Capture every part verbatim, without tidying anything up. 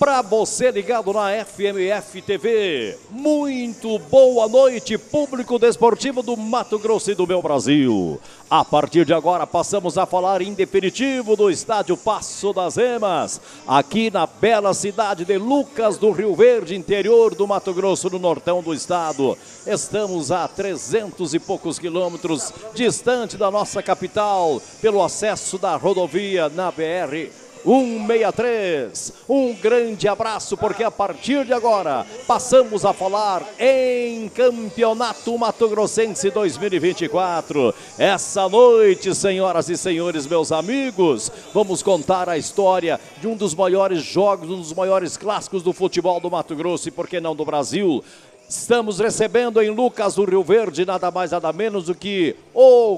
Para você ligado na F M F T V, muito boa noite, público desportivo do Mato Grosso e do meu Brasil. A partir de agora passamos a falar em definitivo do estádio Passo das Emas, aqui na bela cidade de Lucas do Rio Verde, interior do Mato Grosso, no nortão do estado. Estamos a trezentos e poucos quilômetros distante da nossa capital, pelo acesso da rodovia na B R cento e sessenta e três. Um grande abraço, porque a partir de agora passamos a falar em Campeonato Mato Grossense dois mil e vinte e quatro. Essa noite, senhoras e senhores, meus amigos, vamos contar a história de um dos maiores jogos, um dos maiores clássicos do futebol do Mato Grosso e, por que não, do Brasil. Estamos recebendo em Lucas do Rio Verde nada mais nada menos do que o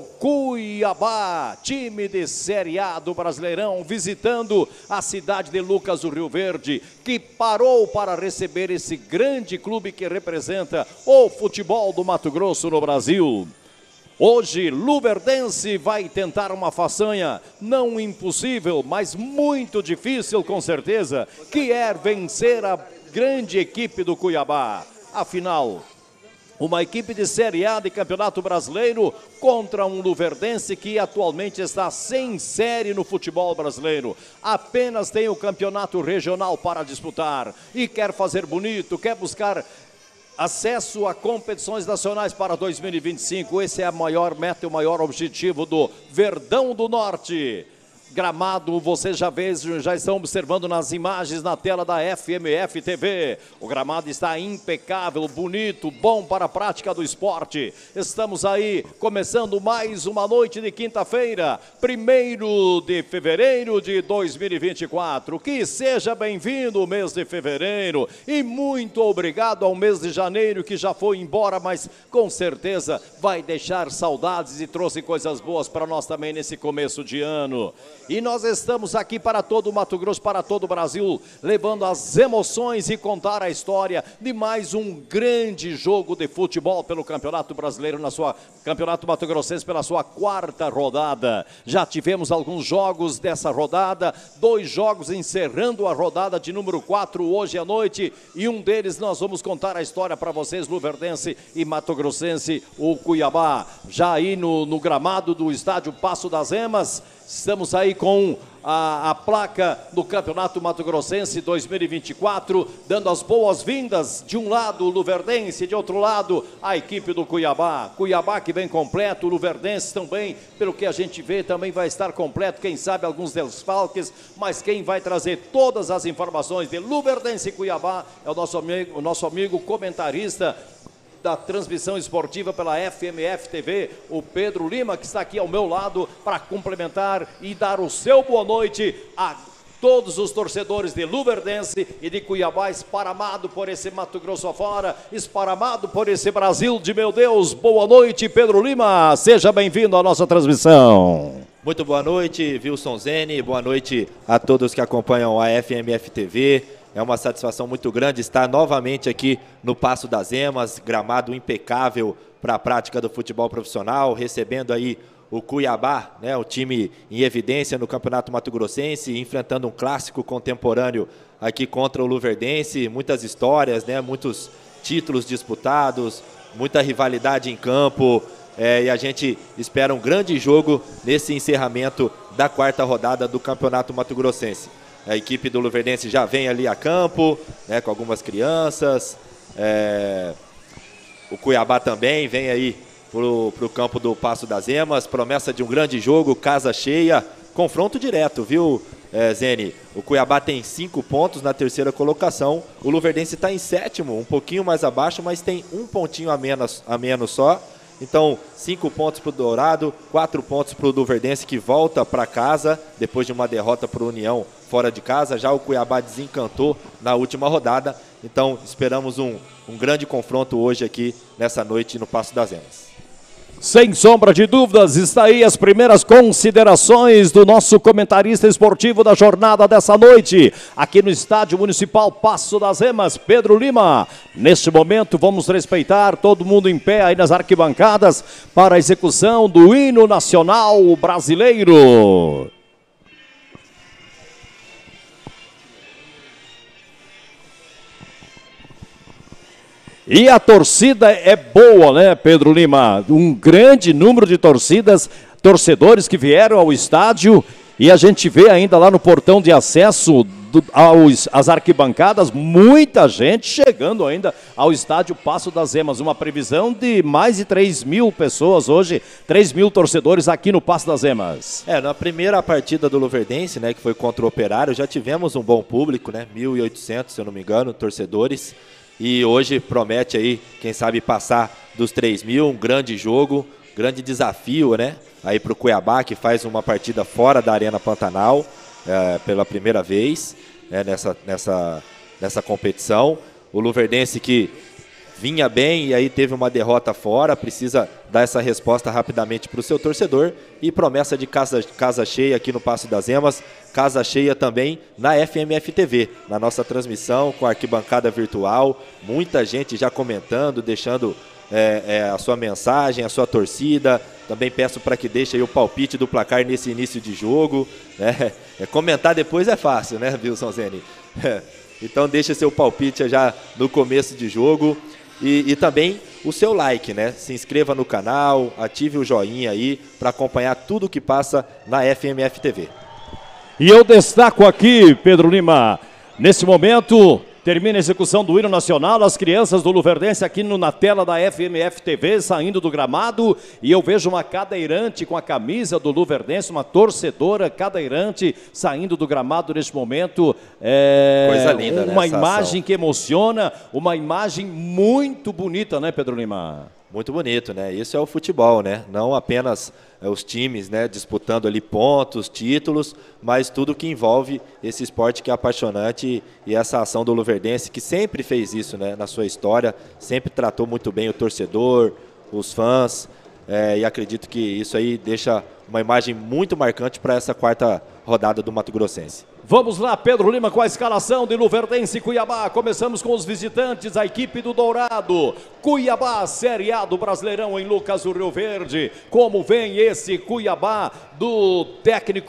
Cuiabá, time de Série A do Brasileirão, visitando a cidade de Lucas do Rio Verde, que parou para receber esse grande clube que representa o futebol do Mato Grosso no Brasil. Hoje, Luverdense vai tentar uma façanha não impossível, mas muito difícil com certeza, que é vencer a grande equipe do Cuiabá. Afinal, uma equipe de Série A de Campeonato Brasileiro contra um Luverdense que atualmente está sem série no futebol brasileiro. Apenas tem o campeonato regional para disputar e quer fazer bonito, quer buscar acesso a competições nacionais para dois mil e vinte e cinco. Esse é a maior meta e o maior objetivo do Verdão do Norte. Gramado, vocês já, vê, já estão observando nas imagens na tela da F M F T V. O gramado está impecável, bonito, bom para a prática do esporte. Estamos aí começando mais uma noite de quinta-feira, primeiro de fevereiro de dois mil e vinte e quatro. Que seja bem-vindo o mês de fevereiro e muito obrigado ao mês de janeiro, que já foi embora, mas com certeza vai deixar saudades e trouxe coisas boas para nós também nesse começo de ano. E nós estamos aqui para todo o Mato Grosso, para todo o Brasil, levando as emoções e contar a história de mais um grande jogo de futebol pelo Campeonato Brasileiro, na sua Campeonato Mato Grossense, pela sua quarta rodada. Já tivemos alguns jogos dessa rodada, dois jogos encerrando a rodada de número quatro hoje à noite, e um deles nós vamos contar a história para vocês, Luverdense e Mato Grossense, o Cuiabá. Já aí no, no gramado do estádio Passo das Emas, estamos aí com a, a placa do Campeonato Mato Grossense dois mil e vinte e quatro, dando as boas-vindas, de um lado o Luverdense, de outro lado a equipe do Cuiabá. Cuiabá que vem completo, o Luverdense também, pelo que a gente vê, também vai estar completo, quem sabe alguns desfalques, mas quem vai trazer todas as informações de Luverdense e Cuiabá é o nosso amigo, o nosso amigo comentarista da transmissão esportiva pela F M F T V, o Pedro Lima, que está aqui ao meu lado para complementar e dar o seu boa noite a todos os torcedores de Luverdense e de Cuiabá, esparamado por esse Mato Grosso afora, esparamado por esse Brasil de meu Deus. Boa noite, Pedro Lima, seja bem-vindo à nossa transmissão. Muito boa noite, Wilson Zene, boa noite a todos que acompanham a F M F T V. É uma satisfação muito grande estar novamente aqui no Passo das Emas, gramado impecável para a prática do futebol profissional, recebendo aí o Cuiabá, né, o time em evidência no Campeonato Mato Grossense, enfrentando um clássico contemporâneo aqui contra o Luverdense, muitas histórias, né, muitos títulos disputados, muita rivalidade em campo, é, e a gente espera um grande jogo nesse encerramento da quarta rodada do Campeonato Mato Grossense. A equipe do Luverdense já vem ali a campo, né, com algumas crianças. É... O Cuiabá também vem aí para o campo do Passo das Emas. Promessa de um grande jogo, casa cheia, confronto direto, viu, é, Zene? O Cuiabá tem cinco pontos na terceira colocação. O Luverdense está em sétimo, um pouquinho mais abaixo, mas tem um pontinho a menos, a menos só. Então, cinco pontos para o Dourado, quatro pontos para o Luverdense, que volta para casa depois de uma derrota para o União fora de casa. Já o Cuiabá desencantou na última rodada. Então, esperamos um, um grande confronto hoje aqui, nessa noite, no Passo das Emas. Sem sombra de dúvidas, está aí as primeiras considerações do nosso comentarista esportivo da jornada dessa noite, aqui no Estádio Municipal Passo das Emas, Pedro Lima. Neste momento, vamos respeitar todo mundo em pé aí nas arquibancadas para a execução do hino nacional brasileiro. E a torcida é boa, né, Pedro Lima? Um grande número de torcidas, torcedores que vieram ao estádio, e a gente vê ainda lá no portão de acesso do, aos, às arquibancadas, muita gente chegando ainda ao estádio Passo das Emas. Uma previsão de mais de três mil pessoas hoje, três mil torcedores aqui no Passo das Emas. É, na primeira partida do Luverdense, né, que foi contra o Operário, já tivemos um bom público, né, mil e oitocentos, se eu não me engano, torcedores. E hoje promete aí, quem sabe, passar dos três mil, um grande jogo, grande desafio, né? Aí para o Cuiabá, que faz uma partida fora da Arena Pantanal, é, pela primeira vez, é, nessa, nessa, nessa competição. O Luverdense que vinha bem e aí teve uma derrota fora, precisa dar essa resposta rapidamente para o seu torcedor. E promessa de casa, casa cheia aqui no Passo das Emas, casa cheia também na F M F T V, na nossa transmissão com a arquibancada virtual. Muita gente já comentando, deixando é, é, a sua mensagem, a sua torcida. Também peço para que deixe aí o palpite do placar nesse início de jogo. Né? É, comentar depois é fácil, né, Wilson Zeni? É, então deixe seu palpite já no começo de jogo. E, e também o seu like, né? Se inscreva no canal, ative o joinha aí para acompanhar tudo que passa na F M F T V. E eu destaco aqui, Pedro Lima, nesse momento termina a execução do hino nacional, as crianças do Luverdense aqui no, na tela da F M F T V saindo do gramado, e eu vejo uma cadeirante com a camisa do Luverdense, uma torcedora cadeirante saindo do gramado neste momento. É, coisa linda, uma né, imagem ação que emociona, uma imagem muito bonita, né, Pedro Lima? Muito bonito, né? Isso é o futebol, né? Não apenas é, os times, né, disputando ali pontos, títulos, mas tudo que envolve esse esporte que é apaixonante, e essa ação do Luverdense, que sempre fez isso, né, na sua história, sempre tratou muito bem o torcedor, os fãs, é, e acredito que isso aí deixa uma imagem muito marcante para essa quarta rodada do Mato Grossense. Vamos lá, Pedro Lima, com a escalação de Luverdense e Cuiabá. Começamos com os visitantes, a equipe do Dourado. Cuiabá, Série A do Brasileirão em Lucas do Rio Verde. Como vem esse Cuiabá do técnico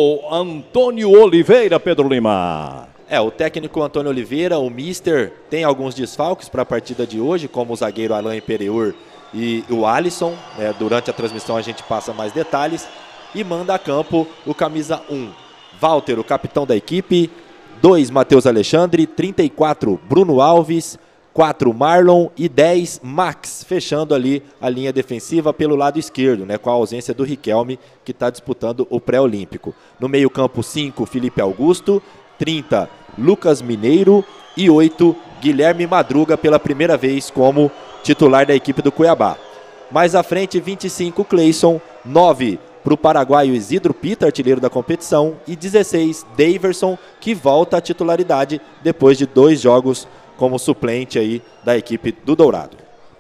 Antônio Oliveira, Pedro Lima? É, o técnico Antônio Oliveira, o Mister, tem alguns desfalques para a partida de hoje, como o zagueiro Alain Pereur e o Alisson. É, durante a transmissão a gente passa mais detalhes. E manda a campo o camisa um. Walter, o capitão da equipe. dois, Matheus Alexandre. trinta e quatro, Bruno Alves. quatro, Marlon. E dez, Max, fechando ali a linha defensiva pelo lado esquerdo, né, com a ausência do Riquelme, que está disputando o pré-olímpico. No meio campo, cinco, Felipe Augusto. trinta, Lucas Mineiro. E oito, Guilherme Madruga, pela primeira vez como titular da equipe do Cuiabá. Mais à frente, vinte e cinco, Cleison. nove, para o paraguaio Isidro Pita, artilheiro da competição. E dezesseis, Daverson, que volta à titularidade depois de dois jogos como suplente aí da equipe do Dourado.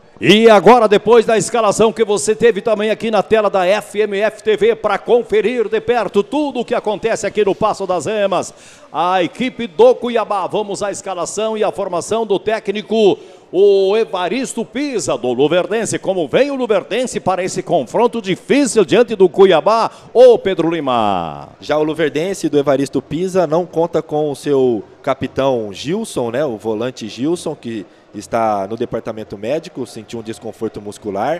E agora, depois da escalação que você teve também aqui na tela da F M F T V, para conferir de perto tudo o que acontece aqui no Passo das Emas, a equipe do Cuiabá. Vamos à escalação e a formação do técnico, o Evaristo Pisa, do Luverdense. Como vem o Luverdense para esse confronto difícil diante do Cuiabá, ô Pedro Lima? Já o Luverdense do Evaristo Pisa não conta com o seu capitão Gilson, né, o volante Gilson, que está no departamento médico, sentiu um desconforto muscular.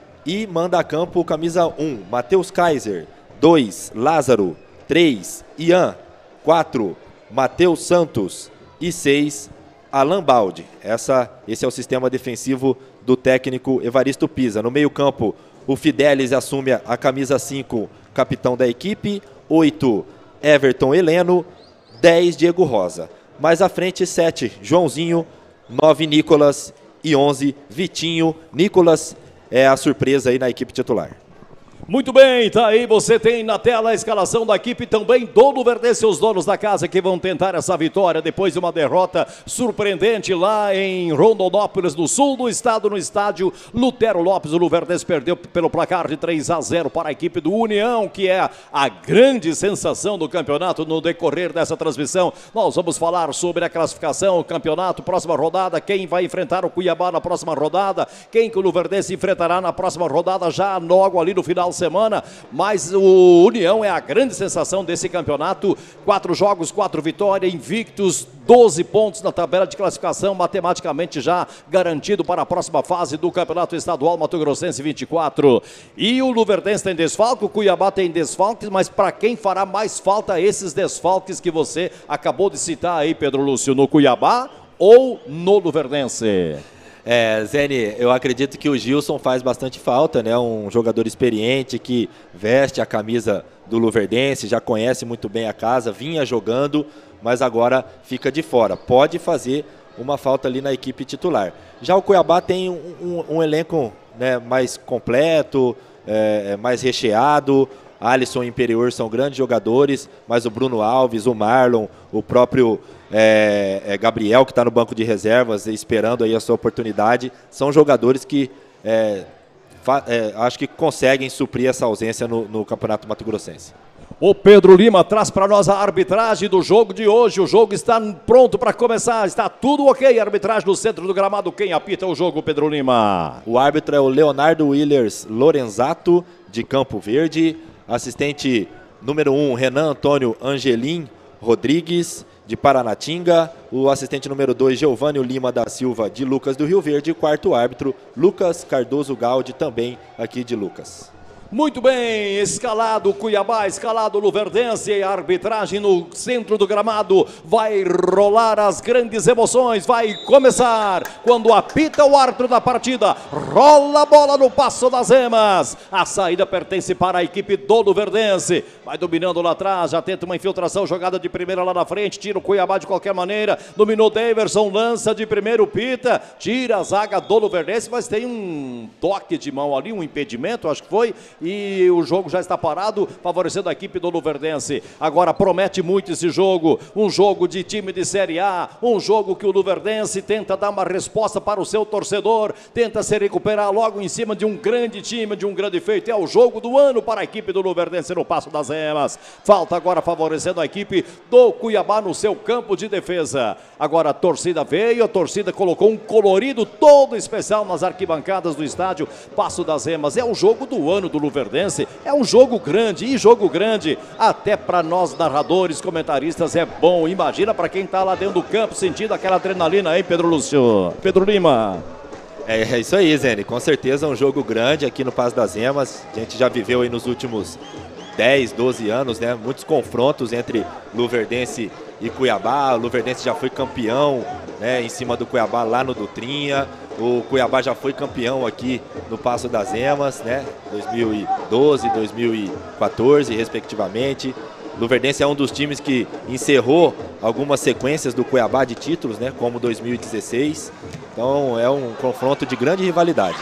E manda a campo o camisa um, Matheus Kaiser. dois, Lázaro. três, Ian. quatro, Matheus Santos. E seis, Alan Baldi. Essa, esse é o sistema defensivo do técnico Evaristo Pisa. No meio campo, o Fidelis assume a camisa cinco, capitão da equipe. oito, Everton Heleno. dez, Diego Rosa. Mais à frente, sete, Joãozinho. nove, Nicolas. E onze, Vitinho. Nicolas é a surpresa aí na equipe titular. Muito bem, tá aí, você tem na tela a escalação da equipe também do Luverdense, os donos da casa que vão tentar essa vitória depois de uma derrota surpreendente lá em Rondonópolis, no sul do estado, no estádio Lutero Lopes. O Luverdense perdeu pelo placar de três a zero para a equipe do União, que é a grande sensação do campeonato. No decorrer dessa transmissão, nós vamos falar sobre a classificação, o campeonato, próxima rodada, quem vai enfrentar o Cuiabá na próxima rodada, quem que o Luverdense enfrentará na próxima rodada, já logo ali no final de semana, mas o União é a grande sensação desse campeonato. Quatro jogos, quatro vitórias, invictos, doze pontos na tabela de classificação, matematicamente já garantido para a próxima fase do Campeonato Estadual Mato Grossense vinte e quatro. E o Luverdense tem desfalque, o Cuiabá tem desfalques, mas para quem fará mais falta esses desfalques que você acabou de citar aí, Pedro Lúcio, no Cuiabá ou no Luverdense? É, Zene, eu acredito que o Gilson faz bastante falta, né? Um jogador experiente que veste a camisa do Luverdense, já conhece muito bem a casa, vinha jogando, mas agora fica de fora. Pode fazer uma falta ali na equipe titular. Já o Cuiabá tem um, um, um elenco, né, mais completo, é, mais recheado. Alisson e Imperior são grandes jogadores, mas o Bruno Alves, o Marlon, o próprio é, é Gabriel, que está no banco de reservas, esperando aí a sua oportunidade, são jogadores que é, é, acho que conseguem suprir essa ausência no, no Campeonato Mato Grossense. O Pedro Lima traz para nós a arbitragem do jogo de hoje. O jogo está pronto para começar, está tudo ok. Arbitragem no centro do gramado. Quem apita o jogo, Pedro Lima? O árbitro é o Leonardo Willers Lorenzato, de Campo Verde. Assistente número um, Renan Antônio Angelim Rodrigues, de Paranatinga. O assistente número dois, Geovânio Lima da Silva, de Lucas do Rio Verde. E o quarto árbitro, Lucas Cardoso Gaudi, também aqui de Lucas. Muito bem, escalado o Cuiabá, escalado o Luverdense, e a arbitragem no centro do gramado. Vai rolar as grandes emoções, vai começar quando apita o árbitro da partida. Rola a bola no Passo das Emas. A saída pertence para a equipe do Luverdense. Vai dominando lá atrás, já tenta uma infiltração, jogada de primeira lá na frente, tira o Cuiabá de qualquer maneira. Dominou Daverson, lança de primeiro, pita, tira a zaga do Luverdense, mas tem um toque de mão ali, um impedimento, acho que foi. E o jogo já está parado, favorecendo a equipe do Luverdense. Agora promete muito esse jogo, um jogo de time de Série A, um jogo que o Luverdense tenta dar uma resposta para o seu torcedor, tenta se recuperar logo em cima de um grande time, de um grande feito. É o jogo do ano para a equipe do Luverdense no Passo das Emas. Falta agora favorecendo a equipe do Cuiabá no seu campo de defesa. Agora a torcida veio, a torcida colocou um colorido todo especial nas arquibancadas do estádio Passo das Emas. É o jogo do ano do Luverdense. É um jogo grande, e jogo grande até para nós narradores, comentaristas é bom. Imagina para quem está lá dentro do campo sentindo aquela adrenalina aí, Pedro Lúcio. Pedro Lima. É, é isso aí, Zene, com certeza é um jogo grande aqui no Passo das Emas. A gente já viveu aí nos últimos dez, doze anos, né? Muitos confrontos entre Luverdense e Cuiabá. O Luverdense já foi campeão, né, em cima do Cuiabá lá no Dutrinha. O Cuiabá já foi campeão aqui no Passo das Emas, né? dois mil e doze, dois mil e quatorze, respectivamente. Luverdense é um dos times que encerrou algumas sequências do Cuiabá de títulos, né? Como dois mil e dezesseis. Então é um confronto de grande rivalidade.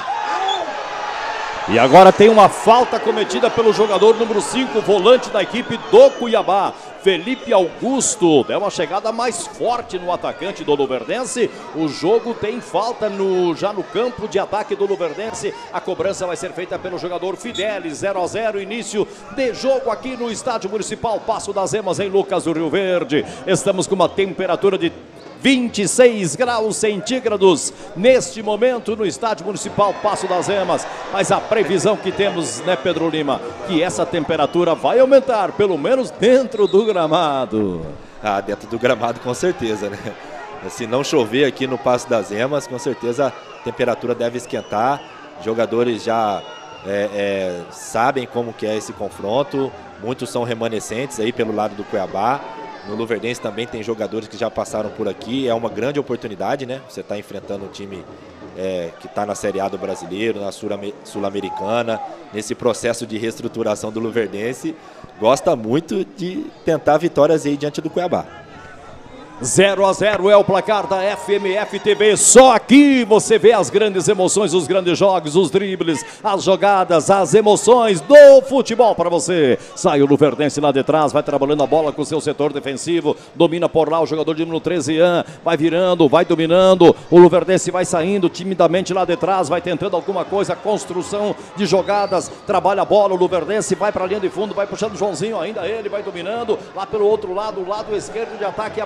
E agora tem uma falta cometida pelo jogador número cinco, volante da equipe do Cuiabá, Felipe Augusto. Deu uma chegada mais forte no atacante do Luverdense. O jogo tem falta no, já no campo de ataque do Luverdense. A cobrança vai ser feita pelo jogador Fidelis. zero a zero, início de jogo aqui no Estádio Municipal Passo das Emas, em Lucas do Rio Verde. Estamos com uma temperatura de vinte e seis graus centígrados neste momento no Estádio Municipal Passo das Emas, mas a previsão que temos, né, Pedro Lima, que essa temperatura vai aumentar, pelo menos dentro do gramado. Ah, dentro do gramado com certeza, né? Se não chover aqui no Passo das Emas, com certeza a temperatura deve esquentar. Jogadores já é, é, sabem como que é esse confronto, muitos são remanescentes aí pelo lado do Cuiabá. No Luverdense também tem jogadores que já passaram por aqui. É uma grande oportunidade, né? Você está enfrentando um time é, que está na Série A do Brasileiro, na Sul-Americana, nesse processo de reestruturação do Luverdense. Gosta muito de tentar vitórias aí diante do Cuiabá. zero a zero é o placar da F M F T V. Só aqui você vê as grandes emoções, os grandes jogos, os dribles, as jogadas, as emoções do futebol para você. Sai o Luverdense lá de trás, vai trabalhando a bola com o seu setor defensivo, domina por lá o jogador de número treze, Ian, vai virando, vai dominando. O Luverdense vai saindo timidamente lá de trás, vai tentando alguma coisa, construção de jogadas, trabalha a bola. O Luverdense vai para a linha de fundo, vai puxando o Joãozinho, ainda ele vai dominando lá pelo outro lado, o lado esquerdo de ataque, a bola se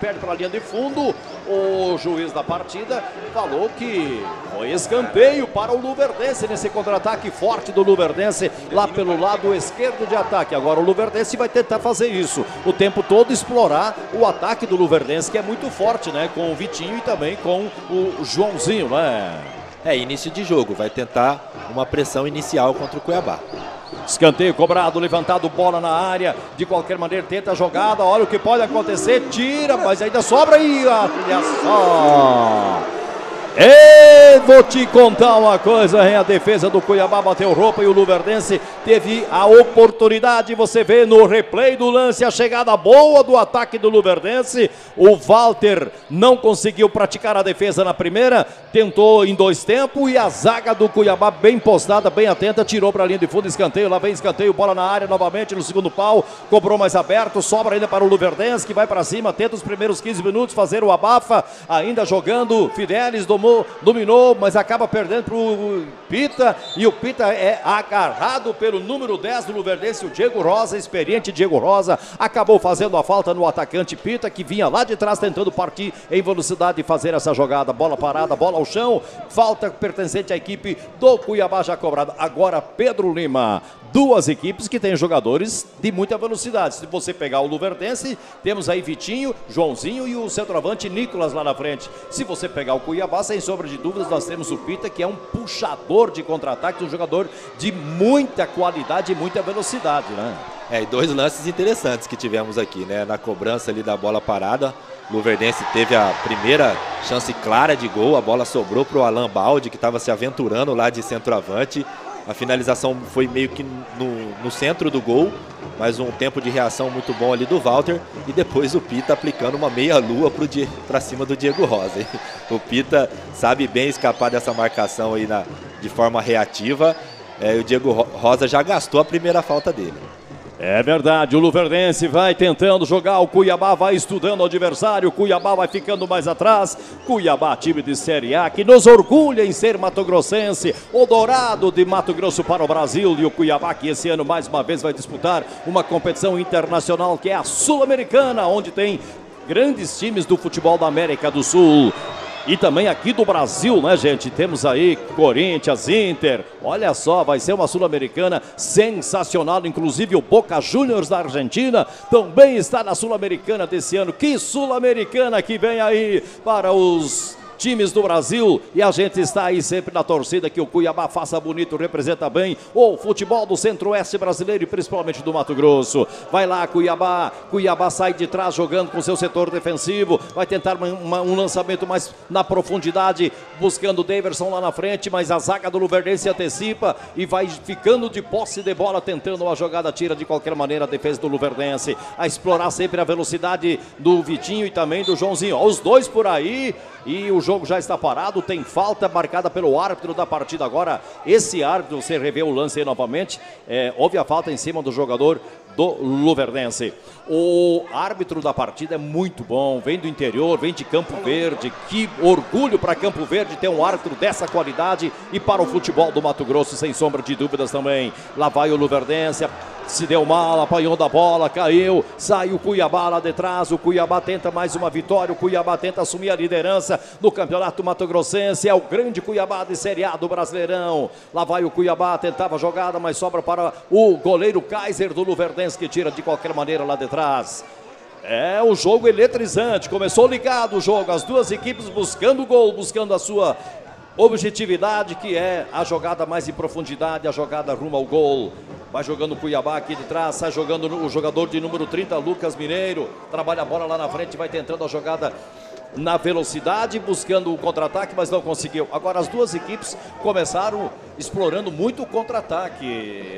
perde para a linha de fundo. O juiz da partida falou que foi escanteio para o Luverdense nesse contra-ataque forte do Luverdense lá pelo lado esquerdo de ataque. Agora o Luverdense vai tentar fazer isso o tempo todo, explorar o ataque do Luverdense, que é muito forte, né? Com o Vitinho e também com o Joãozinho, né? É, início de jogo, vai tentar uma pressão inicial contra o Cuiabá. Escanteio cobrado, levantado, bola na área. De qualquer maneira, tenta a jogada. Olha o que pode acontecer. Tira, mas ainda sobra aí. Olha só. Ei, vou te contar uma coisa, hein? A defesa do Cuiabá bateu roupa e o Luverdense teve a oportunidade. Você vê no replay do lance a chegada boa do ataque do Luverdense. O Walter não conseguiu praticar a defesa na primeira, tentou em dois tempos e a zaga do Cuiabá bem postada, bem atenta, tirou para a linha de fundo, escanteio, lá vem escanteio, bola na área novamente no segundo pau, cobrou mais aberto, sobra ainda para o Luverdense que vai para cima, tenta os primeiros quinze minutos fazer o abafa, ainda jogando, Fidelis domou, dominou, mas acaba perdendo para o Pita, e o Pita é agarrado pelo número dez do Luverdense, o Diego Rosa, experiente Diego Rosa, acabou fazendo a falta no atacante Pita, que vinha lá de trás tentando partir em velocidade e fazer essa jogada, bola parada, bola ao chão, falta pertencente à equipe do Cuiabá já cobrada. Agora Pedro Lima, duas equipes que têm jogadores de muita velocidade. Se você pegar o Luverdense, temos aí Vitinho, Joãozinho e o centroavante Nicolas lá na frente. Se você pegar o Cuiabá, sem sombra de dúvidas, nós temos o Pita, que é um puxador de contra-ataque, um jogador de muita qualidade e muita velocidade, né? É, e dois lances interessantes que tivemos aqui, né? Na cobrança ali da bola parada, o Luverdense teve a primeira chance clara de gol, a bola sobrou para o Alan Baldi, que estava se aventurando lá de centroavante. A finalização foi meio que no, no centro do gol, mas um tempo de reação muito bom ali do Walter. E depois o Pita aplicando uma meia-lua para cima do Diego Rosa. Hein? O Pita sabe bem escapar dessa marcação aí na, de forma reativa. É, e o Diego Rosa já gastou a primeira falta dele. É verdade, o Luverdense vai tentando jogar, o Cuiabá vai estudando o adversário, o Cuiabá vai ficando mais atrás. Cuiabá, time de Série A, que nos orgulha em ser mato-grossense, o dourado de Mato Grosso para o Brasil, e o Cuiabá que esse ano mais uma vez vai disputar uma competição internacional que é a Sul-Americana, onde tem grandes times do futebol da América do Sul. E também aqui do Brasil, né, gente? Temos aí Corinthians, Inter. Olha só, vai ser uma Sul-Americana sensacional. Inclusive o Boca Juniors da Argentina também está na Sul-Americana desse ano. Que Sul-Americana que vem aí para os times do Brasil, e a gente está aí sempre na torcida que o Cuiabá faça bonito, representa bem o futebol do centro-oeste brasileiro e principalmente do Mato Grosso. Vai lá Cuiabá, Cuiabá sai de trás jogando com seu setor defensivo, vai tentar uma, uma, um lançamento mais na profundidade, buscando o Daverson lá na frente, mas a zaga do Luverdense antecipa e vai ficando de posse de bola, tentando uma jogada, tira de qualquer maneira a defesa do Luverdense, a explorar sempre a velocidade do Vitinho e também do Joãozinho. Ó, os dois por aí, e o jogo já está parado, tem falta marcada pelo árbitro da partida. Agora, esse árbitro, você revê o lance aí novamente, é, houve a falta em cima do jogador do Luverdense. O árbitro da partida é muito bom, vem do interior, vem de Campo Verde. Que orgulho para Campo Verde ter um árbitro dessa qualidade, e para o futebol do Mato Grosso, sem sombra de dúvidas também. Lá vai o Luverdense, se deu mal, apanhou da bola, caiu, sai o Cuiabá lá de trás, o Cuiabá tenta mais uma vitória, o Cuiabá tenta assumir a liderança do Campeonato Mato Grossense, é o grande Cuiabá de Série A do Brasileirão. Lá vai o Cuiabá, tentava a jogada, mas sobra para o goleiro Kaiser do Luverdense, que tira de qualquer maneira lá de trás. É um jogo eletrizante, começou ligado o jogo, as duas equipes buscando o gol, buscando a sua objetividade, que é a jogada mais em profundidade, a jogada rumo ao gol. Vai jogando o Cuiabá aqui de trás, sai jogando o jogador de número trinta, Lucas Mineiro, trabalha a bola lá na frente, vai tentando a jogada na velocidade, buscando o contra-ataque, mas não conseguiu. Agora as duas equipes começaram explorando muito o contra-ataque.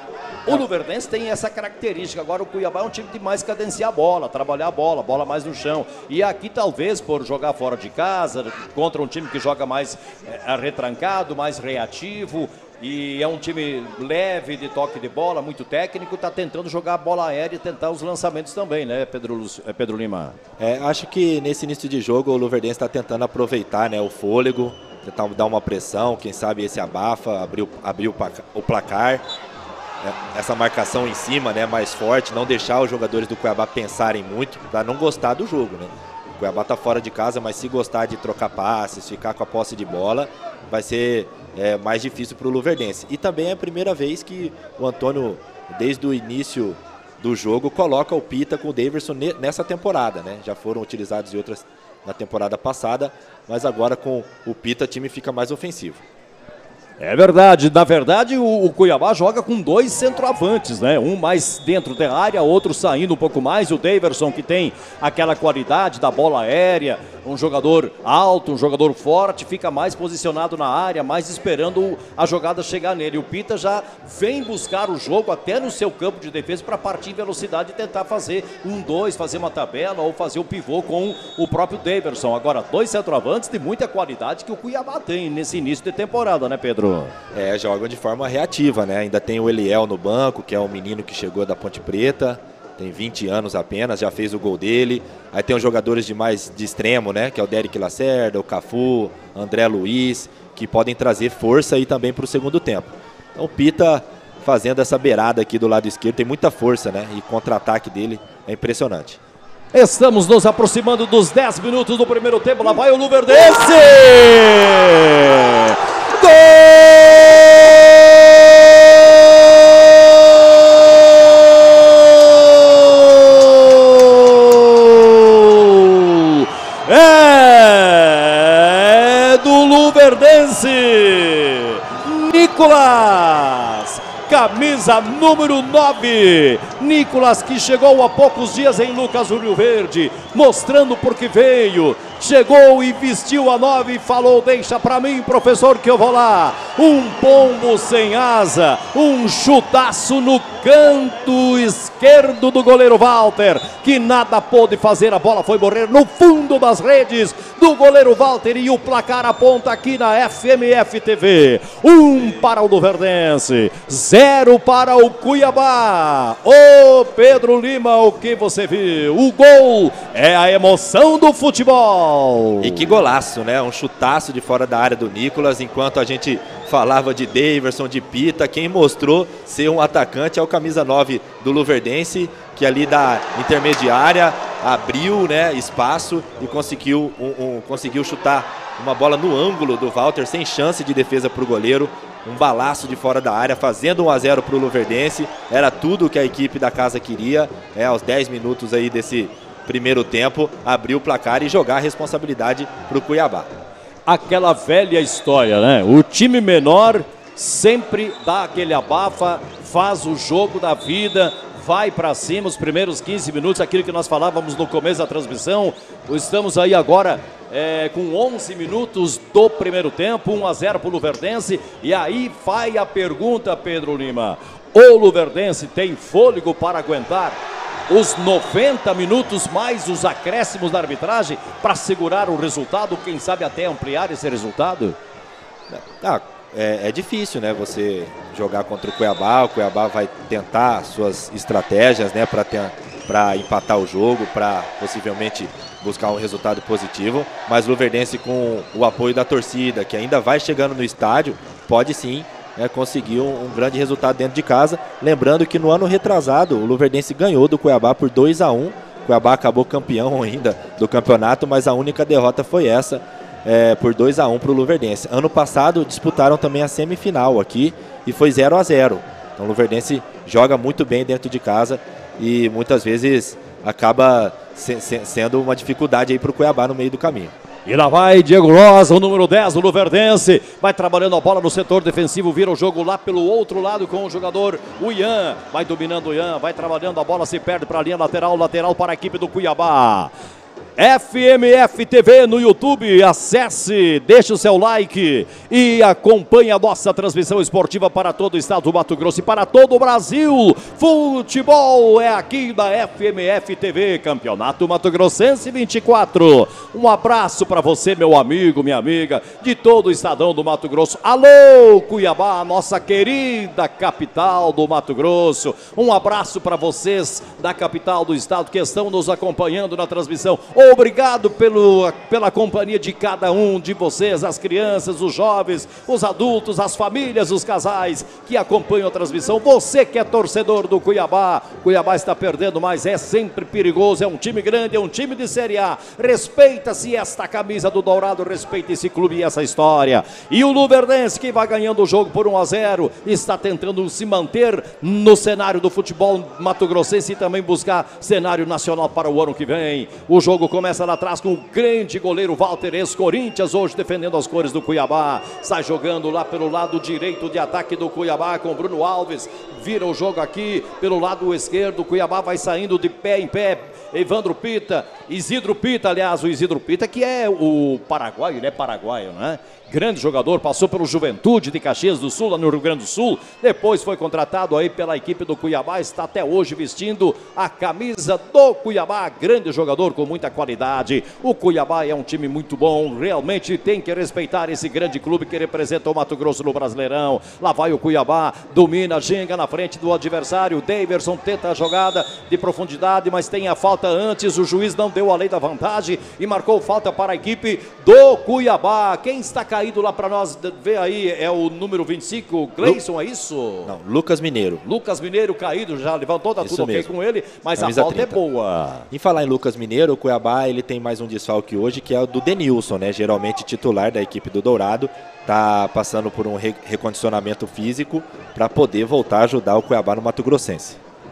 O Luverdense tem essa característica. Agora o Cuiabá é um time de mais cadenciar a bola, trabalhar a bola, bola mais no chão. E aqui talvez por jogar fora de casa, contra um time que joga mais é, retrancado, mais reativo, e é um time leve de toque de bola, muito técnico, está tentando jogar a bola aérea e tentar os lançamentos também, né, Pedro, Lúcio, Pedro Lima? É, acho que nesse início de jogo o Luverdense está tentando aproveitar, né, o fôlego, tentar dar uma pressão, quem sabe esse abafa, abrir, abrir o placar. essa marcação em cima, né, mais forte, não deixar os jogadores do Cuiabá pensarem muito para não gostar do jogo, né? O Cuiabá está fora de casa, mas se gostar de trocar passes, ficar com a posse de bola, vai ser é, mais difícil para o Luverdense. E também é a primeira vez que o Antônio, desde o início do jogo, coloca o Pita com o Daverson nessa temporada, né? Já foram utilizados em outras na temporada passada, mas agora com o Pita o time fica mais ofensivo. É verdade, na verdade o, o Cuiabá joga com dois centroavantes, né? Um mais dentro da área, outro saindo um pouco mais, o Daverson que tem aquela qualidade da bola aérea, um jogador alto, um jogador forte, fica mais posicionado na área, mais esperando a jogada chegar nele. O Pita já vem buscar o jogo até no seu campo de defesa para partir em velocidade e tentar fazer um dois, fazer uma tabela ou fazer o pivô com o próprio Daverson. Agora, dois centroavantes de muita qualidade que o Cuiabá tem nesse início de temporada, né, Pedro? É, jogam de forma reativa, né? Ainda tem o Eliel no banco, que é um menino que chegou da Ponte Preta, tem vinte anos apenas, já fez o gol dele. Aí tem os jogadores de mais de extremo, né? Que é o Derek Lacerda, o Cafu, André Luiz, que podem trazer força aí também para o segundo tempo. Então o Pita fazendo essa beirada aqui do lado esquerdo, tem muita força, né? E contra-ataque dele é impressionante. Estamos nos aproximando dos dez minutos do primeiro tempo, lá vai o Luverdense! Gol! É do Luverdense! Nicolas! Camisa número nove, Nicolas, que chegou há poucos dias em Lucas do Rio Verde, mostrando por que veio, chegou e vestiu a nove e falou: deixa pra mim, professor, que eu vou lá. Um pombo sem asa, um chutaço no canto esquerdo do goleiro Walter, que nada pôde fazer, a bola foi morrer no fundo das redes do goleiro Walter e o placar aponta aqui na F M F T V. Um para o Luverdense, zero para o Cuiabá. Ô Pedro Lima, o que você viu? O gol é a emoção do futebol. E que golaço, né? Um chutaço de fora da área do Nicolas, enquanto a gente falava de Daverson, de Pita, quem mostrou ser um atacante é o camisa nove do Luverdense, que ali da intermediária abriu, né, espaço e conseguiu, um, um, conseguiu chutar uma bola no ângulo do Walter, sem chance de defesa para o goleiro. Um balaço de fora da área, fazendo um a zero para o Luverdense. Era tudo o que a equipe da casa queria, é, aos dez minutos aí desse primeiro tempo, abrir o placar e jogar a responsabilidade para o Cuiabá. Aquela velha história, né? O time menor sempre dá aquele abafa, faz o jogo da vida, vai para cima os primeiros quinze minutos, aquilo que nós falávamos no começo da transmissão. Estamos aí agora é, com onze minutos do primeiro tempo, um a zero para o Luverdense. E aí vai a pergunta, Pedro Lima: o Luverdense tem fôlego para aguentar os noventa minutos mais os acréscimos da arbitragem para segurar o resultado, quem sabe até ampliar esse resultado? Ah, é, é difícil, né, você jogar contra o Cuiabá. O Cuiabá vai tentar suas estratégias, né, para para empatar o jogo, para possivelmente buscar um resultado positivo, mas o Luverdense, com o apoio da torcida, que ainda vai chegando no estádio, pode sim É, conseguiu um grande resultado dentro de casa. Lembrando que no ano retrasado o Luverdense ganhou do Cuiabá por dois a um. O Cuiabá acabou campeão ainda do campeonato, mas a única derrota foi essa, é, por dois a um para o Luverdense. Ano passado disputaram também a semifinal aqui e foi zero a zero. Então o Luverdense joga muito bem dentro de casa e muitas vezes acaba se, se, sendo uma dificuldade aí para o Cuiabá no meio do caminho. E lá vai Diego Rosa, o número dez do Luverdense, vai trabalhando a bola no setor defensivo, vira o jogo lá pelo outro lado com o jogador, o Ian, vai dominando o Ian, vai trabalhando a bola, se perde para a linha lateral, lateral para a equipe do Cuiabá. F M F T V no YouTube, acesse, deixe o seu like e acompanhe a nossa transmissão esportiva para todo o estado do Mato Grosso e para todo o Brasil. Futebol é aqui da F M F T V, Campeonato Mato Grossense vinte e quatro. Um abraço para você, meu amigo, minha amiga, de todo o estadão do Mato Grosso. Alô, Cuiabá, nossa querida capital do Mato Grosso. Um abraço para vocês da capital do estado que estão nos acompanhando na transmissão. Obrigado pelo, pela companhia de cada um de vocês, as crianças, os jovens, os adultos, as famílias, os casais que acompanham a transmissão. Você que é torcedor do Cuiabá, Cuiabá está perdendo, mas é sempre perigoso, é um time grande, é um time de Série A. Respeita-se esta camisa do Dourado, respeita esse clube e essa história. E o Luverdense, que vai ganhando o jogo por um a zero, está tentando se manter no cenário do futebol mato-grossense e também buscar cenário nacional para o ano que vem. O jogo começa lá atrás com o grande goleiro Walter, ex-Corinthians, hoje defendendo as cores do Cuiabá. Sai jogando lá pelo lado direito de ataque do Cuiabá com Bruno Alves. Vira o jogo aqui pelo lado esquerdo. O Cuiabá vai saindo de pé em pé. Evandro Pita, Isidro Pita, aliás, o Isidro Pita, que é o paraguaio, ele é paraguaio, né? Grande jogador, passou pelo Juventude de Caxias do Sul, lá no Rio Grande do Sul, depois foi contratado aí pela equipe do Cuiabá, está até hoje vestindo a camisa do Cuiabá, grande jogador com muita qualidade. O Cuiabá é um time muito bom, realmente tem que respeitar esse grande clube que representa o Mato Grosso no Brasileirão. Lá vai o Cuiabá, domina, ginga na frente do adversário, Daverson tenta a jogada de profundidade, mas tem a falta antes, o juiz não deu a lei da vantagem e marcou falta para a equipe do Cuiabá. Quem está caído lá para nós ver aí é o número vinte e cinco, Gleison, é isso? Não, Lucas Mineiro. Lucas Mineiro caído, já levantou, tá isso tudo mesmo. ok com ele, mas Camisa a falta trinta. É boa. Em falar em Lucas Mineiro, o Cuiabá ele tem mais um desfalque hoje, que é o do Denilson, né? Geralmente titular da equipe do Dourado, tá passando por um re recondicionamento físico para poder voltar a ajudar o Cuiabá no Mato Grossense.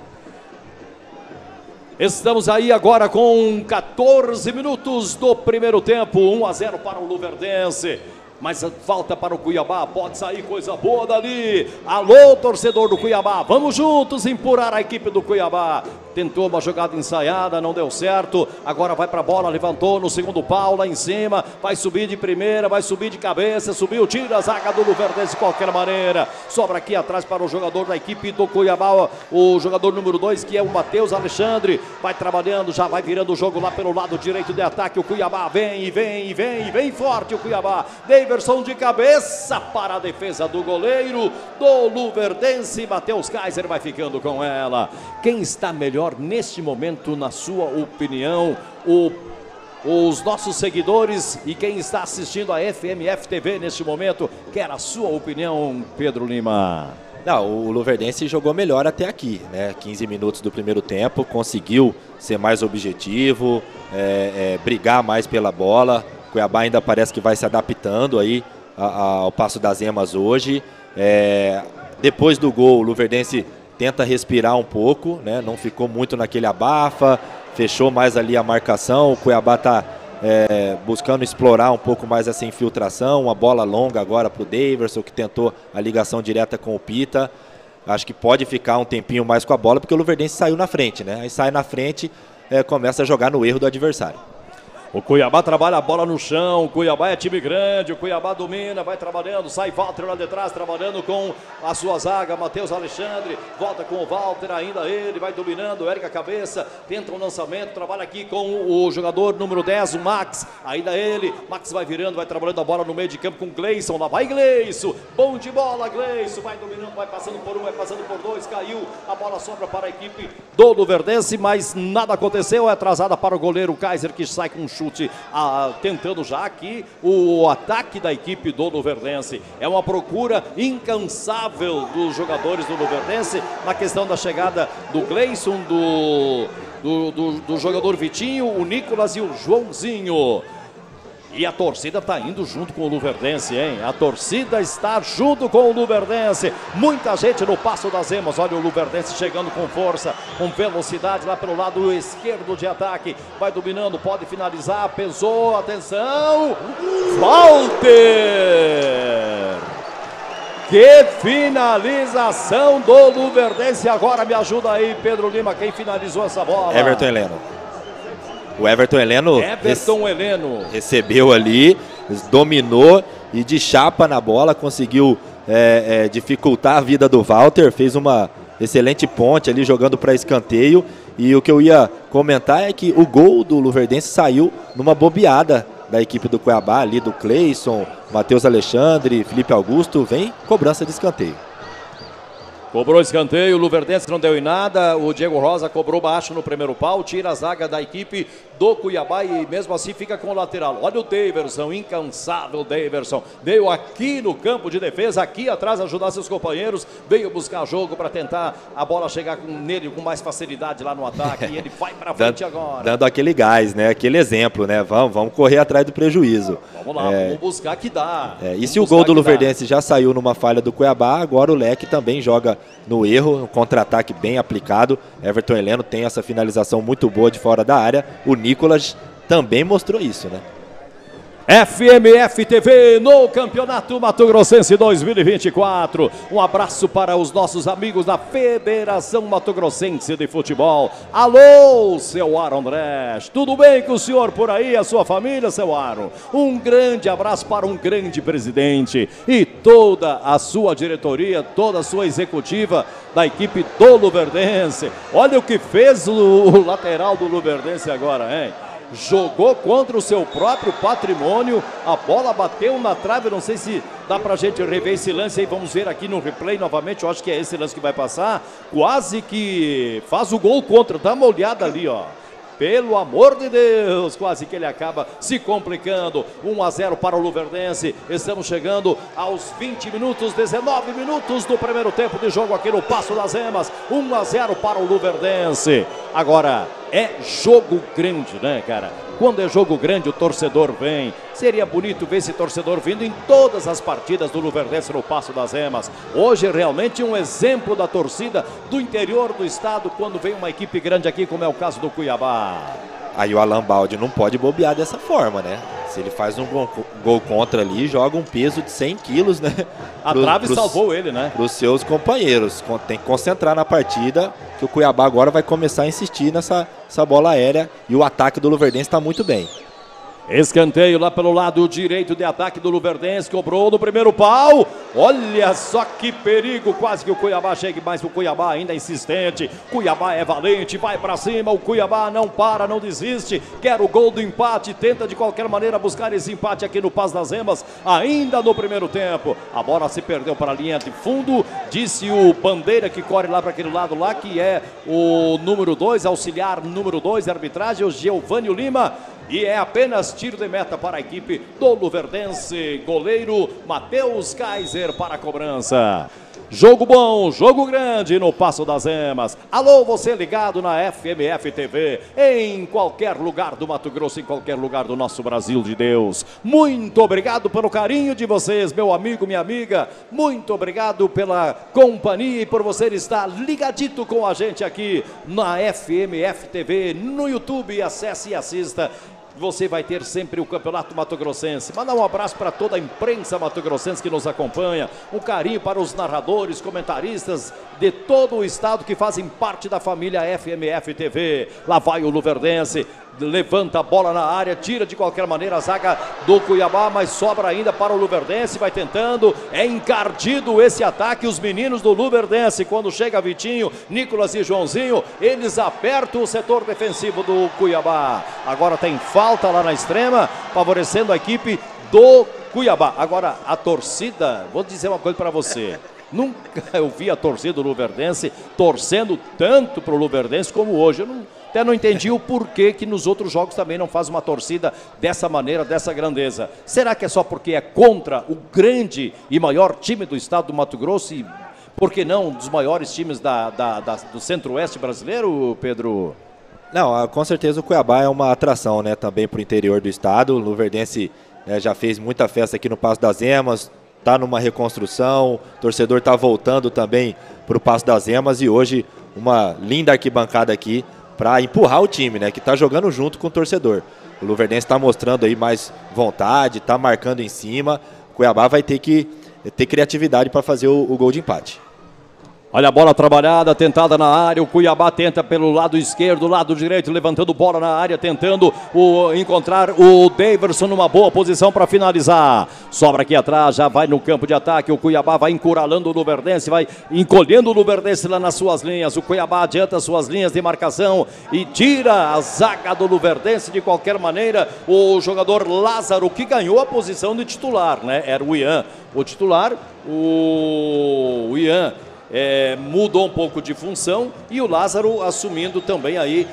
Estamos aí agora com quatorze minutos do primeiro tempo, um a zero para o Luverdense. Mas falta para o Cuiabá, pode sair coisa boa dali. Alô, torcedor do Cuiabá, vamos juntos empurrar a equipe do Cuiabá. Tentou uma jogada ensaiada, não deu certo. Agora vai para a bola, levantou no segundo pau, lá em cima. Vai subir de primeira, vai subir de cabeça. Subiu, tira a zaga do Luverdense de qualquer maneira. Sobra aqui atrás para o jogador da equipe do Cuiabá, o jogador número dois, que é o Matheus Alexandre. Vai trabalhando, já vai virando o jogo lá pelo lado direito de ataque. O Cuiabá vem e vem e vem e vem forte o Cuiabá. Daverson de cabeça para a defesa do goleiro do Luverdense. Matheus Kaiser vai ficando com ela. Quem está melhor neste momento, na sua opinião? O, os nossos seguidores e quem está assistindo a F M F T V neste momento, quer a sua opinião, Pedro Lima? Não, o Luverdense jogou melhor até aqui, né? quinze minutos do primeiro tempo, conseguiu ser mais objetivo, é, é, brigar mais pela bola. O Cuiabá ainda parece que vai se adaptando aí ao Passo das Emas hoje. É, depois do gol, o Luverdense tenta respirar um pouco, né? Não ficou muito naquele abafa, fechou mais ali a marcação. O Cuiabá está é, buscando explorar um pouco mais essa infiltração. Uma bola longa agora para o Daverson, que tentou a ligação direta com o Pita. Acho que pode ficar um tempinho mais com a bola, porque o Luverdense saiu na frente, né? Aí sai na frente, é, começa a jogar no erro do adversário. O Cuiabá trabalha a bola no chão, o Cuiabá é time grande, o Cuiabá domina, vai trabalhando, sai Walter lá de trás, trabalhando com a sua zaga, Matheus Alexandre, volta com o Walter, ainda ele, vai dominando, ergue a cabeça, tenta um lançamento, trabalha aqui com o jogador número dez, o Max, ainda ele, Max vai virando, vai trabalhando a bola no meio de campo com o Gleison, lá vai Gleison, bom de bola Gleison, vai dominando, vai passando por um, vai passando por dois, caiu, a bola sobra para a equipe do Luverdense, mas nada aconteceu, é atrasada para o goleiro Kaiser, que sai com um chute. Ah, tentando já aqui o ataque da equipe do Luverdense. É uma procura incansável dos jogadores do Luverdense na questão da chegada do Gleison, do, do, do, do jogador Vitinho, o Nicolas e o Joãozinho. E a torcida está indo junto com o Luverdense, hein? A torcida está junto com o Luverdense. Muita gente no Passo das Emas. Olha o Luverdense chegando com força, com velocidade lá pelo lado esquerdo de ataque. Vai dominando, pode finalizar. Pesou, atenção. Walter! Que finalização do Luverdense. Agora me ajuda aí, Pedro Lima, quem finalizou essa bola? Everton Heleno. O Everton Heleno, Everton rece Heleno recebeu ali, dominou e de chapa na bola conseguiu é, é, dificultar a vida do Walter, fez uma excelente ponte ali jogando para escanteio. E o que eu ia comentar é que o gol do Luverdense saiu numa bobeada da equipe do Cuiabá ali, do Cleison, Matheus Alexandre, Felipe Augusto, vem cobrança de escanteio. Cobrou escanteio, o Luverdense não deu em nada, o Diego Rosa cobrou baixo no primeiro pau, tira a zaga da equipe do Cuiabá e mesmo assim fica com o lateral. Olha o Daverson, incansável Daverson. Veio aqui no campo de defesa, aqui atrás ajudar seus companheiros, veio buscar jogo para tentar a bola chegar com, nele com mais facilidade lá no ataque e ele vai para frente dando, agora. Dando aquele gás, né? Aquele exemplo, né? Vamos, vamos correr atrás do prejuízo. Vamos lá, é, vamos buscar que dá. É, e se o gol do Luverdense já saiu numa falha do Cuiabá, agora o Leque também joga no erro, um contra-ataque bem aplicado. Everton Heleno tem essa finalização muito boa de fora da área. O Nicolas também mostrou isso, né? F M F T V no Campeonato Mato Grossense dois mil e vinte e quatro. Um abraço para os nossos amigos da Federação Mato Grossense de Futebol. Alô, seu Aaron Dresch. Tudo bem com o senhor por aí, a sua família, seu Aaron? Um grande abraço para um grande presidente e toda a sua diretoria, toda a sua executiva da equipe do Luverdense. Olha o que fez o lateral do Luverdense agora, hein? Jogou contra o seu próprio patrimônio, a bola bateu na trave, não sei se dá pra gente rever esse lance aí, vamos ver aqui no replay novamente, eu acho que é esse lance que vai passar, quase que faz o gol contra, dá uma olhada ali, ó. Pelo amor de Deus, quase que ele acaba se complicando. um a zero para o Luverdense. Estamos chegando aos vinte minutos, dezenove minutos do primeiro tempo de jogo aqui no Passo das Emas. um a zero para o Luverdense. Agora, é jogo grande, né, cara? Quando é jogo grande, o torcedor vem. Seria bonito ver esse torcedor vindo em todas as partidas do Luverdense no Passo das Emas. Hoje, realmente, um exemplo da torcida do interior do estado, quando vem uma equipe grande aqui, como é o caso do Cuiabá. Aí o Alan Baldi não pode bobear dessa forma, né? Se ele faz um gol, gol contra ali, joga um peso de cem quilos, né? A Pro, trave pros, salvou ele, né? Para os seus companheiros. Tem que concentrar na partida, que o Cuiabá agora vai começar a insistir nessa essa bola aérea e o ataque do Luverdense está muito bem. Escanteio lá pelo lado direito de ataque do Luverdense, cobrou no primeiro pau. Olha só que perigo, quase que o Cuiabá chegue, mas o Cuiabá ainda é insistente. Cuiabá é valente, vai pra cima, o Cuiabá não para, não desiste. Quer o gol do empate, tenta de qualquer maneira buscar esse empate aqui no Passo das Emas, ainda no primeiro tempo. A bola se perdeu para a linha de fundo, disse o Bandeira que corre lá para aquele lado lá, que é o número dois, auxiliar número dois, arbitragem, o Geovânio Lima. E é apenas tiro de meta para a equipe do Luverdense. Goleiro Matheus Kaiser para a cobrança. Jogo bom, jogo grande no Passo das Emas. Alô, você ligado na F M F T V, em qualquer lugar do Mato Grosso, em qualquer lugar do nosso Brasil de Deus. Muito obrigado pelo carinho de vocês, meu amigo, minha amiga. Muito obrigado pela companhia e por você estar ligadito com a gente aqui na F M F T V, no YouTube. Acesse e assista. Você vai ter sempre o Campeonato Mato Grossense. Mandar um abraço para toda a imprensa mato-grossense que nos acompanha. Um carinho para os narradores, comentaristas de todo o estado que fazem parte da família F M F T V. Lá vai o Luverdense. Levanta a bola na área, tira de qualquer maneira a zaga do Cuiabá, mas sobra ainda para o Luverdense, vai tentando, é encardido esse ataque, os meninos do Luverdense, quando chega Vitinho, Nicolas e Joãozinho, eles apertam o setor defensivo do Cuiabá. Agora tem falta lá na extrema, favorecendo a equipe do Cuiabá. Agora a torcida, vou dizer uma coisa para você, nunca eu vi a torcida do Luverdense torcendo tanto para o Luverdense como hoje. Eu não Até não entendi o porquê que nos outros jogos também não faz uma torcida dessa maneira, dessa grandeza. Será que é só porque é contra o grande e maior time do estado do Mato Grosso e, por que não, um dos maiores times da, da, da, do centro-oeste brasileiro, Pedro? Não, com certeza o Cuiabá é uma atração, né, também para o interior do estado. O Luverdense é, já fez muita festa aqui no Passo das Emas, está numa reconstrução, o torcedor está voltando também para o Passo das Emas e hoje uma linda arquibancada aqui para empurrar o time, né, que está jogando junto com o torcedor. O Luverdense está mostrando aí mais vontade, está marcando em cima. O Cuiabá vai ter que ter criatividade para fazer o, o gol de empate. Olha a bola trabalhada, tentada na área, o Cuiabá tenta pelo lado esquerdo, lado direito, levantando bola na área, tentando o, encontrar o Daverson numa boa posição para finalizar. Sobra aqui atrás, já vai no campo de ataque, o Cuiabá vai encurralando o Luverdense, vai encolhendo o Luverdense lá nas suas linhas. O Cuiabá adianta suas linhas de marcação e tira a zaga do Luverdense de qualquer maneira. O jogador Lázaro, que ganhou a posição de titular, né? Era o Ian, o titular, o, o Ian. é, mudou um pouco de função e o Lázaro assumindo também aí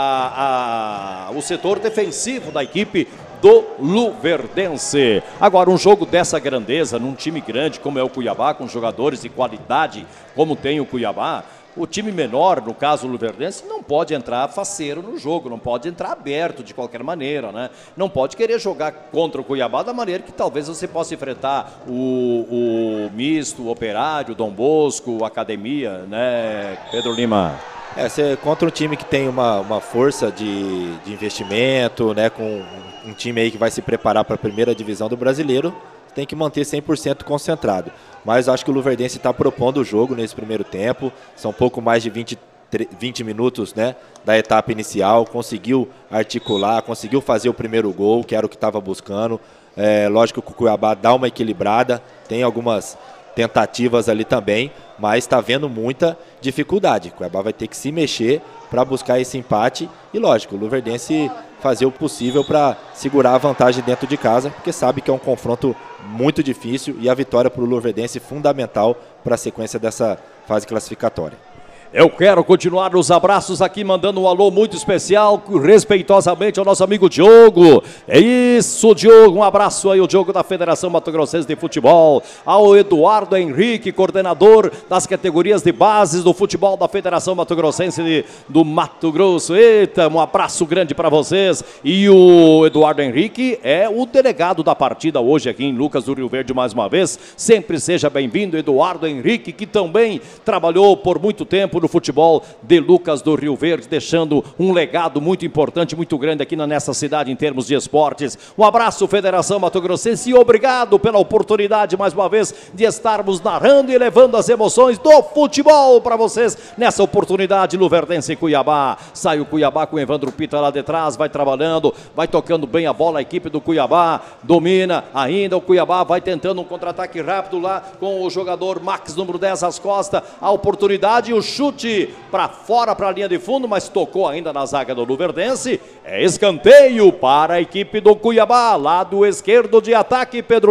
a, a, o setor defensivo da equipe do Luverdense. Agora, um jogo dessa grandeza, num time grande como é o Cuiabá, com jogadores de qualidade como tem o Cuiabá, o time menor, no caso o Luverdense, não pode entrar faceiro no jogo, não pode entrar aberto de qualquer maneira, né? Não pode querer jogar contra o Cuiabá da maneira que talvez você possa enfrentar o, o Misto, o Operário, o Dom Bosco, a Academia, né, Pedro Lima? É, você contra um time que tem uma, uma força de, de investimento, né, com um time aí que vai se preparar para a primeira divisão do Brasileiro, tem que manter cem por cento concentrado. Mas acho que o Luverdense está propondo o jogo nesse primeiro tempo, são pouco mais de vinte, vinte minutos, né, da etapa inicial, conseguiu articular, conseguiu fazer o primeiro gol, que era o que estava buscando. É, lógico que o Cuiabá dá uma equilibrada, tem algumas tentativas ali também, mas está vendo muita dificuldade. O Cuiabá vai ter que se mexer para buscar esse empate e, lógico, o Luverdense fazer o possível para segurar a vantagem dentro de casa, porque sabe que é um confronto muito difícil e a vitória para o Luverdense fundamental para a sequência dessa fase classificatória. Eu quero continuar nos abraços aqui, mandando um alô muito especial, respeitosamente, ao nosso amigo Diogo. É isso, Diogo, um abraço aí, o Diogo da Federação Mato Grossense de Futebol. Ao Eduardo Henrique, coordenador das categorias de bases do futebol da Federação Mato Grossense de, do Mato Grosso. Eita, um abraço grande para vocês. E o Eduardo Henrique é o delegado da partida hoje aqui em Lucas do Rio Verde mais uma vez. Sempre seja bem-vindo, Eduardo Henrique, que também trabalhou por muito tempo no futebol de Lucas do Rio Verde, deixando um legado muito importante, muito grande aqui nessa cidade em termos de esportes. Um abraço, Federação Mato Grossense, e obrigado pela oportunidade, mais uma vez, de estarmos narrando e levando as emoções do futebol para vocês nessa oportunidade. Luverdense e Cuiabá. Sai o Cuiabá com o Evandro Pita lá de trás, vai trabalhando, vai tocando bem a bola, a equipe do Cuiabá domina ainda, o Cuiabá vai tentando um contra-ataque rápido lá com o jogador Max, número dez, às costas, a oportunidade e o chute para fora, para a linha de fundo, mas tocou ainda na zaga do Luverdense. É escanteio para a equipe do Cuiabá, lado esquerdo de ataque, Pedro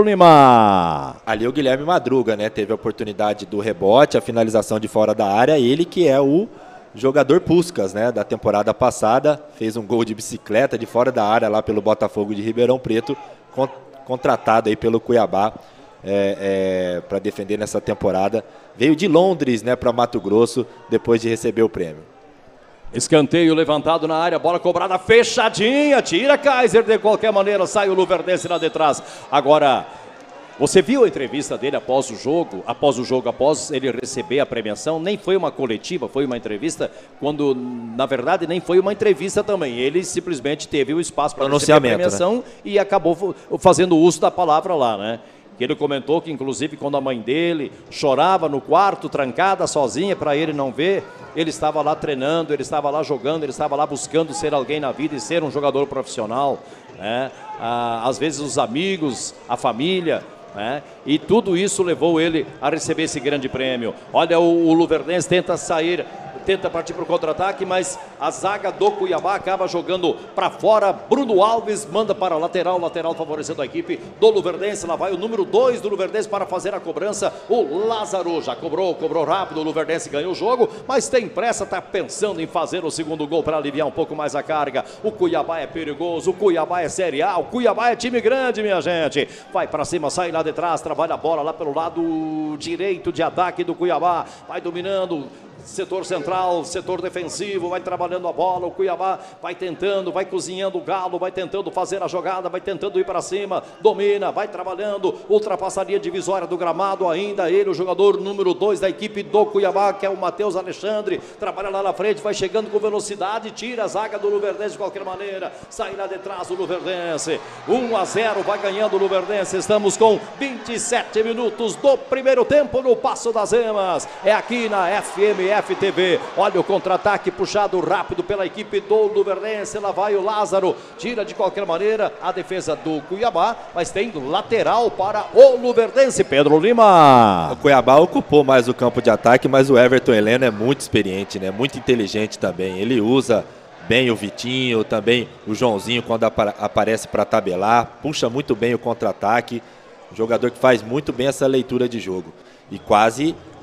Lima. Ali o Guilherme Madruga, né, teve a oportunidade do rebote, a finalização de fora da área, ele que é o jogador Puskas, né, da temporada passada, fez um gol de bicicleta de fora da área lá pelo Botafogo de Ribeirão Preto, contratado aí pelo Cuiabá. É, é, para defender nessa temporada, veio de Londres, né, para Mato Grosso, depois de receber o prêmio. Escanteio levantado na área, bola cobrada fechadinha, tira Kaiser de qualquer maneira, sai o Luverdense lá de trás. Agora, você viu a entrevista dele após o jogo, após o jogo, após ele receber a premiação? Nem foi uma coletiva, foi uma entrevista, quando na verdade nem foi uma entrevista também. Ele simplesmente teve o espaço para receber a premiação, né, e acabou fazendo uso da palavra lá, né? Que ele comentou que, inclusive, quando a mãe dele chorava no quarto, trancada, sozinha, para ele não ver, ele estava lá treinando, ele estava lá jogando, ele estava lá buscando ser alguém na vida e ser um jogador profissional, né? Ah, às vezes os amigos, a família, né? E tudo isso levou ele a receber esse grande prêmio. Olha, o, o Luverdense tenta sair, tenta partir para o contra-ataque, mas a zaga do Cuiabá acaba jogando para fora. Bruno Alves manda para a lateral, lateral favorecendo a equipe do Luverdense. Lá vai o número dois do Luverdense para fazer a cobrança. O Lázaro já cobrou, cobrou rápido. O Luverdense ganhou o jogo, mas tem pressa, está pensando em fazer o segundo gol para aliviar um pouco mais a carga. O Cuiabá é perigoso, o Cuiabá é Série A, o Cuiabá é time grande, minha gente. Vai para cima, sai lá de trás, trabalha a bola lá pelo lado direito de ataque do Cuiabá. Vai dominando setor central, setor defensivo, vai trabalhando a bola, o Cuiabá vai tentando, vai cozinhando o Galo, vai tentando fazer a jogada, vai tentando ir para cima, domina, vai trabalhando, ultrapassaria divisória do gramado, ainda ele, o jogador número dois da equipe do Cuiabá, que é o Matheus Alexandre, trabalha lá na frente, vai chegando com velocidade, tira a zaga do Luverdense de qualquer maneira, sai lá de trás o Luverdense, um a zero, vai ganhando o Luverdense. Estamos com vinte e sete minutos do primeiro tempo no Passo das Emas, é aqui na F M F T V. Olha o contra-ataque puxado rápido pela equipe do Luverdense. Lá vai o Lázaro, tira de qualquer maneira a defesa do Cuiabá, mas tem lateral para o Luverdense. Pedro Lima. O Cuiabá ocupou mais o campo de ataque, mas o Everton Heleno é muito experiente, né? Muito inteligente também. Ele usa bem o Vitinho, também o Joãozinho quando apa aparece para tabelar, puxa muito bem o contra-ataque. Um jogador que faz muito bem essa leitura de jogo. E quase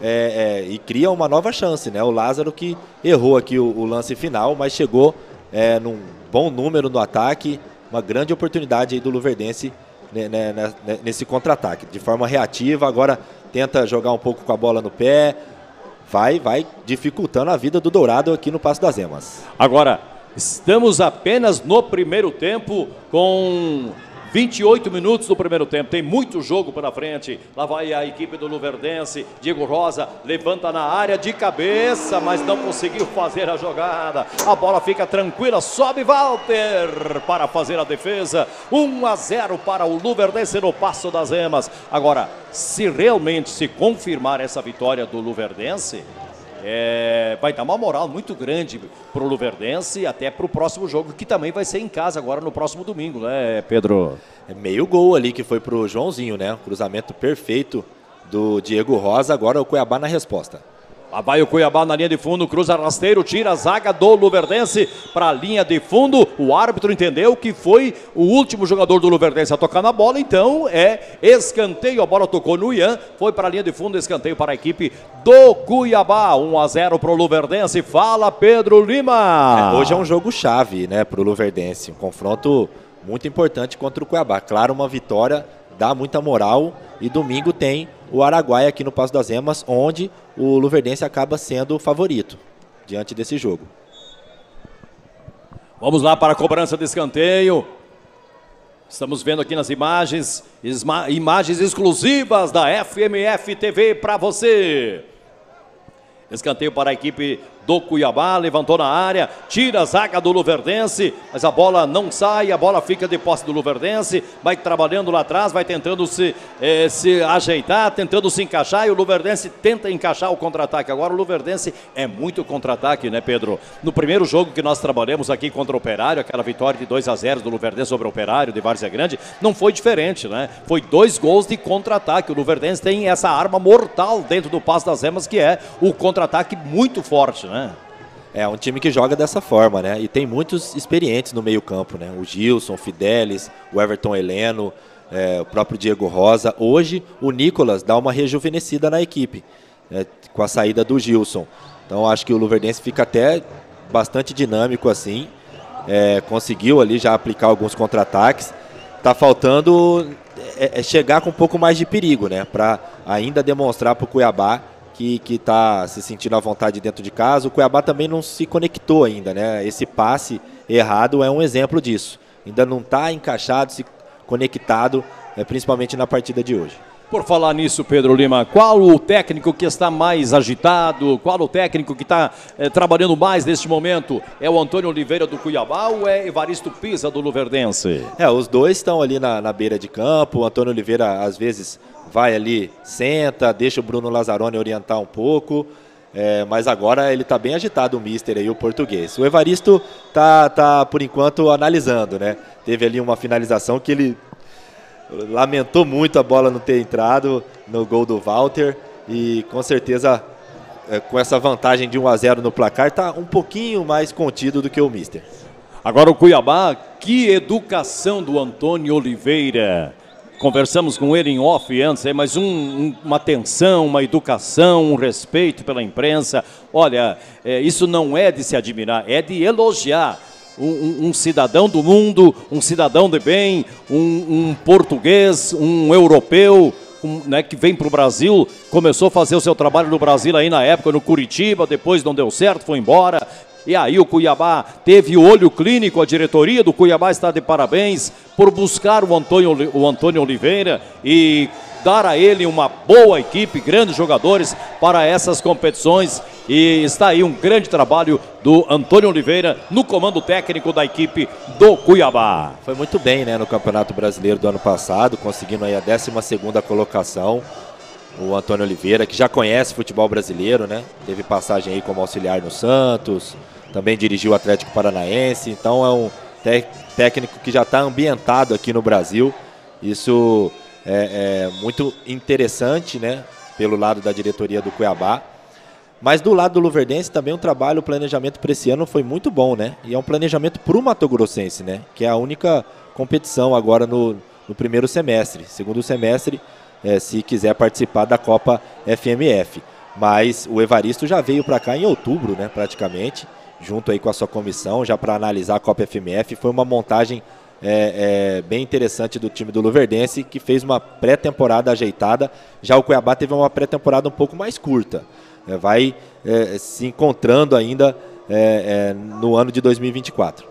é, é, e cria uma nova chance, né? O Lázaro que errou aqui o, o lance final, mas chegou é, num bom número no ataque, uma grande oportunidade aí do Luverdense né, né, né, nesse contra-ataque, de forma reativa, agora tenta jogar um pouco com a bola no pé, vai, vai dificultando a vida do Dourado aqui no Passo das Emas. Agora, estamos apenas no primeiro tempo com vinte e oito minutos do primeiro tempo, tem muito jogo pela frente. Lá vai a equipe do Luverdense, Diego Rosa levanta na área de cabeça, mas não conseguiu fazer a jogada. A bola fica tranquila, sobe Walter para fazer a defesa. um a zero para o Luverdense no Passo das Emas. Agora, se realmente se confirmar essa vitória do Luverdense, É, vai dar uma moral muito grande para o Luverdense e até para o próximo jogo, que também vai ser em casa agora no próximo domingo, né, Pedro? É meio gol ali que foi para o Joãozinho, né? Cruzamento perfeito do Diego Rosa, agora o Cuiabá na resposta. Lá vai o Cuiabá na linha de fundo, cruza rasteiro, tira a zaga do Luverdense para a linha de fundo. O árbitro entendeu que foi o último jogador do Luverdense a tocar na bola, então é escanteio. A bola tocou no Ian, foi para a linha de fundo, escanteio para a equipe do Cuiabá. um a zero para o Luverdense. Fala, Pedro Lima. É, hoje é um jogo chave, né, para o Luverdense, um confronto muito importante contra o Cuiabá. Claro, uma vitória dá muita moral e domingo tem o Araguaia aqui no Passo das Emas, onde o Luverdense acaba sendo o favorito diante desse jogo. Vamos lá para a cobrança de escanteio. Estamos vendo aqui nas imagens, imagens exclusivas da F M F T V para você. Escanteio para a equipe do Cuiabá, levantou na área, tira a zaga do Luverdense, mas a bola não sai, a bola fica de posse do Luverdense, vai trabalhando lá atrás, vai tentando se, eh, se ajeitar, tentando se encaixar, e o Luverdense tenta encaixar o contra-ataque. Agora o Luverdense é muito contra-ataque, né, Pedro? No primeiro jogo que nós trabalhamos aqui contra o Operário, aquela vitória de dois a zero do Luverdense sobre o Operário de Várzea Grande, não foi diferente, né? Foi dois gols de contra-ataque. O Luverdense tem essa arma mortal dentro do Passo das Emas, que é o contra-ataque muito forte, né? É um time que joga dessa forma, né? E tem muitos experientes no meio-campo, né? O Gilson, o Fidelis, o Everton Heleno, é, o próprio Diego Rosa. Hoje, o Nicolas dá uma rejuvenescida na equipe, né? Com a saída do Gilson. Então, acho que o Luverdense fica até bastante dinâmico assim. É, conseguiu ali já aplicar alguns contra-ataques. Tá faltando é, é chegar com um pouco mais de perigo, né? Para ainda demonstrar para o Cuiabá que está se sentindo à vontade dentro de casa. O Cuiabá também não se conectou ainda, né? Esse passe errado é um exemplo disso. Ainda não está encaixado, se conectado, é, principalmente na partida de hoje. Por falar nisso, Pedro Lima, qual o técnico que está mais agitado? Qual o técnico que está eh, trabalhando mais neste momento? É o Antônio Oliveira do Cuiabá ou é Evaristo Pisa do Luverdense? É, os dois estão ali na, na beira de campo. O Antônio Oliveira, às vezes, vai ali, senta, deixa o Bruno Lazzaroni orientar um pouco. É, mas agora ele está bem agitado, o mister aí, o português. O Evaristo tá, tá, por enquanto, analisando, né? Teve ali uma finalização que ele lamentou muito a bola não ter entrado no gol do Walter. E com certeza, é, com essa vantagem de um a zero no placar, está um pouquinho mais contido do que o mister. Agora o Cuiabá, que educação do Antônio Oliveira. Conversamos com ele em off antes, mas um, um, uma atenção, uma educação, um respeito pela imprensa. Olha, é, isso não é de se admirar, é de elogiar. Um, um, um cidadão do mundo, um cidadão de bem, um, um português, um europeu, um, né, que vem para o Brasil, começou a fazer o seu trabalho no Brasil aí na época, no Curitiba, depois não deu certo, foi embora. E aí o Cuiabá teve o olho clínico, a diretoria do Cuiabá está de parabéns por buscar o Antônio, o Antônio Oliveira e dar a ele uma boa equipe, grandes jogadores para essas competições. E está aí um grande trabalho do Antônio Oliveira no comando técnico da equipe do Cuiabá. Foi muito bem, né, no Campeonato Brasileiro do ano passado, conseguindo aí a décima segunda colocação. O Antônio Oliveira, que já conhece futebol brasileiro, né? Teve passagem aí como auxiliar no Santos, também dirigiu o Atlético Paranaense, então é um técnico que já está ambientado aqui no Brasil. Isso é, é muito interessante, né? Pelo lado da diretoria do Cuiabá. Mas do lado do Luverdense também o trabalho, o planejamento para esse ano foi muito bom, né? E é um planejamento para o Mato Grossense, né? Que é a única competição agora no, no primeiro semestre. Segundo semestre, É, se quiser participar da Copa F M F. mas o Evaristo já veio para cá em outubro, né, praticamente, junto aí com a sua comissão, já para analisar a Copa F M F. Foi uma montagem é, é, bem interessante do time do Luverdense, que fez uma pré-temporada ajeitada. Já o Cuiabá teve uma pré-temporada um pouco mais curta. É, vai é, se encontrando ainda é, é, no ano de dois mil e vinte e quatro.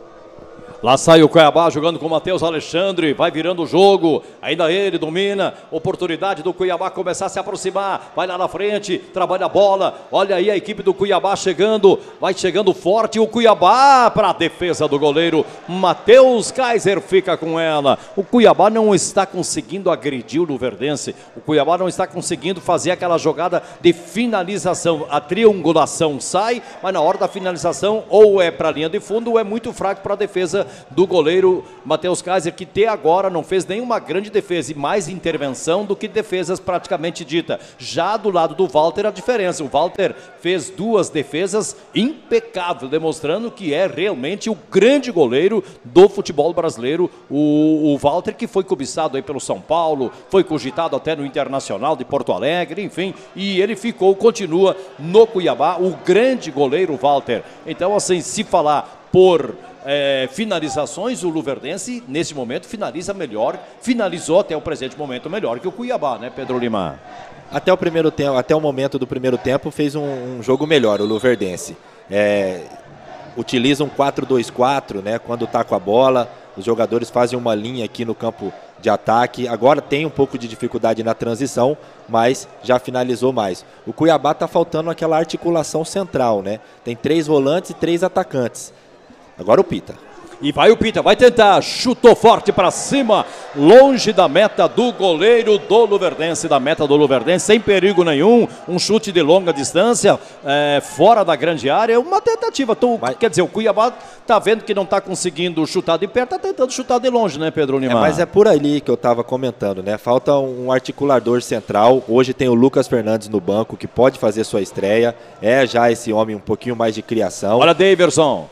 Lá sai o Cuiabá jogando com o Matheus Alexandre, vai virando o jogo, ainda ele domina, oportunidade do Cuiabá começar a se aproximar, vai lá na frente, trabalha a bola, olha aí a equipe do Cuiabá chegando, vai chegando forte, o Cuiabá para a defesa do goleiro, Matheus Kaiser fica com ela. O Cuiabá não está conseguindo agredir o Luverdense, o Cuiabá não está conseguindo fazer aquela jogada de finalização, a triangulação sai, mas na hora da finalização ou é para a linha de fundo ou é muito fraco para a defesa do goleiro Matheus Kaiser, que até agora não fez nenhuma grande defesa e mais intervenção do que defesas praticamente dita. Já do lado do Walter a diferença, o Walter fez duas defesas impecáveis, demonstrando que é realmente o grande goleiro do futebol brasileiro, o, o Walter, que foi cobiçado aí pelo São Paulo, foi cogitado até no Internacional de Porto Alegre, enfim, e ele ficou, continua no Cuiabá, o grande goleiro Walter. Então, assim, se falar por É, finalizações, o Luverdense nesse momento finaliza melhor, finalizou até o presente momento melhor que o Cuiabá, né, Pedro Lima? Até o primeiro tempo, até o momento do primeiro tempo fez um, um jogo melhor o Luverdense. É, utiliza um quatro dois quatro, né, quando está com a bola, os jogadores fazem uma linha aqui no campo de ataque. Agora tem um pouco de dificuldade na transição, mas já finalizou mais. O Cuiabá está faltando aquela articulação central, né? Tem três volantes e três atacantes. Agora o Pita. E vai o Pita, vai tentar, chutou forte para cima, longe da meta do goleiro do Luverdense, da meta do Luverdense, sem perigo nenhum, um chute de longa distância, é, fora da grande área, uma tentativa. Tô, mas, quer dizer, o Cuiabá tá vendo que não tá conseguindo chutar de perto, tá tentando chutar de longe, né, Pedro Lima? É, mas é por ali que eu tava comentando, né? Falta um articulador central. Hoje tem o Lucas Fernandes no banco, que pode fazer sua estreia, é já esse homem um pouquinho mais de criação. Olha, Daverson.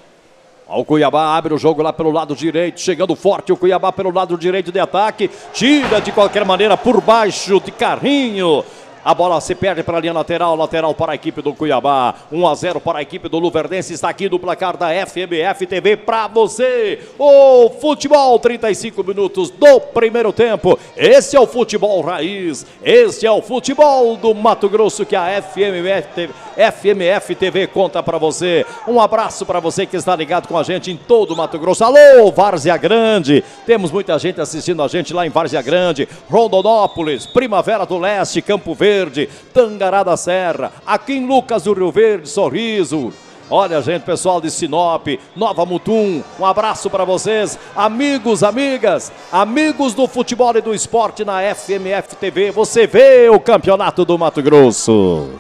O Cuiabá abre o jogo lá pelo lado direito, chegando forte o Cuiabá pelo lado direito de ataque, tira de qualquer maneira por baixo de carrinho. A bola se perde para a linha lateral, lateral para a equipe do Cuiabá. um a zero para a equipe do Luverdense, está aqui no placar da F M F T V para você. O futebol, trinta e cinco minutos do primeiro tempo. Esse é o futebol raiz, esse é o futebol do Mato Grosso que a F M F T V, F M F T V conta para você. Um abraço para você que está ligado com a gente em todo o Mato Grosso. Alô, Várzea Grande, temos muita gente assistindo a gente lá em Várzea Grande, Rondonópolis, Primavera do Leste, Campo Verde, Tangará da Serra, aqui em Lucas do Rio Verde, Sorriso. Olha, gente, pessoal de Sinop, Nova Mutum, um abraço para vocês, amigos, amigas, amigos do futebol e do esporte na F M F T V. Você vê o Campeonato do Mato Grosso.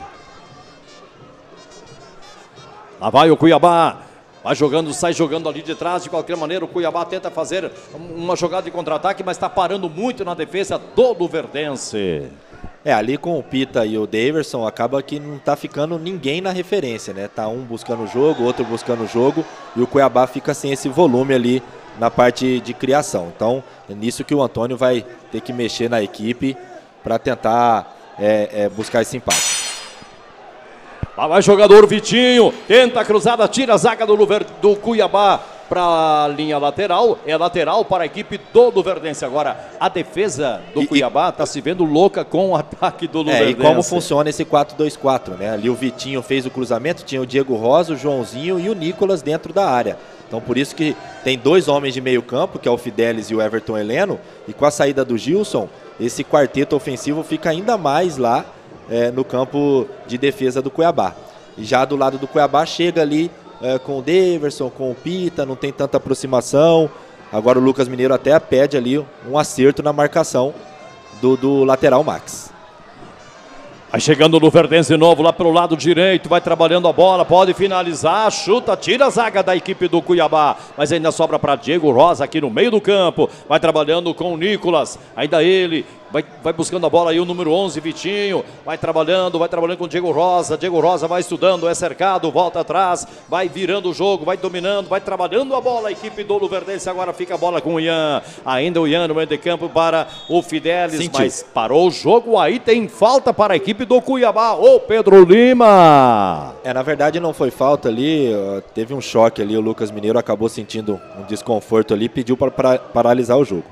Lá vai o Cuiabá. Vai jogando, sai jogando ali de trás. De qualquer maneira, o Cuiabá tenta fazer uma jogada de contra-ataque, mas está parando muito na defesa do Luverdense. É, ali com o Pita e o Daverson, acaba que não tá ficando ninguém na referência, né? Tá um buscando o jogo, outro buscando o jogo, e o Cuiabá fica sem esse volume ali na parte de criação. Então, é nisso que o Antônio vai ter que mexer na equipe para tentar é, é, buscar esse empate. Lá vai jogador Vitinho, tenta a cruzada, tira a zaga do, Luver, do Cuiabá para a linha lateral, é lateral para a equipe do Luverdense. Agora, a defesa do e, Cuiabá está se vendo louca com o ataque do Luverdense. É, e como funciona esse quatro dois quatro, né? Ali o Vitinho fez o cruzamento, tinha o Diego Rosa, o Joãozinho e o Nicolas dentro da área. Então por isso que tem dois homens de meio campo, que é o Fidelis e o Everton Heleno, e com a saída do Gilson, esse quarteto ofensivo fica ainda mais lá é, no campo de defesa do Cuiabá. E já do lado do Cuiabá chega ali É, com o Daverson, com o Pita, não tem tanta aproximação. Agora o Lucas Mineiro até pede ali um acerto na marcação do, do lateral Max. Vai chegando o Luverdense de novo lá pelo lado direito, vai trabalhando a bola, pode finalizar, chuta, tira a zaga da equipe do Cuiabá, mas ainda sobra para Diego Rosa aqui no meio do campo, vai trabalhando com o Nicolas, ainda ele, vai, vai buscando a bola aí o número onze, Vitinho, vai trabalhando, vai trabalhando com o Diego Rosa, Diego Rosa vai estudando, é cercado, volta atrás, vai virando o jogo, vai dominando, vai trabalhando a bola, a equipe do Luverdense agora fica a bola com o Ian, ainda o Ian no meio de campo para o Fidelis, Sentiu. Mas parou o jogo, aí tem falta para a equipe equipe do Cuiabá, o Pedro Lima. É, na verdade não foi falta ali, teve um choque ali, o Lucas Mineiro acabou sentindo um desconforto ali e pediu para paralisar o jogo.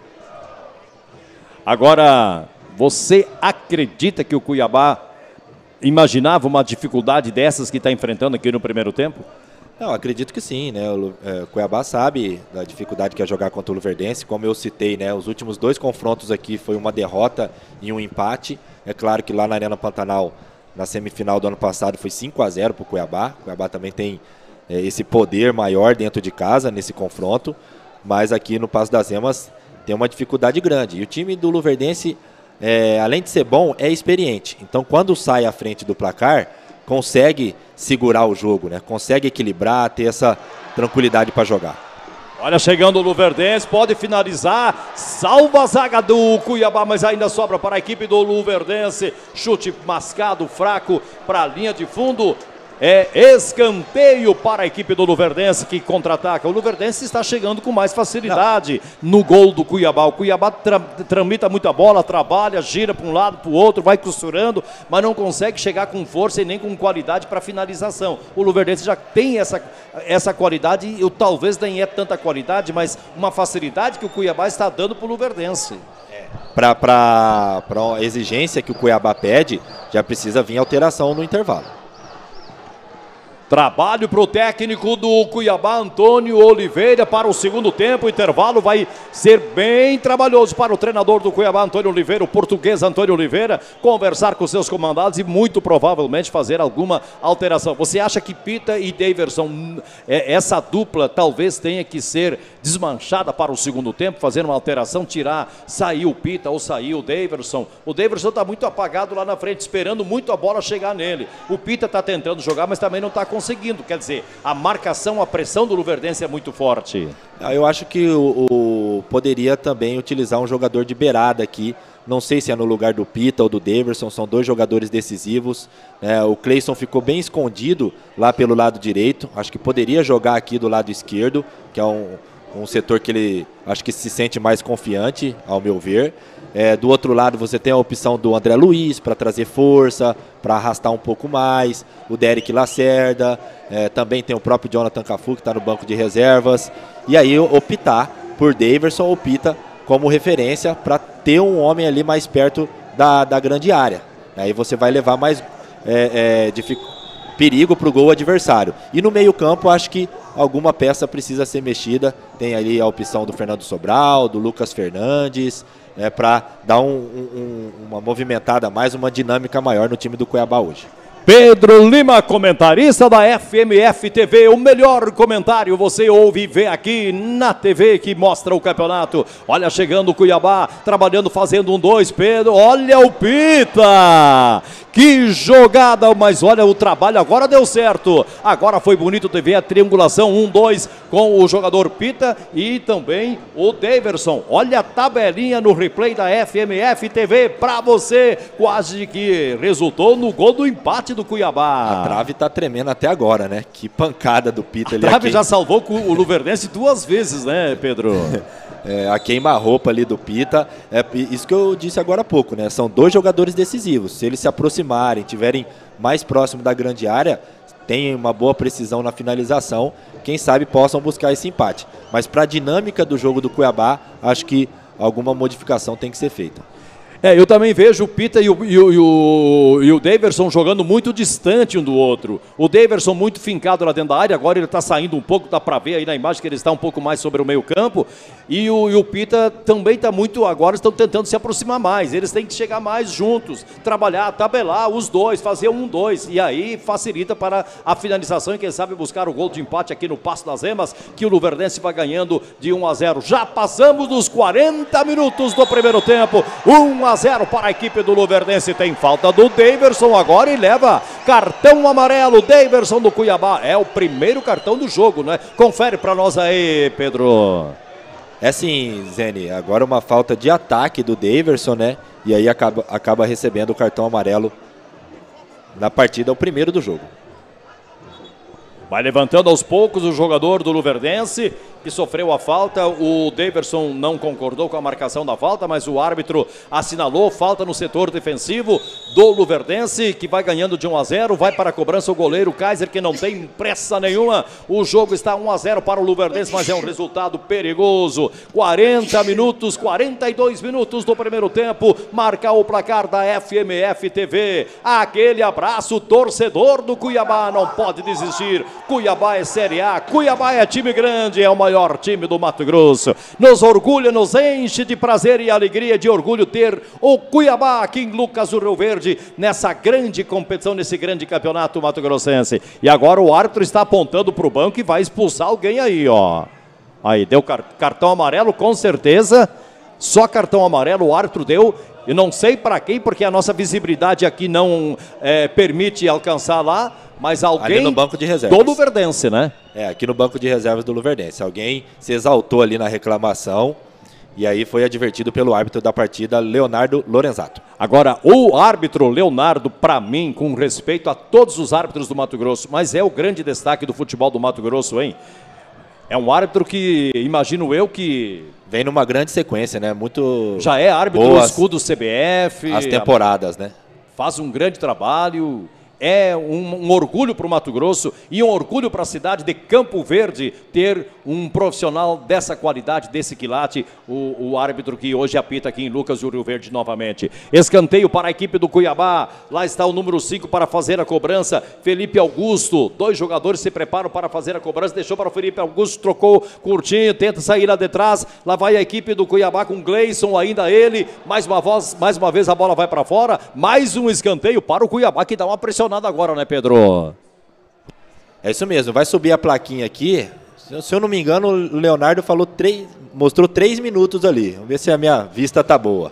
Agora, você acredita que o Cuiabá imaginava uma dificuldade dessas que está enfrentando aqui no primeiro tempo? Não, acredito que sim, né? O é, Cuiabá sabe da dificuldade que é jogar contra o Luverdense, como eu citei, né? Os últimos dois confrontos aqui foi uma derrota e um empate. É claro que lá na Arena Pantanal, na semifinal do ano passado, foi cinco a zero para o Cuiabá. O Cuiabá também tem é, esse poder maior dentro de casa nesse confronto, mas aqui no Passo das Emas tem uma dificuldade grande. E o time do Luverdense, é, além de ser bom, é experiente. Então, quando sai à frente do placar, consegue segurar o jogo, né? Consegue equilibrar, ter essa tranquilidade para jogar. Olha, chegando o Luverdense, pode finalizar, salva a zaga do Cuiabá, mas ainda sobra para a equipe do Luverdense. Chute mascado, fraco para a linha de fundo. É escanteio para a equipe do Luverdense que contra-ataca. O Luverdense está chegando com mais facilidade Não. no gol do Cuiabá. O Cuiabá tra tramita muita bola, trabalha, gira para um lado, para o outro, vai costurando, mas não consegue chegar com força e nem com qualidade para finalização. O Luverdense já tem essa, essa qualidade, e talvez nem é tanta qualidade, mas uma facilidade que o Cuiabá está dando para o Luverdense. É. Para a exigência que o Cuiabá pede, já precisa vir alteração no intervalo. Trabalho para o técnico do Cuiabá, Antônio Oliveira, para o segundo tempo. O intervalo vai ser bem trabalhoso para o treinador do Cuiabá, Antônio Oliveira, o português Antônio Oliveira, conversar com seus comandados e muito provavelmente fazer alguma alteração. Você acha que Pita e Daverson, essa dupla talvez tenha que ser desmanchada para o segundo tempo, fazer uma alteração, tirar, sair o Pita ou sair o Daverson? O Daverson está muito apagado lá na frente, esperando muito a bola chegar nele. O Pita está tentando jogar, mas também não está conseguindo. Quer dizer, a marcação, a pressão do Luverdense é muito forte. Eu acho que o, o poderia também utilizar um jogador de beirada aqui. Não sei se é no lugar do Pita ou do Daverson, são dois jogadores decisivos. É, o Cleison ficou bem escondido lá pelo lado direito. Acho que poderia jogar aqui do lado esquerdo, que é um, um setor que ele acho que se sente mais confiante, ao meu ver. É, do outro lado você tem a opção do André Luiz para trazer força, para arrastar um pouco mais, o Derek Lacerda, é, também tem o próprio Jonathan Cafu que está no banco de reservas, e aí optar por Daverson ou Pita como referência para ter um homem ali mais perto da, da grande área. Aí você vai levar mais é, é, perigo para o gol adversário. E no meio campo acho que alguma peça precisa ser mexida, tem ali a opção do Fernando Sobral, do Lucas Fernandes, É, para dar um, um, uma movimentada mais, uma dinâmica maior no time do Cuiabá hoje. Pedro Lima, comentarista da F M F T V, o melhor comentário você ouve e vê aqui na T V que mostra o campeonato. Olha, chegando o Cuiabá, trabalhando, fazendo um dois, Pedro, olha o Pita, que jogada, mas olha o trabalho, agora deu certo, agora foi bonito de ver a triangulação, um dois com o jogador Pita e também o Daverson. Olha a tabelinha no replay da F M F T V para você, quase que resultou no gol do empate do Cuiabá. A trave tá tremendo até agora, né? Que pancada do Pita ali. A trave já salvou o Luverdense duas vezes, né, Pedro? É, a queima-roupa ali do Pita, é isso que eu disse agora há pouco, né? São dois jogadores decisivos. Se eles se aproximarem, tiverem mais próximo da grande área, tem uma boa precisão na finalização, quem sabe possam buscar esse empate. Mas para a dinâmica do jogo do Cuiabá, acho que alguma modificação tem que ser feita. É, eu também vejo o Pita e o, e, o, e, o, e o Daverson jogando muito distante um do outro. O Daverson muito fincado lá dentro da área, agora ele está saindo um pouco, dá para ver aí na imagem que ele está um pouco mais sobre o meio campo. E o, e o Pita também está muito, agora estão tentando se aproximar mais. Eles têm que chegar mais juntos, trabalhar, tabelar os dois, fazer um, dois. E aí facilita para a finalização e quem sabe buscar o gol de empate aqui no Passo das Emas, que o Luverdense vai ganhando de um a zero. Já passamos dos quarenta minutos do primeiro tempo, um a zero para a equipe do Luverdense. Tem falta do Daverson agora e leva cartão amarelo. Daverson do Cuiabá, é o primeiro cartão do jogo, né? Confere para nós aí, Pedro. É sim, Zene, agora uma falta de ataque do Daverson, né? E aí acaba, acaba recebendo o cartão amarelo na partida, o primeiro do jogo. Vai levantando aos poucos o jogador do Luverdense que sofreu a falta. O Daverson não concordou com a marcação da falta, mas o árbitro assinalou falta no setor defensivo do Luverdense, que vai ganhando de um a zero, vai para a cobrança o goleiro Kaiser, que não tem pressa nenhuma. O jogo está um a zero para o Luverdense, mas é um resultado perigoso. quarenta minutos, quarenta e dois minutos do primeiro tempo, marca o placar da F M F T V. Aquele abraço, torcedor do Cuiabá, não pode desistir. Cuiabá é Série A, Cuiabá é time grande, é o maior time do Mato Grosso. Nos orgulha, nos enche de prazer e alegria, de orgulho ter o Cuiabá aqui em Lucas do Rio Verde, nessa grande competição, nesse grande campeonato mato-grossense. E agora o árbitro está apontando para o banco e vai expulsar alguém aí, ó. Aí, deu cartão amarelo, com certeza. Só cartão amarelo o árbitro deu. E não sei para quem, porque a nossa visibilidade aqui não é, permite alcançar lá. Mas alguém ali no banco de reservas do Luverdense, né? É, aqui no banco de reservas do Luverdense. Alguém se exaltou ali na reclamação e aí foi advertido pelo árbitro da partida, Leonardo Lorenzato. Agora, o árbitro Leonardo, para mim, com respeito a todos os árbitros do Mato Grosso, mas é o grande destaque do futebol do Mato Grosso, hein? É um árbitro que, imagino eu, que... vem numa grande sequência, né? Muito... já é árbitro do escudo C B F. As temporadas, né? Faz um grande trabalho. É um, um orgulho para o Mato Grosso e um orgulho para a cidade de Campo Verde ter um profissional dessa qualidade, desse quilate, o, o árbitro que hoje apita aqui em Lucas do Rio Verde novamente. Escanteio para a equipe do Cuiabá, lá está o número cinco para fazer a cobrança, Felipe Augusto, dois jogadores se preparam para fazer a cobrança, deixou para o Felipe Augusto, trocou curtinho, tenta sair lá de trás, lá vai a equipe do Cuiabá com Gleison, ainda ele, mais uma, voz, mais uma vez a bola vai para fora, mais um escanteio para o Cuiabá que dá uma pressão nada agora, né, Pedro? É isso mesmo, vai subir a plaquinha aqui. Se eu não me engano, o Leonardo falou três, mostrou três minutos ali. Vamos ver se a minha vista tá boa.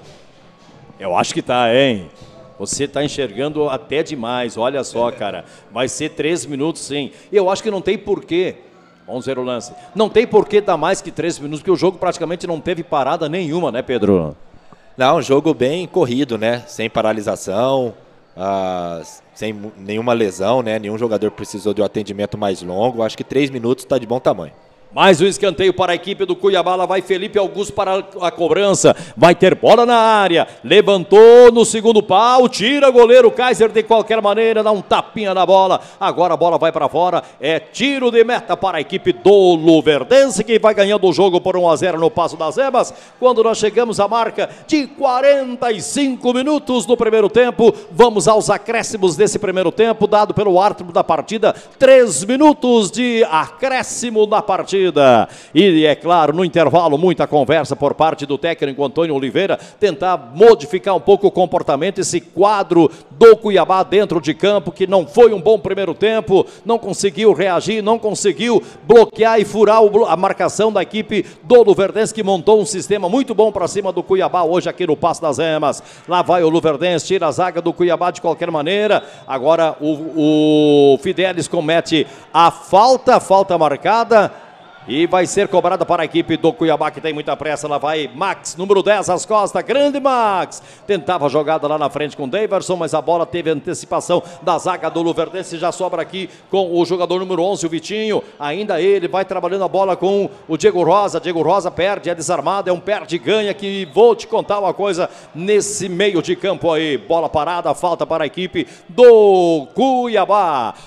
Eu acho que tá, hein? Você tá enxergando até demais, olha só, cara. Vai ser três minutos, sim. E eu acho que não tem porquê. Vamos ver o lance. Não tem porquê dar mais que três minutos, porque o jogo praticamente não teve parada nenhuma, né, Pedro? Não, um jogo bem corrido, né? Sem paralisação. Ah, sem nenhuma lesão, né? Nenhum jogador precisou de um atendimento mais longo. Acho que três minutos está de bom tamanho. Mais um escanteio para a equipe do Cuiabá, lá vai Felipe Augusto para a cobrança, vai ter bola na área, levantou no segundo pau, tira o goleiro Kaiser de qualquer maneira, dá um tapinha na bola, agora a bola vai para fora, é tiro de meta para a equipe do Luverdense, que vai ganhando o jogo por um a zero no Passo das Emas, quando nós chegamos à marca de quarenta e cinco minutos do primeiro tempo, vamos aos acréscimos desse primeiro tempo, dado pelo árbitro da partida, três minutos de acréscimo na partida. E é claro, no intervalo, muita conversa por parte do técnico Antônio Oliveira, tentar modificar um pouco o comportamento, esse quadro do Cuiabá dentro de campo, que não foi um bom primeiro tempo, não conseguiu reagir, não conseguiu bloquear e furar a marcação da equipe do Luverdense, que montou um sistema muito bom para cima do Cuiabá hoje aqui no Passo das Emas. Lá vai o Luverdense, tira a zaga do Cuiabá de qualquer maneira. Agora o, o Fidelis comete a falta, falta marcada. E vai ser cobrada para a equipe do Cuiabá, que tem muita pressa. Lá vai Max, número dez, às costas. Grande Max. Tentava a jogada lá na frente com o Daverson, mas a bola teve antecipação da zaga do Luverdense. Já sobra aqui com o jogador número onze, o Vitinho. Ainda ele vai trabalhando a bola com o Diego Rosa. Diego Rosa perde, é desarmado. É um perde-ganha que vou te contar uma coisa nesse meio de campo aí. Bola parada, falta para a equipe do Cuiabá.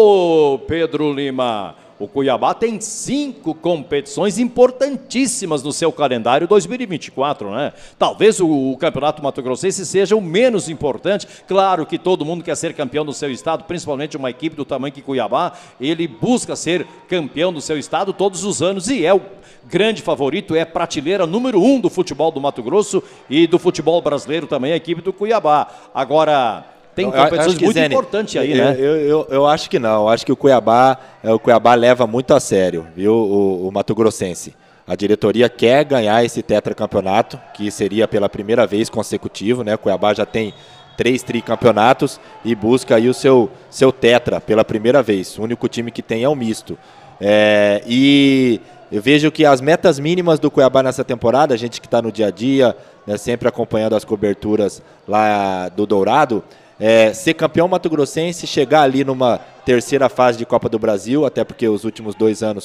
Ô Pedro Lima. O Cuiabá tem cinco competições importantíssimas no seu calendário dois mil e vinte e quatro, né? Talvez o, o Campeonato Mato Grossense seja o menos importante. Claro que todo mundo quer ser campeão do seu estado, principalmente uma equipe do tamanho que Cuiabá. Ele busca ser campeão do seu estado todos os anos e é o grande favorito, é prateleira número um do futebol do Mato Grosso e do futebol brasileiro também, a equipe do Cuiabá. Agora... tem competições muito Zene, importantes aí, eu, né? Eu, eu, eu acho que não. Eu acho que o Cuiabá, o Cuiabá leva muito a sério, viu, o, o Mato Grossense. A diretoria quer ganhar esse tetracampeonato, que seria pela primeira vez consecutivo, né? O Cuiabá já tem três tricampeonatos e busca aí o seu, seu tetra pela primeira vez. O único time que tem é o misto. É, e eu vejo que as metas mínimas do Cuiabá nessa temporada, a gente que está no dia a dia, né, sempre acompanhando as coberturas lá do Dourado, É, ser campeão mato-grossense, chegar ali numa terceira fase de Copa do Brasil, até porque os últimos dois anos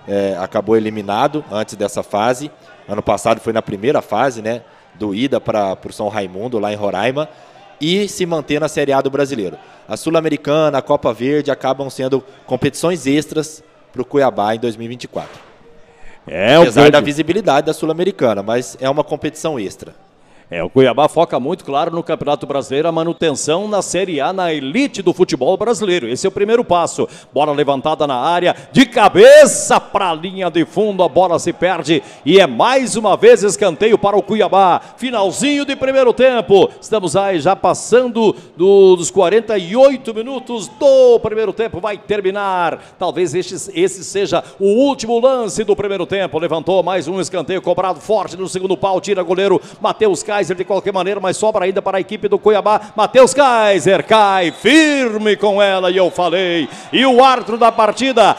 é, acabou eliminado antes dessa fase. Ano passado foi na primeira fase, né, do ida para o São Raimundo, lá em Roraima, e se manter na Série A do Brasileiro. A Sul-Americana, a Copa Verde acabam sendo competições extras para o Cuiabá em dois mil e vinte e quatro. É, Apesar da visibilidade da Sul-Americana, mas é uma competição extra. É, o Cuiabá foca muito, claro, no Campeonato Brasileiro, a manutenção na Série A, na elite do futebol brasileiro. Esse é o primeiro passo. Bola levantada na área, de cabeça para a linha de fundo, a bola se perde e é mais uma vez escanteio para o Cuiabá. Finalzinho de primeiro tempo. Estamos aí já passando do, dos quarenta e oito minutos do primeiro tempo. Vai terminar. Talvez este, esse seja o último lance do primeiro tempo. Levantou mais um escanteio cobrado forte no segundo pau. Tira goleiro Matheus Kaiser de qualquer maneira, mas sobra ainda para a equipe do Cuiabá. Matheus Kaiser cai firme com ela e eu falei. E o árbitro da partida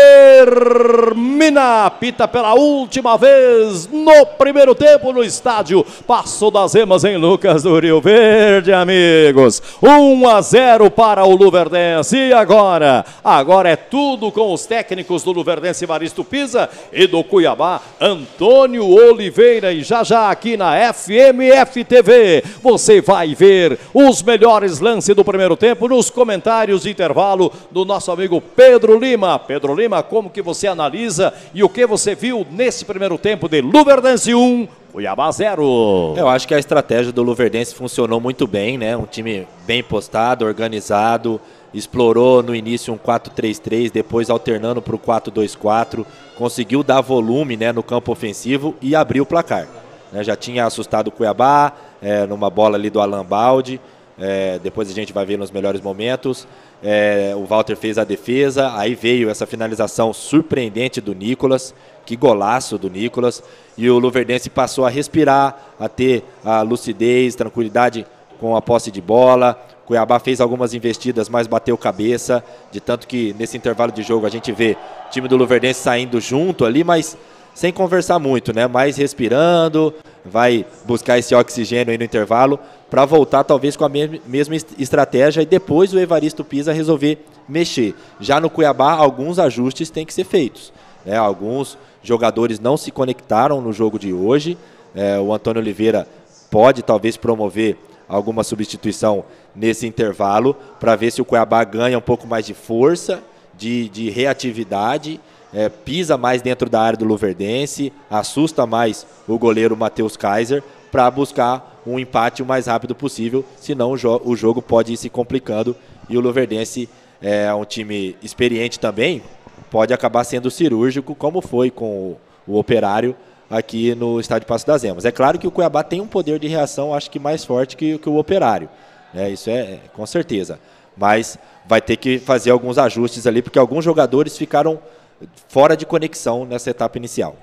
termina, pita pela última vez no primeiro tempo no estádio Passo das Emas em Lucas do Rio Verde, amigos. um a zero para o Luverdense. E agora? Agora é tudo com os técnicos do Luverdense, Evaristo Pisa, e do Cuiabá, Antônio Oliveira. E já já aqui na F M F T V, você vai ver os melhores lances do primeiro tempo nos comentários de intervalo do nosso amigo Pedro Lima. Pedro Lima, como que você analisa e o que você viu nesse primeiro tempo de Luverdense um, Cuiabá zero? Eu acho que a estratégia do Luverdense funcionou muito bem, né? Um time bem postado, organizado, explorou no início um quatro três três, depois alternando para o quatro dois quatro, conseguiu dar volume, né, no campo ofensivo e abrir o placar. Já tinha assustado o Cuiabá, é, numa bola ali do Alan Baldi, é, depois a gente vai ver nos melhores momentos. É, o Walter fez a defesa, aí veio essa finalização surpreendente do Nicolas, que golaço do Nicolas, e o Luverdense passou a respirar, a ter a lucidez, tranquilidade com a posse de bola. Cuiabá fez algumas investidas, mas bateu cabeça, de tanto que nesse intervalo de jogo a gente vê o time do Luverdense saindo junto ali, mas sem conversar muito, né? Mais respirando, vai buscar esse oxigênio aí no intervalo para voltar talvez com a me mesma estratégia e depois o Evaristo Pisa resolver mexer. Já no Cuiabá, alguns ajustes têm que ser feitos, né? Alguns jogadores não se conectaram no jogo de hoje. É, o Antônio Oliveira pode talvez promover alguma substituição nesse intervalo para ver se o Cuiabá ganha um pouco mais de força, de, de reatividade. É, pisa mais dentro da área do Luverdense, assusta mais o goleiro Matheus Kaiser para buscar um empate o mais rápido possível, senão o, jo o jogo pode ir se complicando e o Luverdense é um time experiente também, pode acabar sendo cirúrgico, como foi com o, o Operário aqui no estádio Passo das Emas. É claro que o Cuiabá tem um poder de reação, acho que mais forte que, que o Operário, né? Isso é, é com certeza, mas vai ter que fazer alguns ajustes ali, porque alguns jogadores ficaram fora de conexão nessa etapa inicial.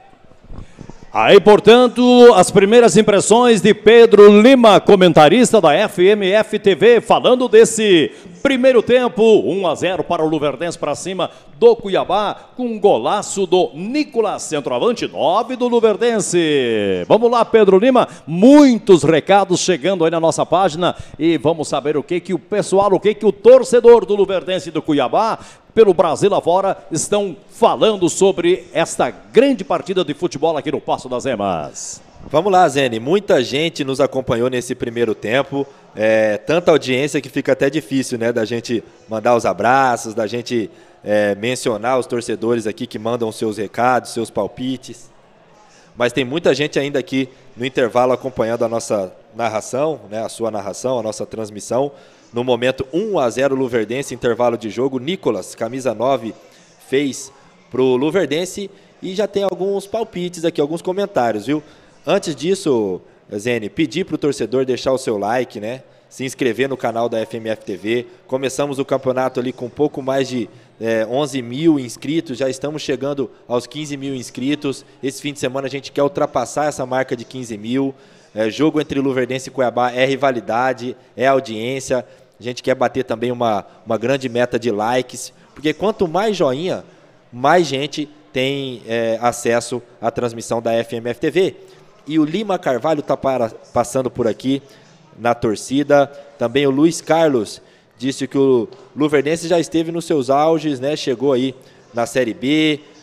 Aí, portanto, as primeiras impressões de Pedro Lima, comentarista da F M F T V, falando desse primeiro tempo, um a zero para o Luverdense, para cima do Cuiabá, com um golaço do Nicolas, centroavante nove do Luverdense. Vamos lá, Pedro Lima, muitos recados chegando aí na nossa página e vamos saber o que que o pessoal, o que que o torcedor do Luverdense e do Cuiabá, pelo Brasil afora, estão falando sobre esta grande partida de futebol aqui no Passo das Emas. Vamos lá, Zene, muita gente nos acompanhou nesse primeiro tempo, é, tanta audiência que fica até difícil, né, da gente mandar os abraços, da gente é, mencionar os torcedores aqui que mandam seus recados, seus palpites, mas tem muita gente ainda aqui no intervalo acompanhando a nossa narração, né, a sua narração, a nossa transmissão. No momento um a zero Luverdense, intervalo de jogo, Nicolas, camisa nove, fez para o Luverdense e já tem alguns palpites aqui, alguns comentários, viu? Antes disso, Zene, pedir para o torcedor deixar o seu like, né? Se inscrever no canal da F M F T V. Começamos o campeonato ali com um pouco mais de é, onze mil inscritos, já estamos chegando aos quinze mil inscritos. Esse fim de semana a gente quer ultrapassar essa marca de quinze mil. É, jogo entre Luverdense e Cuiabá é rivalidade, é audiência. A gente quer bater também uma, uma grande meta de likes, porque quanto mais joinha, mais gente tem é, acesso à transmissão da F M F T V. E o Lima Carvalho está passando por aqui na torcida. Também o Luiz Carlos disse que o Luverdense já esteve nos seus auges, né? Chegou aí na Série B,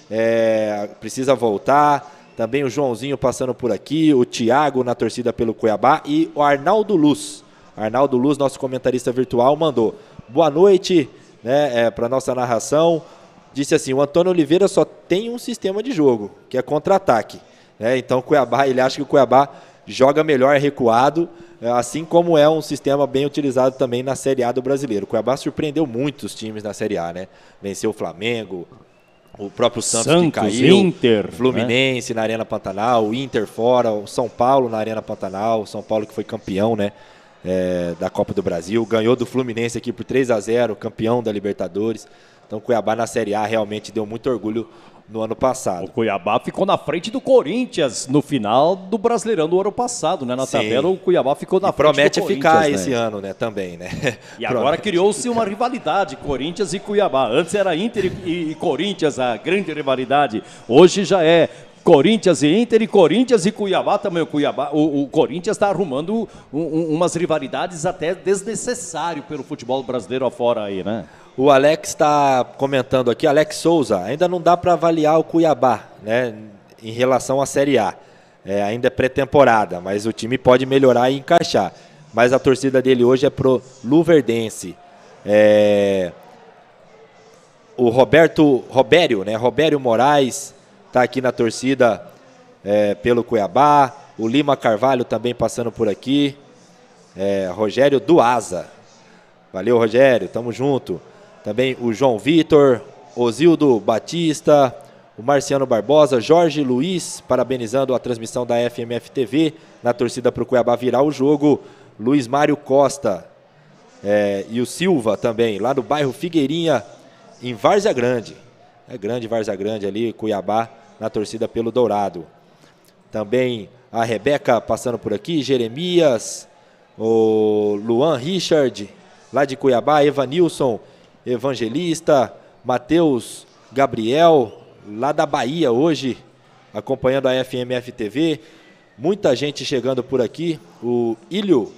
é, precisa voltar. Também o Joãozinho passando por aqui, o Thiago na torcida pelo Cuiabá e o Arnaldo Luz. Arnaldo Luz, nosso comentarista virtual, mandou boa noite, né, é, para nossa narração. Disse assim, o Antônio Oliveira só tem um sistema de jogo, que é contra-ataque. Né? Então o Cuiabá, ele acha que o Cuiabá joga melhor recuado, assim como é um sistema bem utilizado também na Série A do Brasileiro. O Cuiabá surpreendeu muitos times na Série A, né? Venceu o Flamengo, o próprio Santos, Santos que caiu, Inter, Fluminense, né, na Arena Pantanal, o Inter fora, o São Paulo na Arena Pantanal, o São Paulo que foi campeão, né, é, da Copa do Brasil, ganhou do Fluminense aqui por três a zero, campeão da Libertadores. Então o Cuiabá na Série A realmente deu muito orgulho no ano passado. O Cuiabá ficou na frente do Corinthians no final do Brasileirão do ano passado, né? Na Sim. tabela o Cuiabá ficou na e frente promete do Corinthians, ficar né? esse ano, né? Também, né? E agora criou-se uma rivalidade, Corinthians e Cuiabá. Antes era Inter e, e Corinthians, a grande rivalidade. Hoje já é Corinthians e Inter e Corinthians e Cuiabá também. O, Cuiabá, o, o Corinthians está arrumando um, um, umas rivalidades até desnecessário pelo futebol brasileiro afora aí, né? O Alex está comentando aqui, Alex Souza, ainda não dá para avaliar o Cuiabá, né, em relação à Série A. É, ainda é pré-temporada, mas o time pode melhorar e encaixar. Mas a torcida dele hoje é pro Luverdense. É, o Roberto, Robério, né, Robério Moraes está aqui na torcida é, pelo Cuiabá. O Lima Carvalho também passando por aqui. É, Rogério Duaza. Valeu, Rogério, tamo junto. Também o João Vitor, Osildo Batista, o Marciano Barbosa, Jorge Luiz, parabenizando a transmissão da F M F T V, na torcida para o Cuiabá virar o jogo, Luiz Mário Costa é, e o Silva também, lá no bairro Figueirinha, em Várzea Grande. É grande Várzea Grande ali, Cuiabá, na torcida pelo Dourado. Também a Rebeca passando por aqui, Jeremias, o Luan Richard, lá de Cuiabá, Evanilson Evangelista, Matheus Gabriel, lá da Bahia hoje, acompanhando a F M F T V. Muita gente chegando por aqui. O Ilho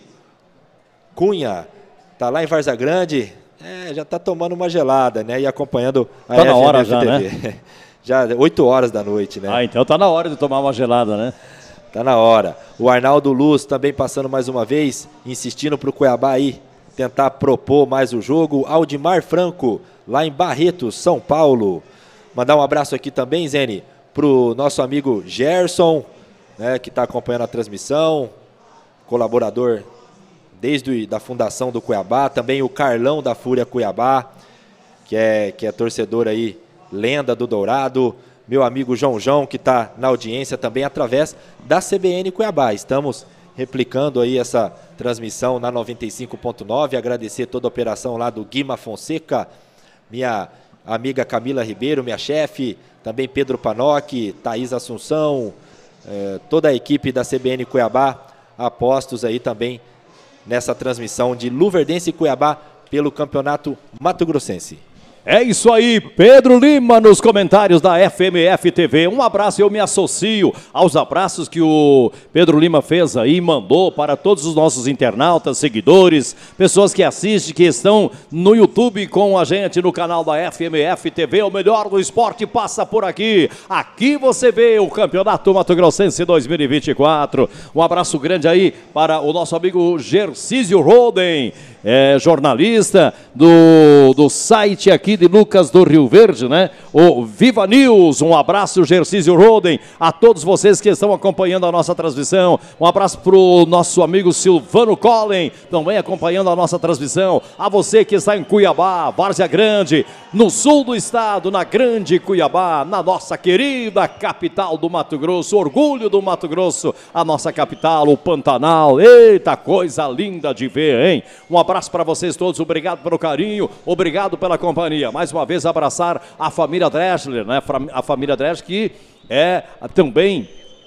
Cunha tá lá em Várzea Grande, é, já tá tomando uma gelada, né? E acompanhando a tá F M F T V. Na hora já, né? Já oito horas da noite, né? Ah, então tá na hora de tomar uma gelada, né? Tá na hora. O Arnaldo Luz também passando mais uma vez, insistindo pro Cuiabá aí tentar propor mais o jogo. Aldimar Franco, lá em Barretos, São Paulo. Mandar um abraço aqui também, Zene, pro nosso amigo Gerson, né, que está acompanhando a transmissão, colaborador desde a fundação do Cuiabá. Também o Carlão da Fúria Cuiabá, que é, que é torcedor aí, lenda do Dourado. Meu amigo João João, que está na audiência também através da C B N Cuiabá. Estamos replicando aí essa transmissão na noventa e cinco ponto nove, agradecer toda a operação lá do Guima Fonseca, minha amiga Camila Ribeiro, minha chefe, também Pedro Panoc, Thaís Assunção, eh, toda a equipe da C B N Cuiabá, apostos aí também nessa transmissão de Luverdense e Cuiabá pelo Campeonato Mato Grossense. É isso aí, Pedro Lima nos comentários da F M F T V. Um abraço, eu me associo aos abraços que o Pedro Lima fez aí, mandou para todos os nossos internautas, seguidores, pessoas que assistem, que estão no YouTube com a gente no canal da F M F T V. O melhor do esporte passa por aqui. Aqui você vê o Campeonato Mato Grossense dois mil e vinte e quatro. Um abraço grande aí para o nosso amigo Gercísio Roden, é, jornalista do, do site aqui de Lucas do Rio Verde, né? O Viva News. Um abraço, Gercísio Roden, a todos vocês que estão acompanhando a nossa transmissão. Um abraço para o nosso amigo Silvano Collen, também acompanhando a nossa transmissão. A você que está em Cuiabá, Várzea Grande, no sul do estado, na grande Cuiabá, na nossa querida capital do Mato Grosso, orgulho do Mato Grosso, a nossa capital, o Pantanal. Eita, coisa linda de ver, hein? Um abraço para vocês todos, obrigado pelo carinho, obrigado pela companhia. Mais uma vez abraçar a família Dreschler, né? A família Dreschler que é também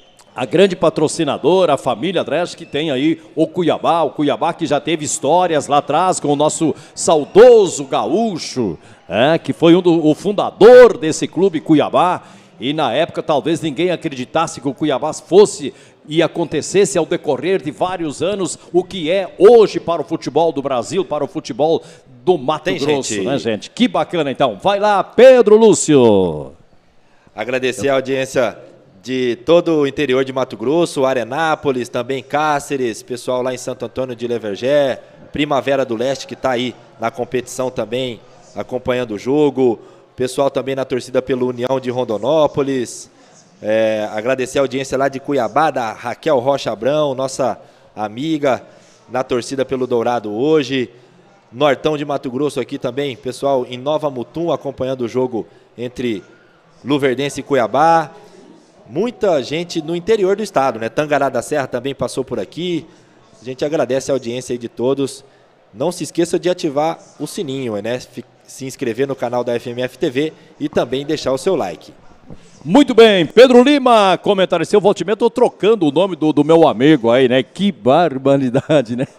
a grande patrocinadora, a família Dreschler, que tem aí o Cuiabá, o Cuiabá que já teve histórias lá atrás com o nosso saudoso gaúcho, é, que foi um do, o fundador desse clube Cuiabá. E na época talvez ninguém acreditasse que o Cuiabá fosse e acontecesse ao decorrer de vários anos o que é hoje para o futebol do Brasil, para o futebol do Mato Tem Grosso, gente... né, gente? Que bacana, então. Vai lá, Pedro Lúcio. Agradecer a audiência de todo o interior de Mato Grosso, Arenápolis, também Cáceres, pessoal lá em Santo Antônio de Levergé, Primavera do Leste, que está aí na competição também, acompanhando o jogo, pessoal também na torcida pelo União de Rondonópolis, é, agradecer a audiência lá de Cuiabá, da Raquel Rocha Abrão, nossa amiga, na torcida pelo Dourado hoje, Nortão de Mato Grosso aqui também, pessoal em Nova Mutum, acompanhando o jogo entre Luverdense e Cuiabá. Muita gente no interior do estado, né? Tangará da Serra também passou por aqui. A gente agradece a audiência aí de todos. Não se esqueça de ativar o sininho, né? Se inscrever no canal da F M F T V e também deixar o seu like. Muito bem, Pedro Lima, comentário seu, Voltimento, tô trocando o nome do, do meu amigo aí, né? Que barbaridade, né?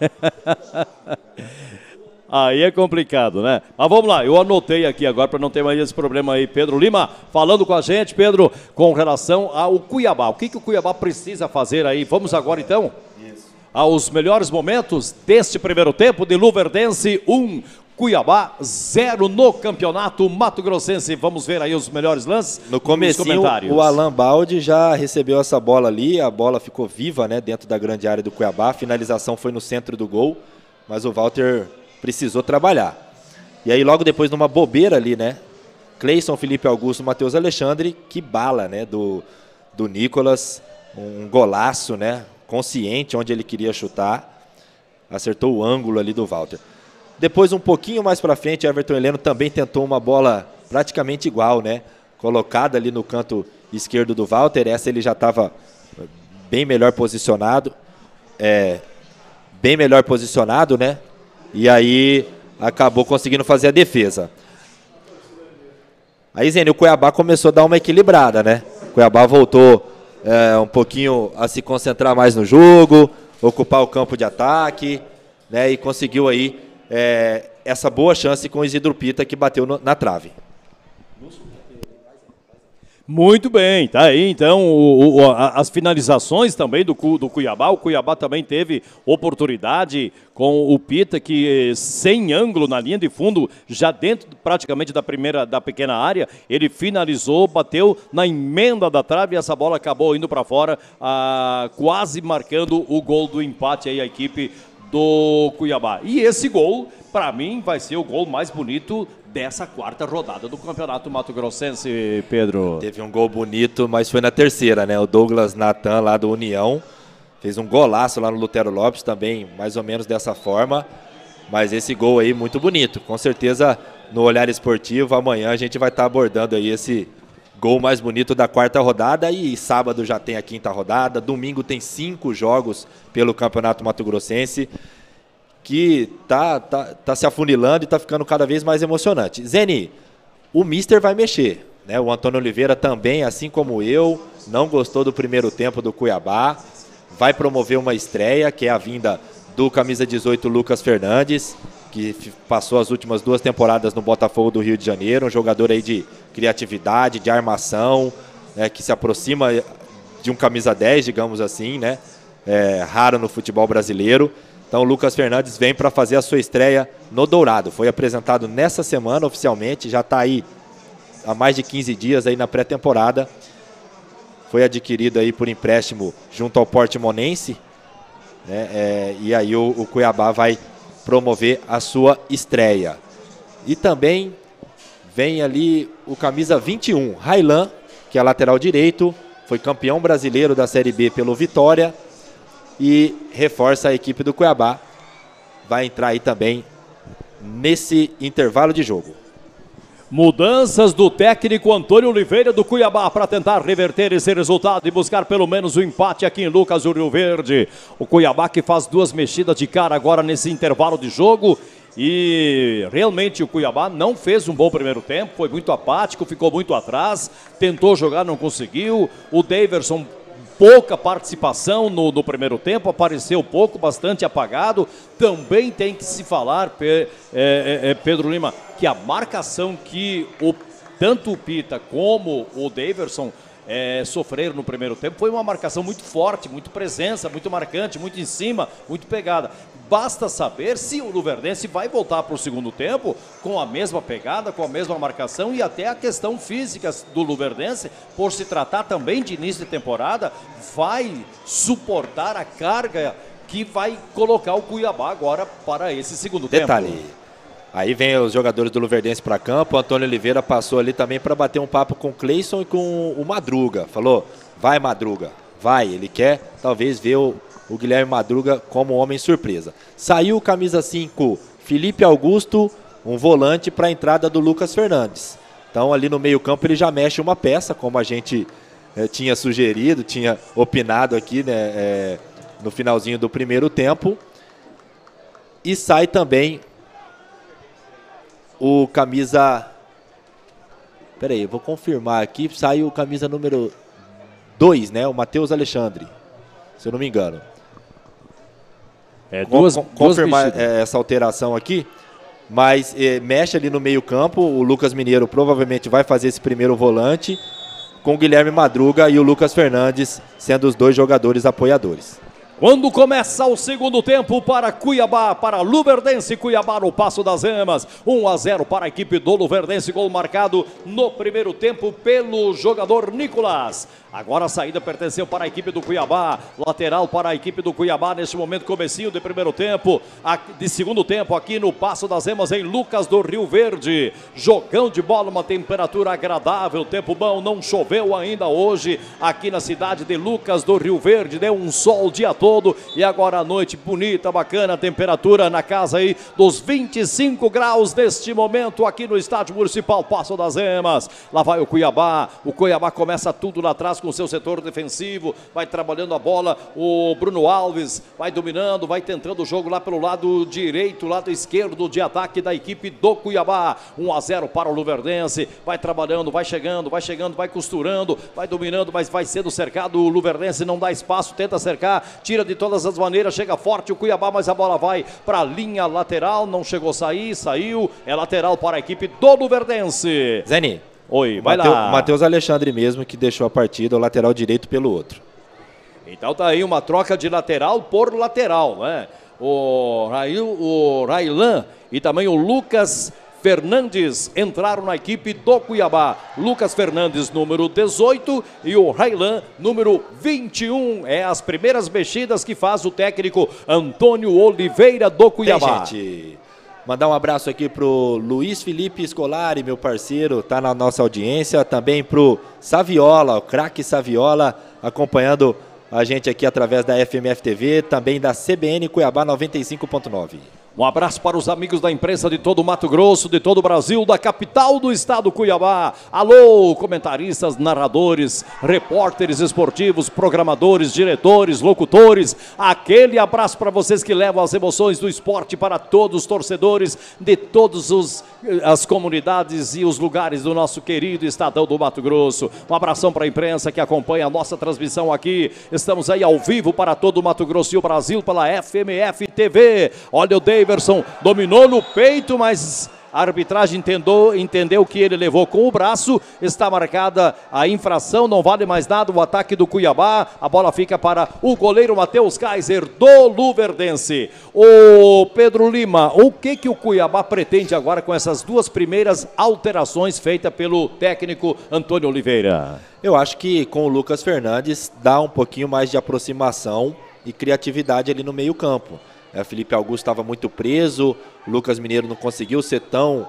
Aí é complicado, né? Mas vamos lá, eu anotei aqui agora para não ter mais esse problema aí. Pedro Lima, falando com a gente, Pedro, com relação ao Cuiabá. O que, que o Cuiabá precisa fazer aí? Vamos agora, então, Isso. aos melhores momentos deste primeiro tempo de Luverdense um, Cuiabá zero no campeonato Mato Grossense. Vamos ver aí os melhores lances. No comecinho, o Alan Baldi já recebeu essa bola ali, a bola ficou viva, né, dentro da grande área do Cuiabá. A finalização foi no centro do gol, mas o Walter precisou trabalhar. E aí logo depois, numa bobeira ali, né, Cleison, Felipe Augusto, Matheus Alexandre, que bala, né, do, do Nicolas, um golaço, né, consciente onde ele queria chutar, acertou o ângulo ali do Walter. Depois, um pouquinho mais para frente, Everton Heleno também tentou uma bola praticamente igual, né, colocada ali no canto esquerdo do Walter. Essa ele já estava bem melhor posicionado, é, bem melhor posicionado, né, e aí acabou conseguindo fazer a defesa. Aí, Zene, o Cuiabá começou a dar uma equilibrada, né? O Cuiabá voltou é, um pouquinho a se concentrar mais no jogo, ocupar o campo de ataque, né? E conseguiu aí é, essa boa chance com o Isidro Pita, que bateu no, na trave. Muito bem, tá aí então o, o, as finalizações também do, do Cuiabá. O Cuiabá também teve oportunidade com o Pita, que sem ângulo na linha de fundo, já dentro praticamente da primeira, da pequena área, ele finalizou, bateu na emenda da trave e essa bola acabou indo para fora, ah, quase marcando o gol do empate aí a equipe do Cuiabá. E esse gol, para mim, vai ser o gol mais bonito dessa quarta rodada do Campeonato Mato Grossense, Pedro. Teve um gol bonito, mas foi na terceira, né? O Douglas Natan, lá do União, fez um golaço lá no Lutero Lopes também, mais ou menos dessa forma. Mas esse gol aí, muito bonito. Com certeza, no Olhar Esportivo, amanhã a gente vai estar abordando aí esse gol mais bonito da quarta rodada. E sábado já tem a quinta rodada. Domingo tem cinco jogos pelo Campeonato Mato Grossense, que tá, tá, tá se afunilando e tá ficando cada vez mais emocionante. Zeni, o Mister vai mexer, né? O Antônio Oliveira também, assim como eu, não gostou do primeiro tempo do Cuiabá. Vai promover uma estreia, que é a vinda do camisa dezoito, Lucas Fernandes, que passou as últimas duas temporadas no Botafogo do Rio de Janeiro, um jogador aí de criatividade, de armação, né, que se aproxima de um camisa dez, digamos assim, né? É, raro no futebol brasileiro. Então o Lucas Fernandes vem para fazer a sua estreia no Dourado. Foi apresentado nessa semana oficialmente, já está aí há mais de quinze dias aí na pré-temporada. Foi adquirido aí por empréstimo junto ao Portimonense, né? É, e aí o, o Cuiabá vai promover a sua estreia. E também vem ali o camisa vinte e um, Railan, que é lateral direito, foi campeão brasileiro da Série B pelo Vitória e reforça a equipe do Cuiabá. Vai entrar aí também nesse intervalo de jogo. Mudanças do técnico Antônio Oliveira do Cuiabá para tentar reverter esse resultado e buscar pelo menos o empate aqui em Lucas do Rio Verde. O Cuiabá que faz duas mexidas de cara agora nesse intervalo de jogo. E realmente o Cuiabá não fez um bom primeiro tempo, foi muito apático, ficou muito atrás, tentou jogar, não conseguiu. O Daverson, pouca participação no, no primeiro tempo, apareceu pouco, bastante apagado. Também tem que se falar, é, é, é, Pedro Lima, que a marcação que o, tanto o Pita como o Daverson é, sofreram no primeiro tempo. Foi uma marcação muito forte, muito presença, muito marcante, muito em cima, muito pegada. Basta saber se o Luverdense vai voltar para o segundo tempo com a mesma pegada, com a mesma marcação e até a questão física do Luverdense, por se tratar também de início de temporada, vai suportar a carga que vai colocar o Cuiabá agora para esse segundo Detalhe. tempo. Aí vem os jogadores do Luverdense para campo, o Antônio Oliveira passou ali também para bater um papo com o Cleison e com o Madruga. Falou, vai Madruga, vai. Ele quer talvez ver o, o Guilherme Madruga como homem surpresa. Saiu o camisa cinco, Felipe Augusto, um volante para a entrada do Lucas Fernandes. Então ali no meio campo ele já mexe uma peça, como a gente eh, tinha sugerido, tinha opinado aqui, né, eh, no finalzinho do primeiro tempo. E sai também o camisa... Peraí, eu vou confirmar aqui. Sai o camisa número dois, né? O Matheus Alexandre, se eu não me engano. É, duas, Con duas confirmar é, essa alteração aqui. Mas é, mexe ali no meio campo. O Lucas Mineiro provavelmente vai fazer esse primeiro volante, com o Guilherme Madruga e o Lucas Fernandes sendo os dois jogadores apoiadores. Quando começa o segundo tempo para Cuiabá, para Luverdense, Cuiabá no Passo das Emas, um a zero para a equipe do Luverdense, gol marcado no primeiro tempo pelo jogador Nicolas. Agora a saída pertenceu para a equipe do Cuiabá, lateral para a equipe do Cuiabá, neste momento comecinho de primeiro tempo, de segundo tempo aqui no Passo das Emas, em Lucas do Rio Verde. Jogão de bola, uma temperatura agradável, tempo bom, não choveu ainda hoje aqui na cidade de Lucas do Rio Verde, deu um sol o dia todo. Todo, e agora a noite bonita, bacana, temperatura na casa aí dos vinte e cinco graus neste momento aqui no Estádio Municipal Passo das Emas. Lá vai o Cuiabá, o Cuiabá começa tudo lá atrás com o seu setor defensivo, vai trabalhando a bola, o Bruno Alves vai dominando, vai tentando o jogo lá pelo lado direito, lado esquerdo de ataque da equipe do Cuiabá. um a zero para o Luverdense, vai trabalhando, vai chegando, vai chegando, vai costurando, vai dominando, mas vai sendo cercado. O Luverdense não dá espaço, tenta cercar, tira de todas as maneiras, chega forte o Cuiabá, mas a bola vai para a linha lateral, não chegou a sair, saiu, é lateral para a equipe do Luverdense. Zeni, oi, vai Mateu, lá. Matheus Alexandre mesmo que deixou a partida, o lateral direito pelo outro. Então tá aí uma troca de lateral por lateral, né? O, Rail, o Railan e também o Lucas Fernandes entraram na equipe do Cuiabá. Lucas Fernandes, número dezoito, e o Railan, número vinte e um. É as primeiras mexidas que faz o técnico Antônio Oliveira do Cuiabá. Tem, gente. Mandar um abraço aqui pro Luiz Felipe Scolari, meu parceiro, tá na nossa audiência. Também pro Saviola, o craque Saviola, acompanhando a gente aqui através da F M F T V, também da C B N Cuiabá noventa e cinco ponto nove. Um abraço para os amigos da imprensa de todo o Mato Grosso, de todo o Brasil, da capital do estado Cuiabá. Alô, comentaristas, narradores, repórteres esportivos, programadores, diretores, locutores. Aquele abraço para vocês que levam as emoções do esporte para todos os torcedores de todas as comunidades e os lugares do nosso querido estadão do Mato Grosso. Um abração para a imprensa que acompanha a nossa transmissão aqui. Estamos aí ao vivo para todo o Mato Grosso e o Brasil pela F M F T V. Olha o David. Everson dominou no peito, mas a arbitragem entendeu, entendeu que ele levou com o braço. Está marcada a infração, não vale mais nada o ataque do Cuiabá. A bola fica para o goleiro Matheus Kaiser do Luverdense. O Pedro Lima, o que, que o Cuiabá pretende agora com essas duas primeiras alterações feitas pelo técnico Antônio Oliveira? Eu acho que com o Lucas Fernandes dá um pouquinho mais de aproximação e criatividade ali no meio campo. É, Felipe Augusto estava muito preso, Lucas Mineiro não conseguiu ser tão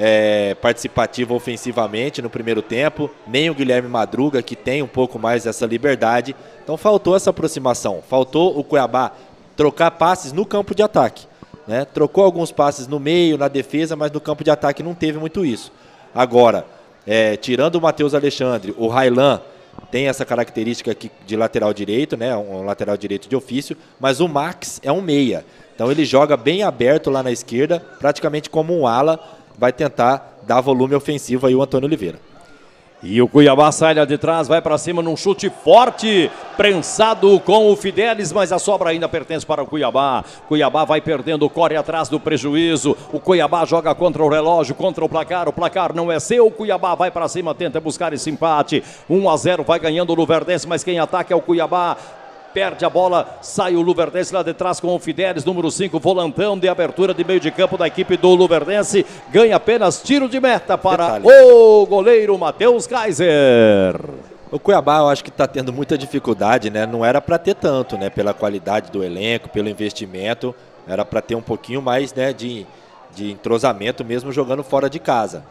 é, participativo ofensivamente no primeiro tempo, nem o Guilherme Madruga, que tem um pouco mais essa liberdade. Então faltou essa aproximação, faltou o Cuiabá trocar passes no campo de ataque, né? Trocou alguns passes no meio, na defesa, mas no campo de ataque não teve muito isso. Agora, é, tirando o Matheus Alexandre, o Railan tem essa característica aqui de lateral direito, né? Um lateral direito de ofício, mas o Max é um meia. Então ele joga bem aberto lá na esquerda, praticamente como um ala, vai tentar dar volume ofensivo aí o Antônio Oliveira. E o Cuiabá sai lá de trás, vai para cima num chute forte, prensado com o Fidelis, mas a sobra ainda pertence para o Cuiabá. Cuiabá vai perdendo, corre atrás do prejuízo. O Cuiabá joga contra o relógio, contra o placar. O placar não é seu, o Cuiabá vai para cima, tenta buscar esse empate. um a zero vai ganhando o Luverdense, mas quem ataca é o Cuiabá. Perde a bola, sai o Luverdense lá de trás com o Fidelis, número cinco, volantão de abertura de meio de campo da equipe do Luverdense. Ganha apenas tiro de meta para Detalhe. o goleiro Matheus Kaiser. O Cuiabá eu acho que está tendo muita dificuldade, né? Não era para ter tanto, né? Pela qualidade do elenco, pelo investimento. Era para ter um pouquinho mais, né, de, de entrosamento mesmo jogando fora de casa.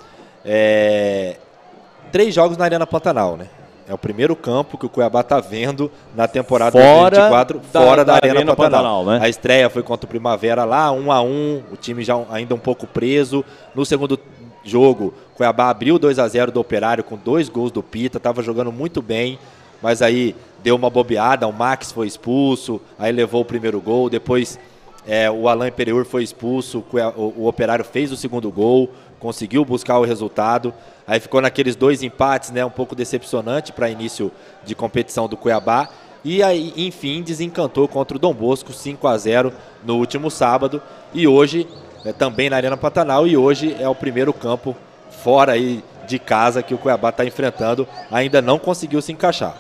É... Três jogos na Arena Pantanal, né? É o primeiro campo que o Cuiabá está vendo na temporada fora dois mil e vinte e quatro, da, fora da, da Arena, Arena Pantanal. Pantanal, né? A estreia foi contra o Primavera lá, um a um, o time já ainda um pouco preso. No segundo jogo, o Cuiabá abriu dois a zero do Operário com dois gols do Pita, estava jogando muito bem, mas aí deu uma bobeada, o Max foi expulso, aí levou o primeiro gol, depois é, o Alain Pereur foi expulso, o, o Operário fez o segundo gol, conseguiu buscar o resultado, aí ficou naqueles dois empates, né, um pouco decepcionante para início de competição do Cuiabá, e aí, enfim, desencantou contra o Dom Bosco, cinco a zero no último sábado, e hoje, é, também na Arena Pantanal, e hoje é o primeiro campo fora aí de casa que o Cuiabá está enfrentando, ainda não conseguiu se encaixar.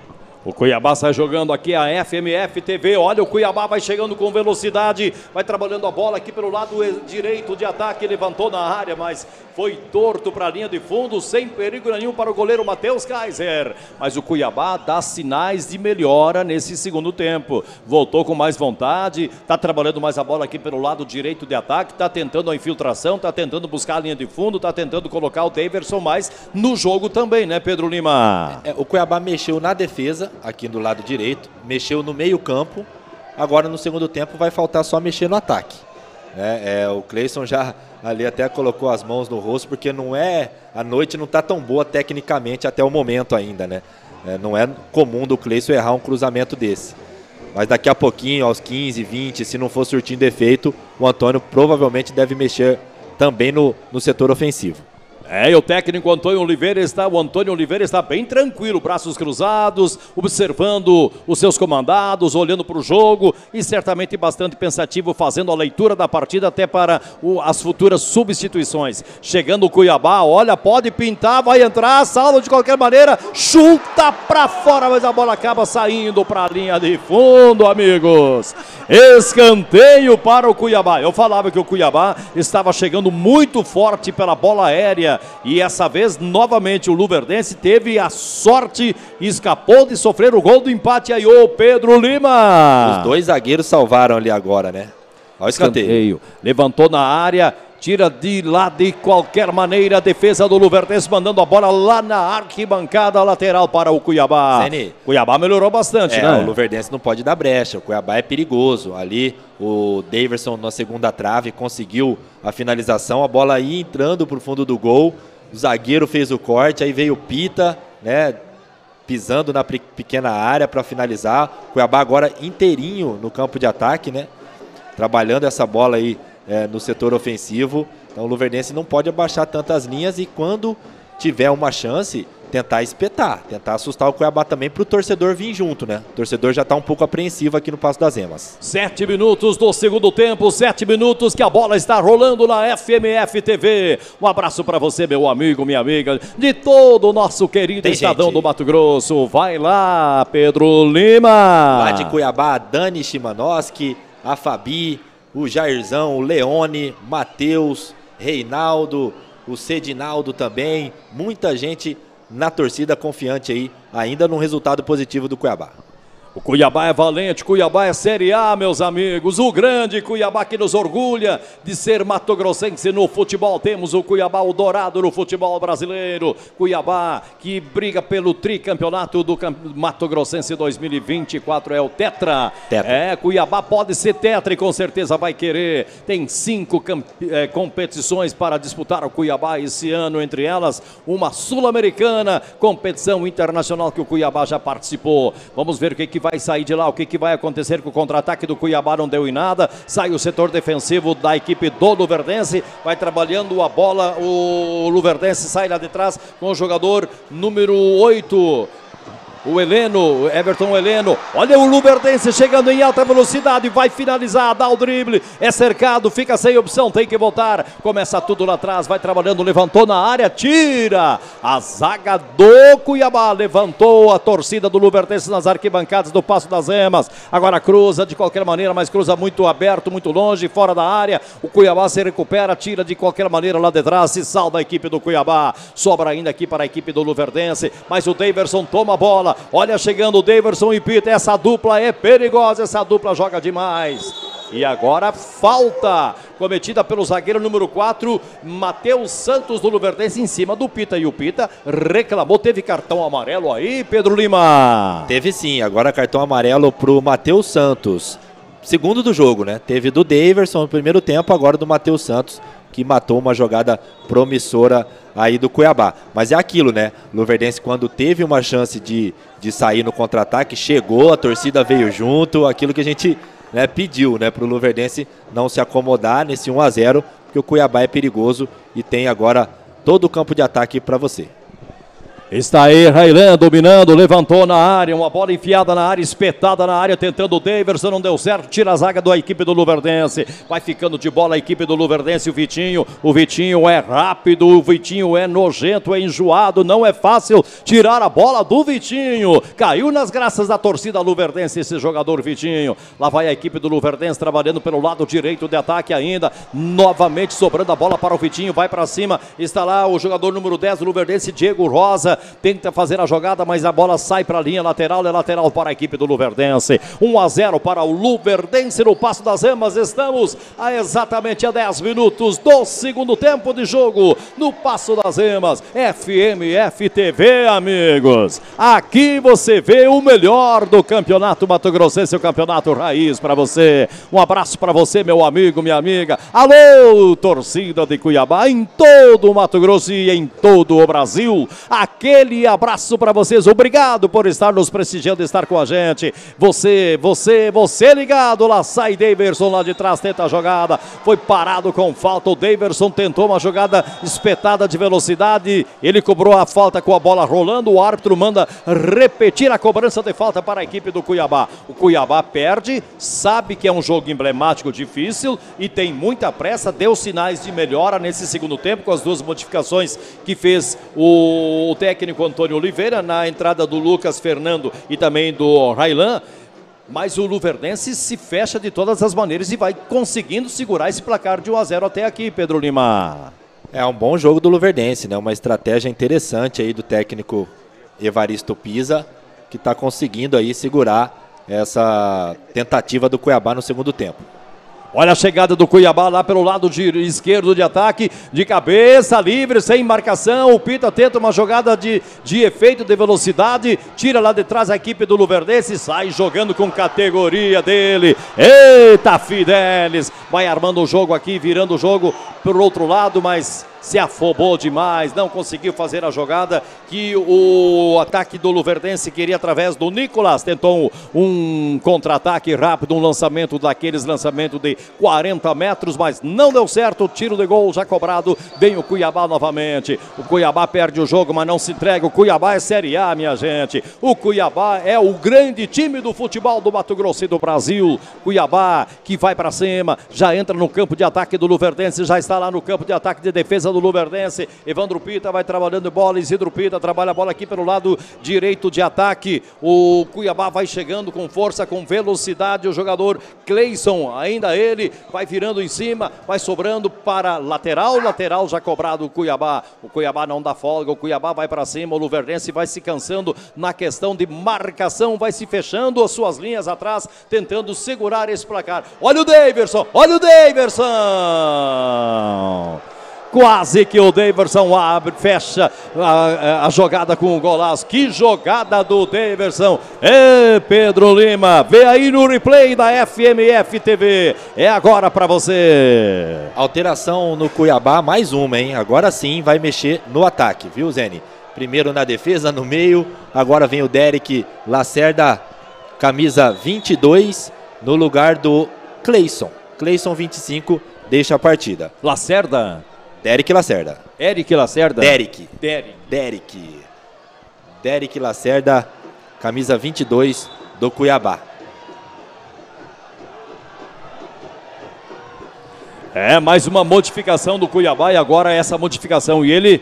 O Cuiabá sai jogando aqui a F M F T V, olha o Cuiabá vai chegando com velocidade, vai trabalhando a bola aqui pelo lado direito de ataque, levantou na área, mas foi torto para a linha de fundo, sem perigo nenhum para o goleiro Matheus Kaiser. Mas o Cuiabá dá sinais de melhora nesse segundo tempo, voltou com mais vontade, está trabalhando mais a bola aqui pelo lado direito de ataque, está tentando a infiltração, está tentando buscar a linha de fundo, está tentando colocar o Daverson mais no jogo também, né, Pedro Lima? É, o Cuiabá mexeu na defesa, aqui do lado direito, mexeu no meio campo, agora no segundo tempo vai faltar só mexer no ataque. É, é, o Cleison já ali até colocou as mãos no rosto, porque não é, a noite não está tão boa tecnicamente até o momento ainda, né? É, não é comum do Cleison errar um cruzamento desse. Mas daqui a pouquinho, aos quinze, vinte, se não for surtindo efeito, o Antônio provavelmente deve mexer também no, no setor ofensivo. É, e o técnico Antônio Oliveira está, o Antônio Oliveira está bem tranquilo, braços cruzados, observando os seus comandados, olhando para o jogo e certamente bastante pensativo, fazendo a leitura da partida até para o, as futuras substituições. Chegando o Cuiabá, olha, pode pintar, vai entrar, salva de qualquer maneira, chuta para fora, mas a bola acaba saindo para a linha de fundo, amigos. Escanteio para o Cuiabá. Eu falava que o Cuiabá estava chegando muito forte pela bola aérea. E essa vez, novamente, o Luverdense teve a sorte e escapou de sofrer o gol do empate aí, o Pedro Lima. Os dois zagueiros salvaram ali agora, né? Olha o escanteio. escanteio. Levantou na área, tira de lá de qualquer maneira a defesa do Luverdense, mandando a bola lá na arquibancada lateral para o Cuiabá. Zeni, Cuiabá melhorou bastante, é, né? O Luverdense não pode dar brecha, o Cuiabá é perigoso. Ali o Daverson na segunda trave conseguiu a finalização, a bola ia entrando para o fundo do gol, o zagueiro fez o corte, aí veio o Pita, né, pisando na pequena área para finalizar. O Cuiabá agora inteirinho no campo de ataque, né, trabalhando essa bola aí é, no setor ofensivo. Então o Luverdense não pode abaixar tantas linhas e quando tiver uma chance, tentar espetar, tentar assustar o Cuiabá também para o torcedor vir junto, né? O torcedor já está um pouco apreensivo aqui no Passo das Emas. Sete minutos do segundo tempo, sete minutos que a bola está rolando na F M F T V. Um abraço para você, meu amigo, minha amiga, de todo o nosso querido Tem estadão gente. do Mato Grosso. Vai lá, Pedro Lima. Lá de Cuiabá, a Dani Chimanowski, a Fabi, o Jairzão, o Leone, Matheus, Reinaldo, o Cedinaldo também. Muita gente na torcida confiante aí, ainda num resultado positivo do Cuiabá. O Cuiabá é valente, Cuiabá é Série A, meus amigos. O grande Cuiabá que nos orgulha de ser mato-grossense no futebol. Temos o Cuiabá, o dourado no futebol brasileiro. Cuiabá que briga pelo tricampeonato do Mato-Grossense dois mil e vinte e quatro, é o Tetra. Tetra. É, Cuiabá pode ser Tetra e com certeza vai querer. Tem cinco é, competições para disputar o Cuiabá esse ano, entre elas uma sul-americana, competição internacional que o Cuiabá já participou. Vamos ver o que, que vai vai sair de lá, o que, que vai acontecer com o contra-ataque do Cuiabá, não deu em nada. Sai o setor defensivo da equipe do Luverdense, vai trabalhando a bola, o Luverdense sai lá de trás com o jogador número oito. O Heleno, Everton Heleno, olha o Luverdense chegando em alta velocidade, vai finalizar, dá o drible, é cercado, fica sem opção, tem que voltar, começa tudo lá atrás, vai trabalhando, levantou na área, tira, a zaga do Cuiabá, levantou a torcida do Luverdense nas arquibancadas do Passo das Emas, agora cruza de qualquer maneira, mas cruza muito aberto, muito longe, fora da área, o Cuiabá se recupera, tira de qualquer maneira lá de trás, se salva a equipe do Cuiabá, sobra ainda aqui para a equipe do Luverdense, mas o Daverson toma a bola. Olha chegando o Daverson e Pita, essa dupla é perigosa, essa dupla joga demais. E agora falta cometida pelo zagueiro número quatro, Matheus Santos do Luverdense em cima do Pita. E o Pita reclamou, teve cartão amarelo aí, Pedro Lima? Teve sim, agora cartão amarelo pro Matheus Santos. Segundo do jogo, né? Teve do Daverson no primeiro tempo, agora do Matheus Santos, que matou uma jogada promissora aí do Cuiabá. Mas é aquilo, né? Luverdense, quando teve uma chance de, de sair no contra-ataque, chegou, a torcida veio junto, aquilo que a gente, né, pediu, né, para o Luverdense não se acomodar nesse um a zero, porque o Cuiabá é perigoso e tem agora todo o campo de ataque para você. Está aí Railan dominando, levantou na área, uma bola enfiada na área, espetada na área, tentando o Daverson, não deu certo, tira a zaga da equipe do Luverdense, vai ficando de bola a equipe do Luverdense, o Vitinho, o Vitinho é rápido, o Vitinho é nojento, é enjoado, não é fácil tirar a bola do Vitinho, caiu nas graças da torcida luverdense esse jogador Vitinho, lá vai a equipe do Luverdense trabalhando pelo lado direito de ataque ainda, novamente sobrando a bola para o Vitinho, vai para cima, está lá o jogador número dez do Luverdense, Diego Rosa, tenta fazer a jogada, mas a bola sai para a linha lateral, é lateral para a equipe do Luverdense, um a zero para o Luverdense no Passo das Emas. Estamos a exatamente a dez minutos do segundo tempo de jogo no Passo das Emas, F M F T V, amigos, aqui você vê o melhor do campeonato Mato Grossense, o campeonato raiz para você, um abraço para você, meu amigo, minha amiga, alô, torcida de Cuiabá, em todo o Mato Grosso e em todo o Brasil, aqui aquele abraço para vocês, obrigado por estar nos prestigiando, estar com a gente, você, você, você ligado, lá sai Daverson lá de trás, tenta a jogada, foi parado com falta, o Daverson tentou uma jogada espetada de velocidade, ele cobrou a falta com a bola rolando, o árbitro manda repetir a cobrança de falta para a equipe do Cuiabá, o Cuiabá perde, sabe que é um jogo emblemático, difícil e tem muita pressa, deu sinais de melhora nesse segundo tempo com as duas modificações que fez o, o técnico técnico Antônio Oliveira, na entrada do Lucas Fernando e também do Railan, mas o Luverdense se fecha de todas as maneiras e vai conseguindo segurar esse placar de um a zero até aqui, Pedro Lima. É um bom jogo do Luverdense, né? Uma estratégia interessante aí do técnico Evaristo Pisa, que está conseguindo aí segurar essa tentativa do Cuiabá no segundo tempo. Olha a chegada do Cuiabá lá pelo lado de esquerdo de ataque, de cabeça, livre, sem marcação. O Pita tenta uma jogada de, de efeito, de velocidade. Tira lá de trás a equipe do Luverdense, sai jogando com categoria dele. Eita, Fidelis! Vai armando o jogo aqui, virando o jogo pelo outro lado, mas se afobou demais, não conseguiu fazer a jogada que o ataque do Luverdense queria através do Nicolas. Tentou um contra-ataque rápido, um lançamento daqueles lançamentos de quarenta metros, mas não deu certo. Tiro de gol já cobrado, vem o Cuiabá novamente. O Cuiabá perde o jogo, mas não se entrega. O Cuiabá é Série A, minha gente. O Cuiabá é o grande time do futebol do Mato Grosso e do Brasil. Cuiabá que vai para cima, já entra no campo de ataque do Luverdense, já está lá no campo de ataque de defesa do Luverdense. Evandro Pita vai trabalhando bola, Isidro Pita trabalha a bola aqui pelo lado direito de ataque. O Cuiabá vai chegando com força, com velocidade. O jogador Cleison, ainda ele, vai virando em cima, vai sobrando para lateral, lateral já cobrado o Cuiabá. O Cuiabá não dá folga, o Cuiabá vai para cima, o Luverdense vai se cansando na questão de marcação, vai se fechando as suas linhas atrás, tentando segurar esse placar. Olha o Daverson, olha o Daverson! Quase que o Daverson abre, fecha a, a jogada com o golaço. Que jogada do Daverson. É, Pedro Lima, vê aí no replay da F M F T V. É agora para você. Alteração no Cuiabá, mais uma, hein? Agora sim vai mexer no ataque, viu, Zene? Primeiro na defesa, no meio. Agora vem o Derek Lacerda camisa vinte e dois, no lugar do Cleison. Cleison, vinte e cinco, deixa a partida. Lacerda. Derek Lacerda. Eric Lacerda. Derek. Derek. Derek. Derek Lacerda, camisa vinte e dois do Cuiabá. É, mais uma modificação do Cuiabá e agora essa modificação. E ele,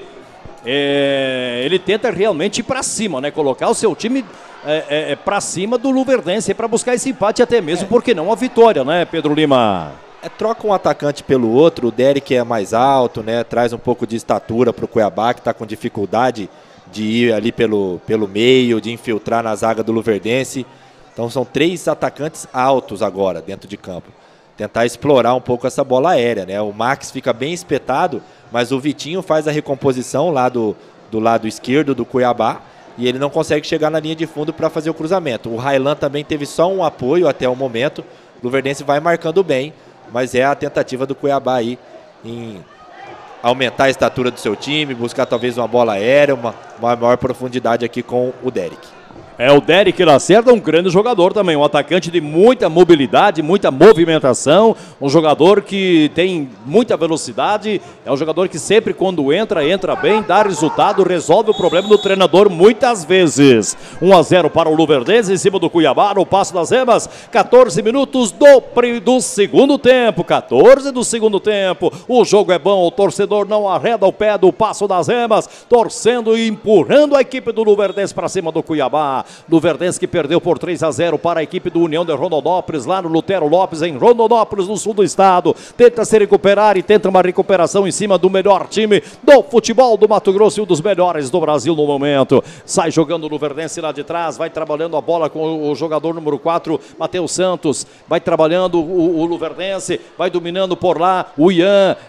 é, ele tenta realmente ir para cima, né? Colocar o seu time é, é, para cima do Luverdense para buscar esse empate até mesmo, é. porque não a vitória, né, Pedro Lima? É, troca um atacante pelo outro, o Derek é mais alto, né? Traz um pouco de estatura para o Cuiabá, que está com dificuldade de ir ali pelo, pelo meio, de infiltrar na zaga do Luverdense. Então são três atacantes altos agora dentro de campo. Tentar explorar um pouco essa bola aérea, né? O Max fica bem espetado, mas o Vitinho faz a recomposição lá do, do lado esquerdo do Cuiabá e ele não consegue chegar na linha de fundo para fazer o cruzamento. O Railan também teve só um apoio até o momento. O Luverdense vai marcando bem, mas é a tentativa do Cuiabá aí em aumentar a estatura do seu time, buscar talvez uma bola aérea, uma, uma maior profundidade aqui com o Derek. É o Derek Lacerda, um grande jogador também, um atacante de muita mobilidade, muita movimentação, um jogador que tem muita velocidade, é um jogador que sempre quando entra, entra bem, dá resultado, resolve o problema do treinador muitas vezes. um a zero para o Luverdense em cima do Cuiabá, no Passo das Emas, quatorze minutos do, do segundo tempo, quatorze do segundo tempo, o jogo é bom, o torcedor não arreda o pé do Passo das Emas, torcendo e empurrando a equipe do Luverdense para cima do Cuiabá. Luverdense que perdeu por três a zero para a equipe do União de Rondonópolis, lá no Lutero Lopes, em Rondonópolis, no sul do estado. Tenta se recuperar e tenta uma recuperação em cima do melhor time do futebol do Mato Grosso e um dos melhores do Brasil no momento. Sai jogando o Luverdense lá de trás, vai trabalhando a bola com o jogador número quatro, Matheus Santos. Vai trabalhando o, o Luverdense, vai dominando por lá. O Ian,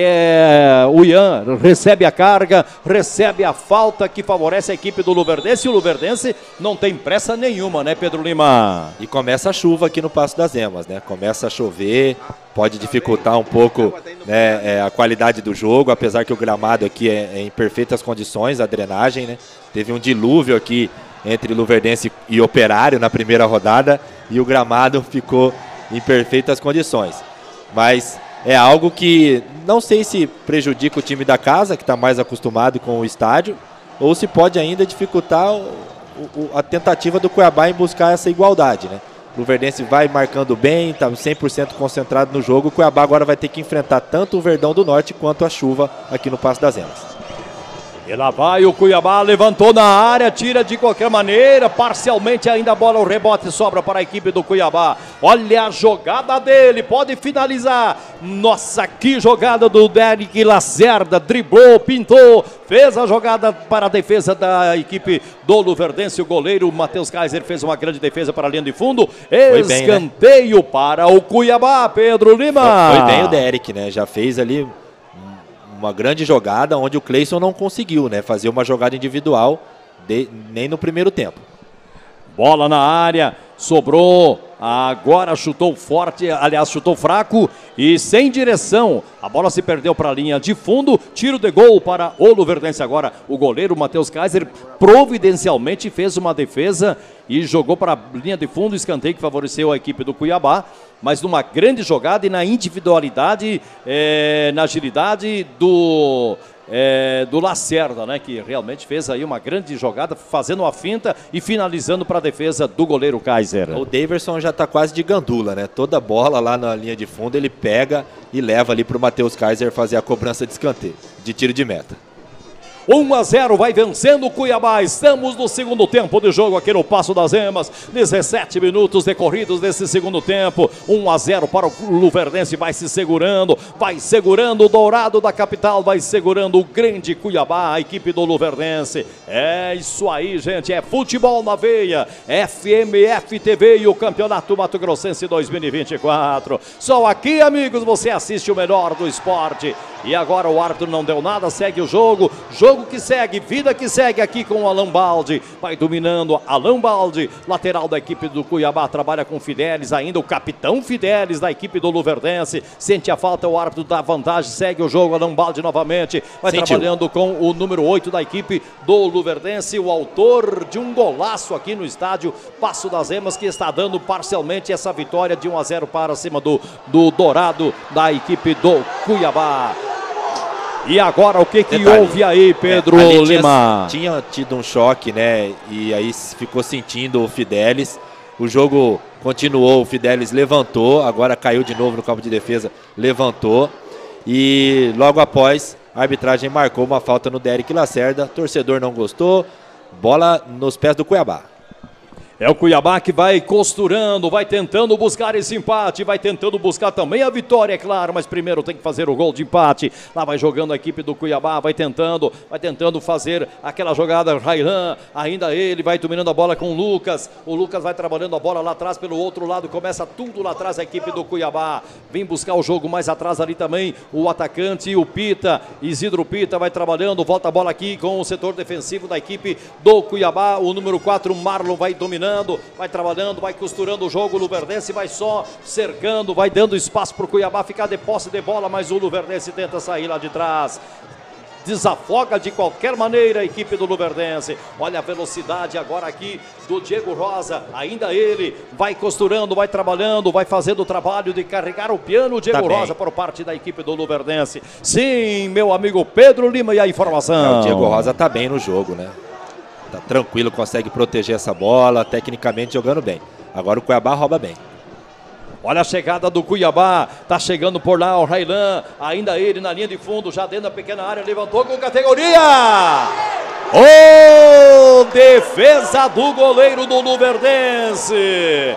é, o Ian recebe a carga, recebe a falta que favorece a equipe do Luverdense e o Luverdense não Não tem pressa nenhuma, né, Pedro Lima? E começa a chuva aqui no Passo das Emas, né? Começa a chover, pode dificultar um pouco, né, é, a qualidade do jogo, apesar que o gramado aqui é, é em perfeitas condições, a drenagem, né? Teve um dilúvio aqui entre Luverdense e Operário na primeira rodada e o gramado ficou em perfeitas condições. Mas é algo que não sei se prejudica o time da casa, que está mais acostumado com o estádio, ou se pode ainda dificultar o a tentativa do Cuiabá em buscar essa igualdade, né? O Luverdense vai marcando bem, está cem por cento concentrado no jogo. O Cuiabá agora vai ter que enfrentar tanto o Verdão do Norte quanto a chuva aqui no Passo das Emas. E lá vai o Cuiabá, levantou na área, tira de qualquer maneira, parcialmente ainda a bola, o rebote sobra para a equipe do Cuiabá. Olha a jogada dele, pode finalizar. Nossa, que jogada do Derek Lacerda, driblou, pintou, fez a jogada para a defesa da equipe do Luverdense. O goleiro Matheus Kaiser fez uma grande defesa para a linha de fundo. Escanteio bem, né? Para o Cuiabá, Pedro Lima. Foi, foi bem o Derek, né? Já fez ali uma grande jogada onde o Cleison não conseguiu, né, fazer uma jogada individual de, nem no primeiro tempo. Bola na área, sobrou, agora chutou forte, aliás chutou fraco e sem direção. A bola se perdeu para a linha de fundo, tiro de gol para o Luverdense agora. O goleiro Matheus Kaiser providencialmente fez uma defesa e jogou para a linha de fundo, escanteio que favoreceu a equipe do Cuiabá. Mas numa grande jogada e na individualidade, é, na agilidade do, é, do Lacerda, né? Que realmente fez aí uma grande jogada, fazendo uma finta e finalizando para a defesa do goleiro Kaiser. O Daverson já está quase de gandula, né? Toda bola lá na linha de fundo ele pega e leva ali para o Matheus Kaiser fazer a cobrança de escanteio, de tiro de meta. um a zero, vai vencendo o Cuiabá. Estamos no segundo tempo de jogo aqui no Passo das Emas. dezessete minutos decorridos desse segundo tempo. um a zero para o Luverdense. Vai se segurando, vai segurando o Dourado da capital, vai segurando o grande Cuiabá, a equipe do Luverdense. É isso aí, gente. É futebol na veia. F M F T V e o Campeonato Mato Grossense dois mil e vinte e quatro. Só aqui, amigos, você assiste o melhor do esporte. E agora o árbitro não deu nada, segue o jogo. Jogo jogo que segue, vida que segue aqui com o Alan Baldi. Vai dominando Alan Baldi, lateral da equipe do Cuiabá, trabalha com Fidelis, ainda o capitão Fidelis da equipe do Luverdense. Sente a falta, o árbitro dá vantagem, segue o jogo, Alan Baldi novamente. Vai Sentiu. trabalhando com o número oito da equipe do Luverdense, o autor de um golaço aqui no estádio Passo das Emas, que está dando parcialmente essa vitória de um a zero para cima do, do Dourado da equipe do Cuiabá. E agora o que que Detalhe, houve aí, Pedro é, Lima? Tinha, tinha tido um choque, né? E aí ficou sentindo o Fidelis. O jogo continuou, o Fidelis levantou, agora caiu de novo no campo de defesa, levantou. E logo após, a arbitragem marcou uma falta no Derek Lacerda. Torcedor não gostou, bola nos pés do Cuiabá. É o Cuiabá que vai costurando, vai tentando buscar esse empate, vai tentando buscar também a vitória, é claro, mas primeiro tem que fazer o gol de empate. Lá vai jogando a equipe do Cuiabá, vai tentando, vai tentando fazer aquela jogada. Railan, ainda ele vai dominando a bola com o Lucas. O Lucas vai trabalhando a bola lá atrás pelo outro lado, começa tudo lá atrás a equipe do Cuiabá. Vem buscar o jogo mais atrás ali também o atacante, o Pita, Isidro Pita vai trabalhando, volta a bola aqui com o setor defensivo da equipe do Cuiabá. O número quatro, Marlon, vai dominando. Vai trabalhando, vai costurando o jogo. O Luverdense vai só cercando, vai dando espaço para o Cuiabá ficar de posse de bola, mas o Luverdense tenta sair lá de trás. Desafoga de qualquer maneira a equipe do Luverdense. Olha a velocidade agora aqui do Diego Rosa. Ainda ele vai costurando, vai trabalhando, vai fazendo o trabalho de carregar o piano. O Diego tá Rosa por parte da equipe do Luverdense. Sim, meu amigo Pedro Lima, e a informação? É, o Diego Rosa tá bem no jogo, né? Tá tranquilo, consegue proteger essa bola, tecnicamente jogando bem. Agora o Cuiabá rouba bem. Olha a chegada do Cuiabá, tá chegando por lá o Railan, ainda ele na linha de fundo, já dentro da pequena área, levantou com categoria. Ô, defesa do goleiro do Luverdense.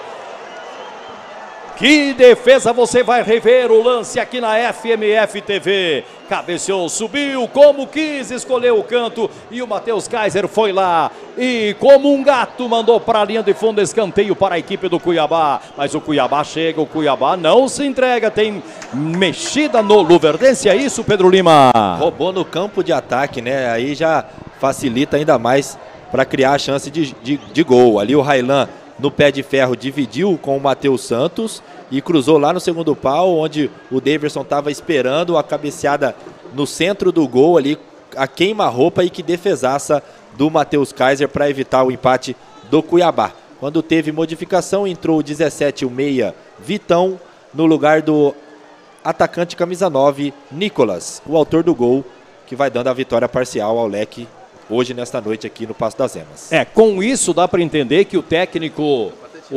Que defesa, você vai rever o lance aqui na F M F T V. Cabeceou, subiu, como quis, escolheu o canto e o Matheus Kaiser foi lá e como um gato mandou para a linha de fundo, escanteio para a equipe do Cuiabá. Mas o Cuiabá chega, o Cuiabá não se entrega, tem mexida no Luverdense, é isso, Pedro Lima? Roubou no campo de ataque, né? Aí já facilita ainda mais para criar a chance de, de, de gol. Ali o Railan no pé de ferro dividiu com o Matheus Santos e cruzou lá no segundo pau, onde o Daverson estava esperando a cabeceada no centro do gol ali, a queima-roupa e que defesaça do Matheus Kaiser para evitar o empate do Cuiabá. Quando teve modificação, entrou o dezessete, o meia Vitão, no lugar do atacante camisa nove, Nicolas, o autor do gol, que vai dando a vitória parcial ao Leque hoje, nesta noite, aqui no Passo das Emas. É, com isso dá para entender que o técnico,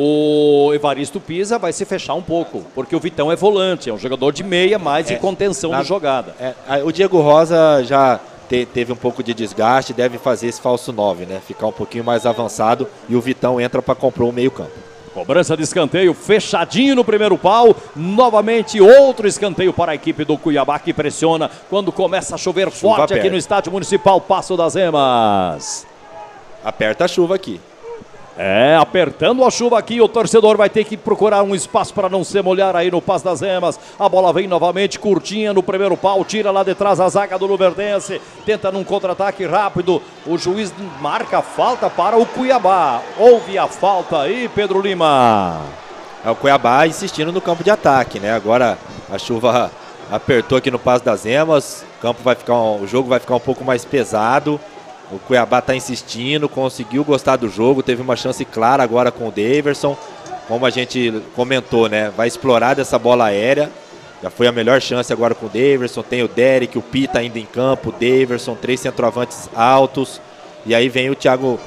o Evaristo Pisa, vai se fechar um pouco, porque o Vitão é volante, é um jogador de meia, mais é, de contenção na, de jogada. É, o Diego Rosa já te, teve um pouco de desgaste, deve fazer esse falso nove, né? Ficar um pouquinho mais avançado, e o Vitão entra para comprar o meio campo. Cobrança de escanteio, fechadinho no primeiro pau. Novamente outro escanteio para a equipe do Cuiabá, que pressiona quando começa a chover chuva forte aperta. Aqui no estádio municipal Passo das Emas. Aperta a chuva aqui. É, apertando a chuva aqui, o torcedor vai ter que procurar um espaço para não se molhar aí no Passo das Emas. A bola vem novamente curtinha no primeiro pau, tira lá de trás a zaga do Luverdense, tenta num contra-ataque rápido, o juiz marca a falta para o Cuiabá. Houve a falta aí, Pedro Lima. É o Cuiabá insistindo no campo de ataque, né? Agora a chuva apertou aqui no Passo das Emas, o campo vai ficar, o jogo vai ficar um pouco mais pesado. O Cuiabá está insistindo, conseguiu gostar do jogo, teve uma chance clara agora com o Daverson. Como a gente comentou, né? Vai explorar dessa bola aérea. Já foi a melhor chance agora com o Daverson. Tem o Derek, o Pita ainda em campo, o Daverson, três centroavantes altos. E aí vem o Thiago,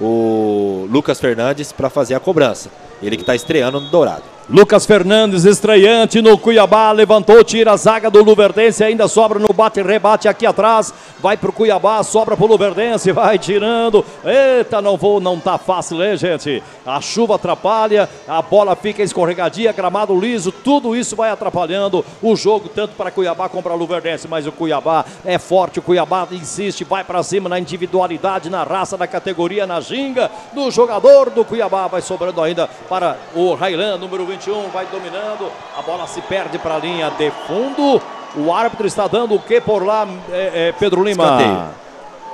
o Lucas Fernandes para fazer a cobrança. Ele que está estreando no Dourado. Lucas Fernandes, estreante no Cuiabá, levantou, tira a zaga do Luverdense, ainda sobra no bate-rebate aqui atrás, vai pro Cuiabá, sobra pro Luverdense, vai tirando, eita, não vou, não tá fácil, hein, gente? A chuva atrapalha, a bola fica escorregadia, gramado liso, tudo isso vai atrapalhando o jogo, tanto para Cuiabá como para Luverdense, mas o Cuiabá é forte, o Cuiabá insiste, vai para cima na individualidade, na raça, na categoria, na ginga do jogador do Cuiabá, vai sobrando ainda para o Railan, número vinte e um, vai dominando, a bola se perde para a linha de fundo. O árbitro está dando o que por lá, é, é, Pedro Lima? Escanteio.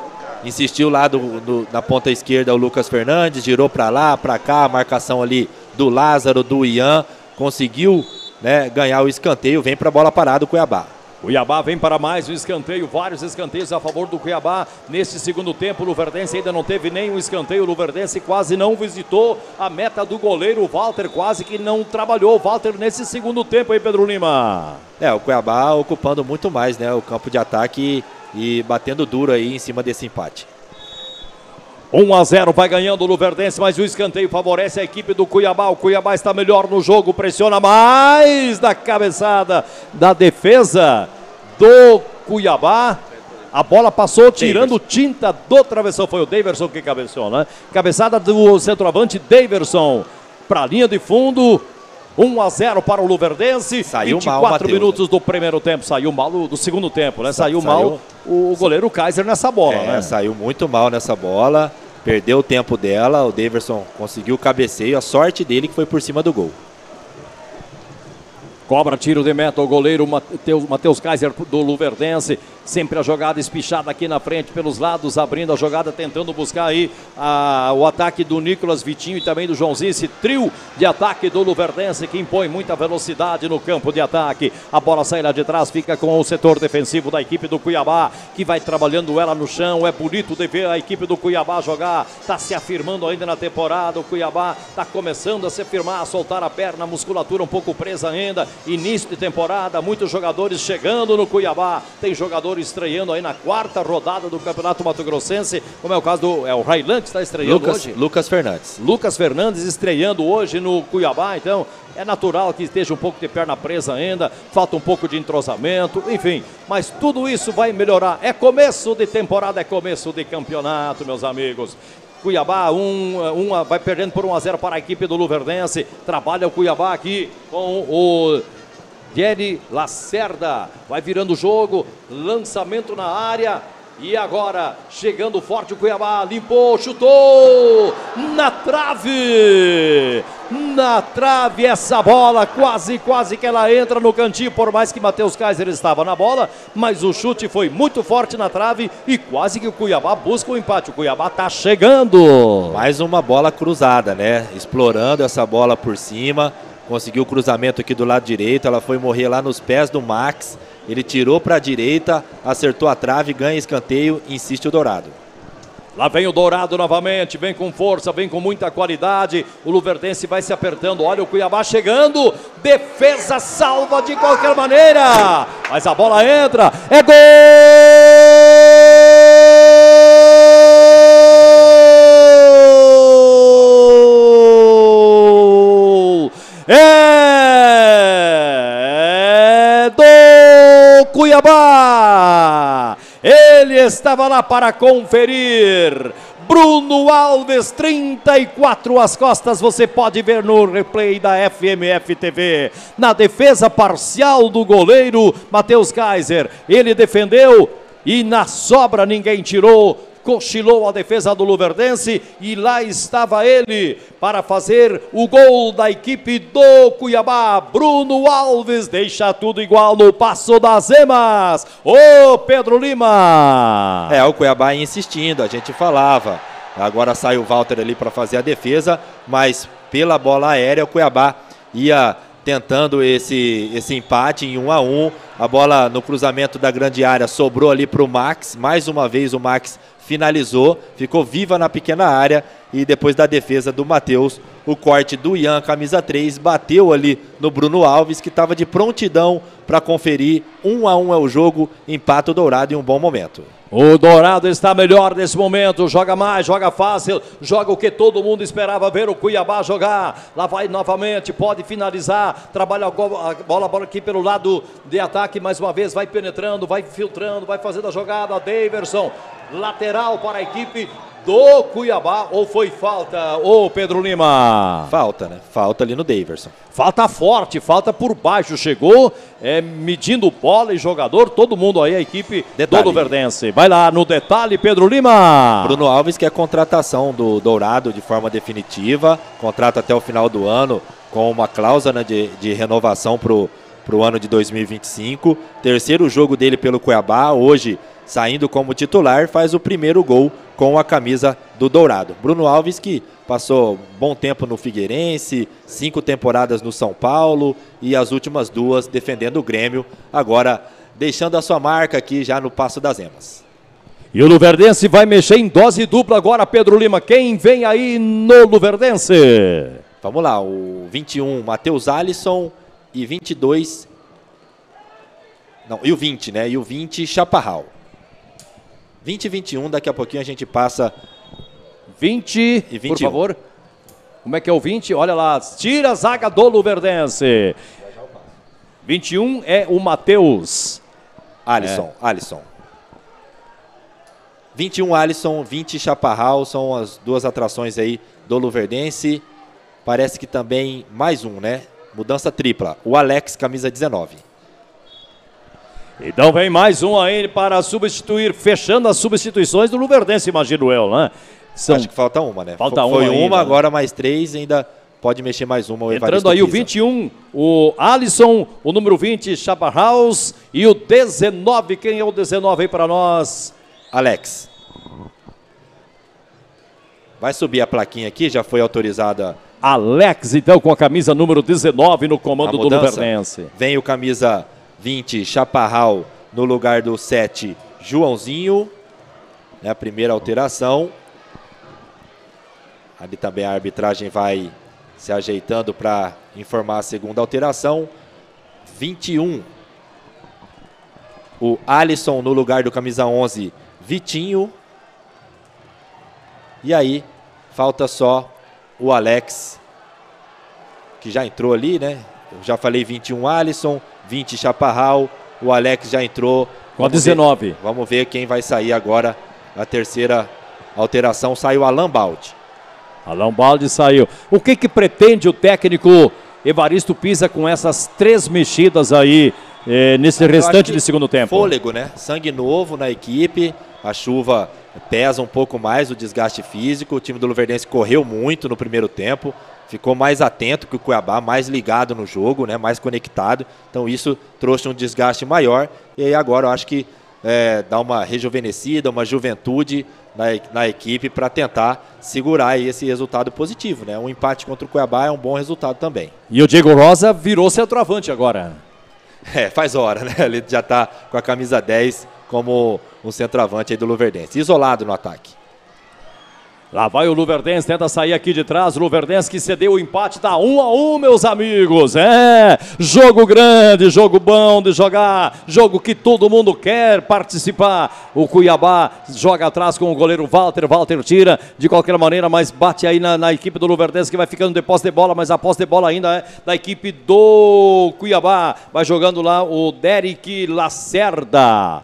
insistiu lá do, do, na ponta esquerda o Lucas Fernandes, girou para lá, para cá, a marcação ali do Lázaro, do Ian, conseguiu, né, ganhar o escanteio, vem para a bola parada o Cuiabá. Cuiabá vem para mais um escanteio, vários escanteios a favor do Cuiabá. Nesse segundo tempo, o Luverdense ainda não teve nenhum escanteio. O Luverdense quase não visitou a meta do goleiro. O Walter quase que não trabalhou. O Walter nesse segundo tempo aí, Pedro Lima. É, o Cuiabá ocupando muito mais, né, o campo de ataque e, e batendo duro aí em cima desse empate. um a zero vai ganhando o Luverdense, mas o escanteio favorece a equipe do Cuiabá. O Cuiabá está melhor no jogo, pressiona mais da cabeçada da defesa do Cuiabá. A bola passou tirando tinta do travessão. Foi o Daverson que cabeceou, né? Cabeçada do centroavante Daverson para a linha de fundo. um a zero para o Luverdense. Saiu vinte e quatro mal, Mateus, minutos né? do primeiro tempo. Saiu mal do segundo tempo, né? Saiu, Saiu mal o goleiro Kaiser nessa bola, é, né? Saiu muito mal nessa bola. Perdeu o tempo dela. O Daverson conseguiu o cabeceio. A sorte dele que foi por cima do gol. Cobra tiro de meta o goleiro Mateus, Mateus Kaiser do Luverdense. Sempre a jogada espichada aqui na frente pelos lados, abrindo a jogada, tentando buscar aí a, o ataque do Nicolas Vitinho e também do Joãozinho. Esse trio de ataque do Luverdense que impõe muita velocidade no campo de ataque. A bola sai lá de trás, fica com o setor defensivo da equipe do Cuiabá, que vai trabalhando ela no chão. É bonito de ver a equipe do Cuiabá jogar. Está se afirmando ainda na temporada. O Cuiabá está começando a se firmar, a soltar a perna, a musculatura um pouco presa ainda. Início de temporada, muitos jogadores chegando no Cuiabá. Tem jogadores estreando aí na quarta rodada do Campeonato Mato Grossense, como é o caso do é o Railan que está estreando Lucas, hoje. Lucas Fernandes. Lucas Fernandes estreando hoje no Cuiabá, então é natural que esteja um pouco de perna presa ainda, falta um pouco de entrosamento, enfim, mas tudo isso vai melhorar. É começo de temporada, é começo de campeonato, meus amigos. Cuiabá um, um, vai perdendo por um a zero para a equipe do Luverdense. Trabalha o Cuiabá aqui com o Jenny Lacerda. Vai virando o jogo, lançamento na área. E agora, chegando forte o Cuiabá, limpou, chutou, na trave, na trave essa bola, quase, quase que ela entra no cantinho, por mais que Mateus Kaiser estava na bola, mas o chute foi muito forte na trave e quase que o Cuiabá busca o empate. O Cuiabá tá chegando. Mais uma bola cruzada, né, explorando essa bola por cima, conseguiu o cruzamento aqui do lado direito, ela foi morrer lá nos pés do Max. Ele tirou para a direita, acertou a trave, ganha escanteio, insiste o Dourado. Lá vem o Dourado novamente, vem com força, vem com muita qualidade. O Luverdense vai se apertando, olha o Cuiabá chegando. Defesa salva de qualquer maneira, mas a bola entra, é gol! É do Cuiabá. Ele estava lá para conferir. Bruno Alves, trinta e quatro às costas, você pode ver no replay da F M F T V. Na defesa parcial do goleiro Mateus Kaiser, ele defendeu e na sobra ninguém tirou. Cochilou a defesa do Luverdense e lá estava ele para fazer o gol da equipe do Cuiabá. Bruno Alves deixa tudo igual no Passo das Emas. Ô Pedro Lima! É, o Cuiabá insistindo, a gente falava. Agora sai o Walter ali para fazer a defesa, mas pela bola aérea o Cuiabá ia tentando esse, esse empate em um a um. A bola no cruzamento da grande área sobrou ali para o Max. Mais uma vez o Max finalizou, ficou viva na pequena área e depois da defesa do Mateus, o corte do Ian, camisa três, bateu ali no Bruno Alves, que estava de prontidão para conferir. Um a um é o jogo, empata o Dourado em um bom momento. O Dourado está melhor nesse momento, joga mais, joga fácil, joga o que todo mundo esperava ver o Cuiabá jogar. Lá vai novamente, pode finalizar, trabalha a bola, a bola aqui pelo lado de ataque, mais uma vez vai penetrando, vai filtrando, vai fazendo a jogada. Daverson, lateral para a equipe do Cuiabá, ou foi falta, ô Pedro Lima? Falta, né? Falta ali no Daverson. Falta forte, falta por baixo, chegou é, medindo bola e jogador, todo mundo aí, a equipe detalhe. do Luverdense. Vai lá no detalhe, Pedro Lima. Bruno Alves, que é a contratação do Dourado de forma definitiva, contrato até o final do ano, com uma cláusula de, de renovação pro, para o ano de dois mil e vinte e cinco. Terceiro jogo dele pelo Cuiabá, hoje saindo como titular, faz o primeiro gol com a camisa do Dourado. Bruno Alves, que passou bom tempo no Figueirense, cinco temporadas no São Paulo e as últimas duas defendendo o Grêmio, agora deixando a sua marca aqui já no Passo das Emas. E o Luverdense vai mexer em dose dupla agora, Pedro Lima. Quem vem aí no Luverdense? Vamos lá, o vinte e um, Matheus Alisson, e vinte e dois... Não, e o vinte, né? E o vinte, Chaparral. vinte e vinte e um, daqui a pouquinho a gente passa... vinte, e vinte e um. Por favor. Como é que é o vinte? Olha lá, tira a zaga do Luverdense. vinte e um é o Matheus. Alisson, é. Alisson. vinte e um, Alisson, vinte, Chaparral, são as duas atrações aí do Luverdense. Parece que também mais um, né? Mudança tripla. O Alex, camisa dezenove. Então vem mais um aí para substituir, fechando as substituições do Luverdense, imagino eu, né? São... Acho que falta uma, né? Falta Foi uma uma, ainda, agora mais três, ainda pode mexer mais uma. O Entrando aí o vinte e um, o Alisson, o número vinte, Chaparral, e o dezenove, quem é o dezenove aí para nós? Alex. Vai subir a plaquinha aqui, já foi autorizada. Alex, então, com a camisa número dezenove no comando do Luverdense. Vem o camisa vinte, Chaparral, no lugar do sete, Joãozinho. É a primeira alteração. Ali também a arbitragem vai se ajeitando para informar a segunda alteração. vinte e um, o Alisson no lugar do camisa onze, Vitinho. E aí, falta só o Alex, que já entrou ali, né? Eu já falei vinte e um, Alisson, vinte, Chaparral. O Alex já entrou. Com a dezenove. Ver, vamos ver quem vai sair agora. A terceira alteração, saiu Alan Baldi. Alan Baldi saiu. O que que pretende o técnico Evaristo Pisa com essas três mexidas aí eh, nesse restante de segundo tempo? Fôlego, né? Sangue novo na equipe. A chuva pesa um pouco mais o desgaste físico. O time do Luverdense correu muito no primeiro tempo. Ficou mais atento que o Cuiabá, mais ligado no jogo, né? Mais conectado. Então isso trouxe um desgaste maior. E aí agora eu acho que é, dá uma rejuvenescida, uma juventude na, na equipe para tentar segurar aí esse resultado positivo, né? Um empate contra o Cuiabá é um bom resultado também. E o Diego Rosa virou centroavante agora. É, faz hora, né? Ele já está com a camisa dez como um centroavante aí do Luverdense. Isolado no ataque. Lá vai o Luverdense, tenta sair aqui de trás. O Luverdense que cedeu o empate, tá um a um, meus amigos. É, jogo grande, jogo bom de jogar, jogo que todo mundo quer participar. O Cuiabá joga atrás com o goleiro Walter, Walter tira de qualquer maneira, mas bate aí na, na equipe do Luverdense, que vai ficando de posse de bola, mas a posse de bola ainda é da equipe do Cuiabá. Vai jogando lá o Derek Lacerda.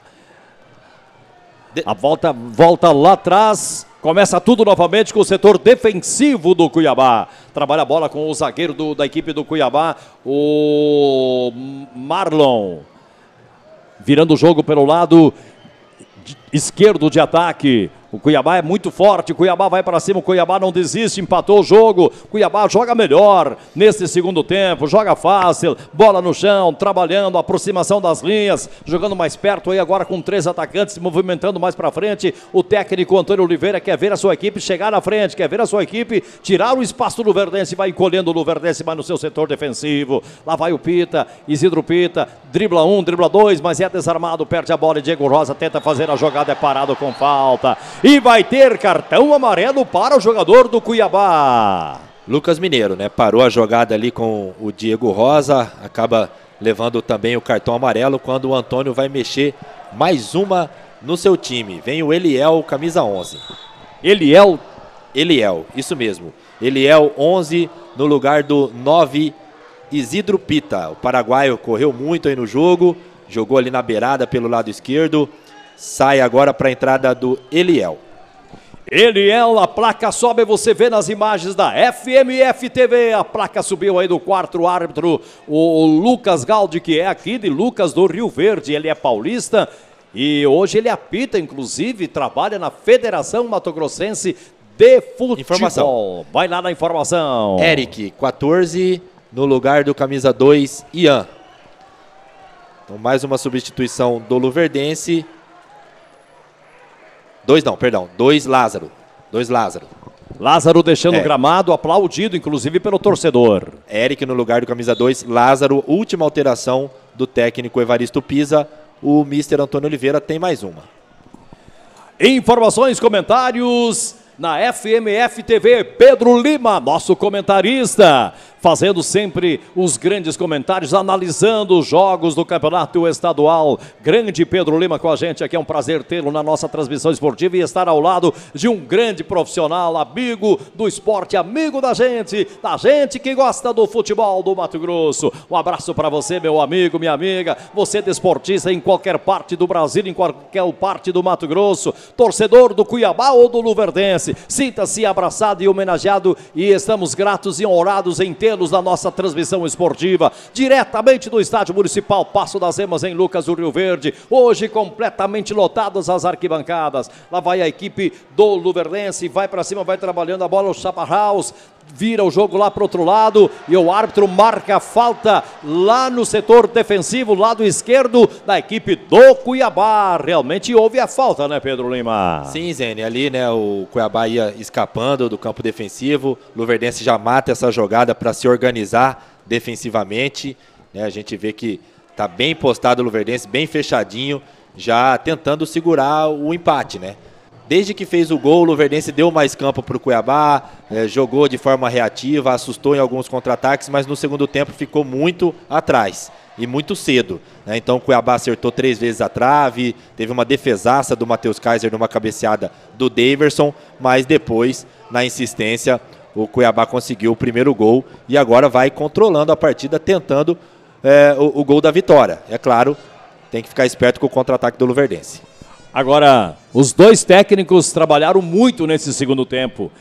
A volta, volta lá atrás. Começa tudo novamente com o setor defensivo do Cuiabá. Trabalha a bola com o zagueiro do, da equipe do Cuiabá, o Marlon. Virando o jogo pelo lado esquerdo de ataque. O Cuiabá é muito forte, o Cuiabá vai para cima, o Cuiabá não desiste, empatou o jogo. O Cuiabá joga melhor nesse segundo tempo, joga fácil, bola no chão, trabalhando, aproximação das linhas, jogando mais perto aí agora com três atacantes, se movimentando mais para frente. O técnico Antônio Oliveira quer ver a sua equipe chegar na frente, quer ver a sua equipe tirar o espaço do Luverdense, vai encolhendo o Luverdense, vai no seu setor defensivo. Lá vai o Pita, Isidro Pita, dribla um, dribla dois, mas é desarmado, perde a bola e Diego Rosa tenta fazer a jogada, é parado com falta. E vai ter cartão amarelo para o jogador do Cuiabá. Lucas Mineiro, né? Parou a jogada ali com o Diego Rosa, acaba levando também o cartão amarelo quando o Antônio vai mexer mais uma no seu time. Vem o Eliel, camisa onze. Eliel? Eliel, isso mesmo. Eliel, onze, no lugar do nove, Isidro Pita. O paraguaio correu muito aí no jogo, jogou ali na beirada pelo lado esquerdo. Sai agora para a entrada do Eliel. Eliel, a placa sobe, você vê nas imagens da F M F T V. A placa subiu aí do quarto árbitro, o Lucas Galdi, que é aqui de Lucas do Rio Verde. Ele é paulista e hoje ele apita, inclusive, trabalha na Federação Mato Grossense de Futebol. Informação. Vai lá na informação. Eric, quatorze, no lugar do camisa dois, Ian. Então, mais uma substituição do Luverdense. Dois não, perdão. Dois Lázaro. Dois Lázaro. Lázaro deixando É. o gramado, aplaudido inclusive pelo torcedor. Eric no lugar do camisa dois. Lázaro, última alteração do técnico Evaristo Pisa. O mister Antônio Oliveira tem mais uma. Informações, comentários na F M F T V, Pedro Lima, nosso comentarista, fazendo sempre os grandes comentários, analisando os jogos do Campeonato Estadual. Grande Pedro Lima com a gente aqui, é um prazer tê-lo na nossa transmissão esportiva e estar ao lado de um grande profissional, amigo do esporte, amigo da gente, da gente que gosta do futebol do Mato Grosso. Um abraço para você, meu amigo, minha amiga, você desportista em qualquer parte do Brasil, em qualquer parte do Mato Grosso, torcedor do Cuiabá ou do Luverdense. Sinta-se abraçado e homenageado e estamos gratos e honrados em tê-los na nossa transmissão esportiva, diretamente do Estádio Municipal Passo das Emas, em Lucas do Rio Verde. Hoje completamente lotadas as arquibancadas. Lá vai a equipe do Luverdense, vai para cima, vai trabalhando a bola, o Chaparraus vira o jogo lá para o outro lado e o árbitro marca a falta lá no setor defensivo, lado esquerdo da equipe do Cuiabá. Realmente houve a falta, né, Pedro Lima? Sim, Zene, ali, né, o Cuiabá ia escapando do campo defensivo, o Luverdense já mata essa jogada para se organizar defensivamente, né, a gente vê que tá bem postado o Luverdense, bem fechadinho, já tentando segurar o empate, né. Desde que fez o gol, o Luverdense deu mais campo para o Cuiabá, eh, jogou de forma reativa, assustou em alguns contra-ataques, mas no segundo tempo ficou muito atrás e muito cedo, né? Então o Cuiabá acertou três vezes a trave, teve uma defesaça do Matheus Kaiser numa cabeceada do Daverson, mas depois, na insistência, o Cuiabá conseguiu o primeiro gol e agora vai controlando a partida, tentando eh, o, o gol da vitória. É claro, tem que ficar esperto com o contra-ataque do Luverdense. Agora, os dois técnicos trabalharam muito nesse segundo tempo,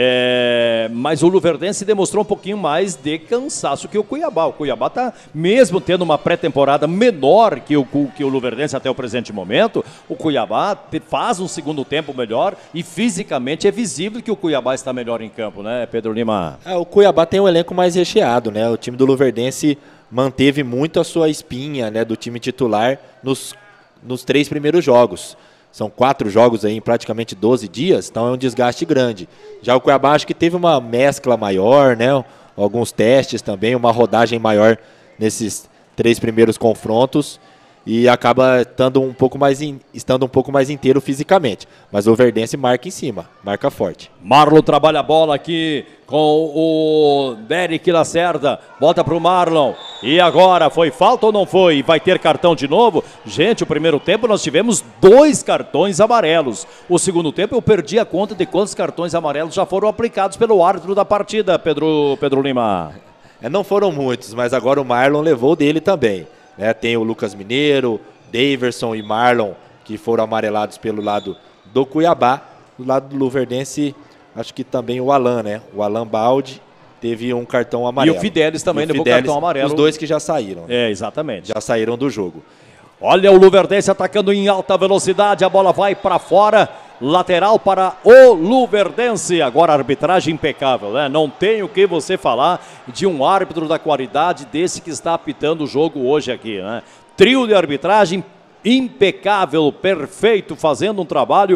é, mas o Luverdense demonstrou um pouquinho mais de cansaço que o Cuiabá. O Cuiabá está, mesmo tendo uma pré-temporada menor que o, que o Luverdense até o presente momento, o Cuiabá te, faz um segundo tempo melhor e fisicamente é visível que o Cuiabá está melhor em campo, né, Pedro Lima? É, o Cuiabá tem um elenco mais recheado, né? O time do Luverdense manteve muito a sua espinha, né, do time titular nos nos três primeiros jogos. São quatro jogos aí em praticamente doze dias, então é um desgaste grande. Já o Cuiabá acho que teve uma mescla maior, né? Alguns testes também, uma rodagem maior nesses três primeiros confrontos e acaba estando um pouco mais, in, estando um pouco mais inteiro fisicamente. Mas o Luverdense marca em cima, marca forte. Marlon trabalha a bola aqui com o Derek Lacerda, volta para o Marlon, e agora, foi falta ou não foi? Vai ter cartão de novo? Gente, o primeiro tempo nós tivemos dois cartões amarelos, o segundo tempo eu perdi a conta de quantos cartões amarelos já foram aplicados pelo árbitro da partida, Pedro, Pedro Lima. É, não foram muitos, mas agora o Marlon levou dele também. É, tem o Lucas Mineiro, Daverson e Marlon, que foram amarelados pelo lado do Cuiabá. Do lado do Luverdense, acho que também o Alan, né? O Alan Baldi teve um cartão amarelo. E o Fidelis também o levou Fidelis, cartão amarelo. Os dois que já saíram. Né? É, exatamente. Já saíram do jogo. Olha o Luverdense atacando em alta velocidade, a bola vai para fora. Lateral para o Luverdense. Agora a arbitragem impecável, né? Não tem o que você falar de um árbitro da qualidade desse que está apitando o jogo hoje aqui, né? Trio de arbitragem impecável, perfeito, fazendo um trabalho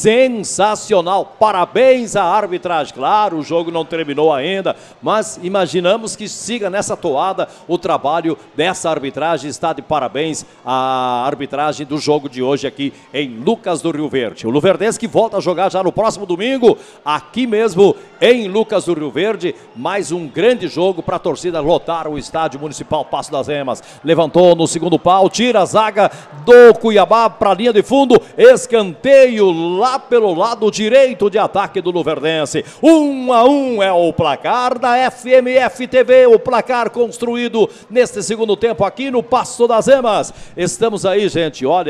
sensacional. Parabéns à arbitragem. Claro, o jogo não terminou ainda, mas imaginamos que siga nessa toada. O trabalho dessa arbitragem está de parabéns à arbitragem do jogo de hoje aqui em Lucas do Rio Verde. O Luverdense que volta a jogar já no próximo domingo, aqui mesmo em Lucas do Rio Verde. Mais um grande jogo para a torcida lotar o Estádio Municipal Passo das Emas. Levantou no segundo pau, tira a zaga do Cuiabá para a linha de fundo, escanteio lá pelo lado direito de ataque do Luverdense. Um a um é o placar da F M F T V, o placar construído neste segundo tempo aqui no Passo das Emas. Estamos aí, gente, olha,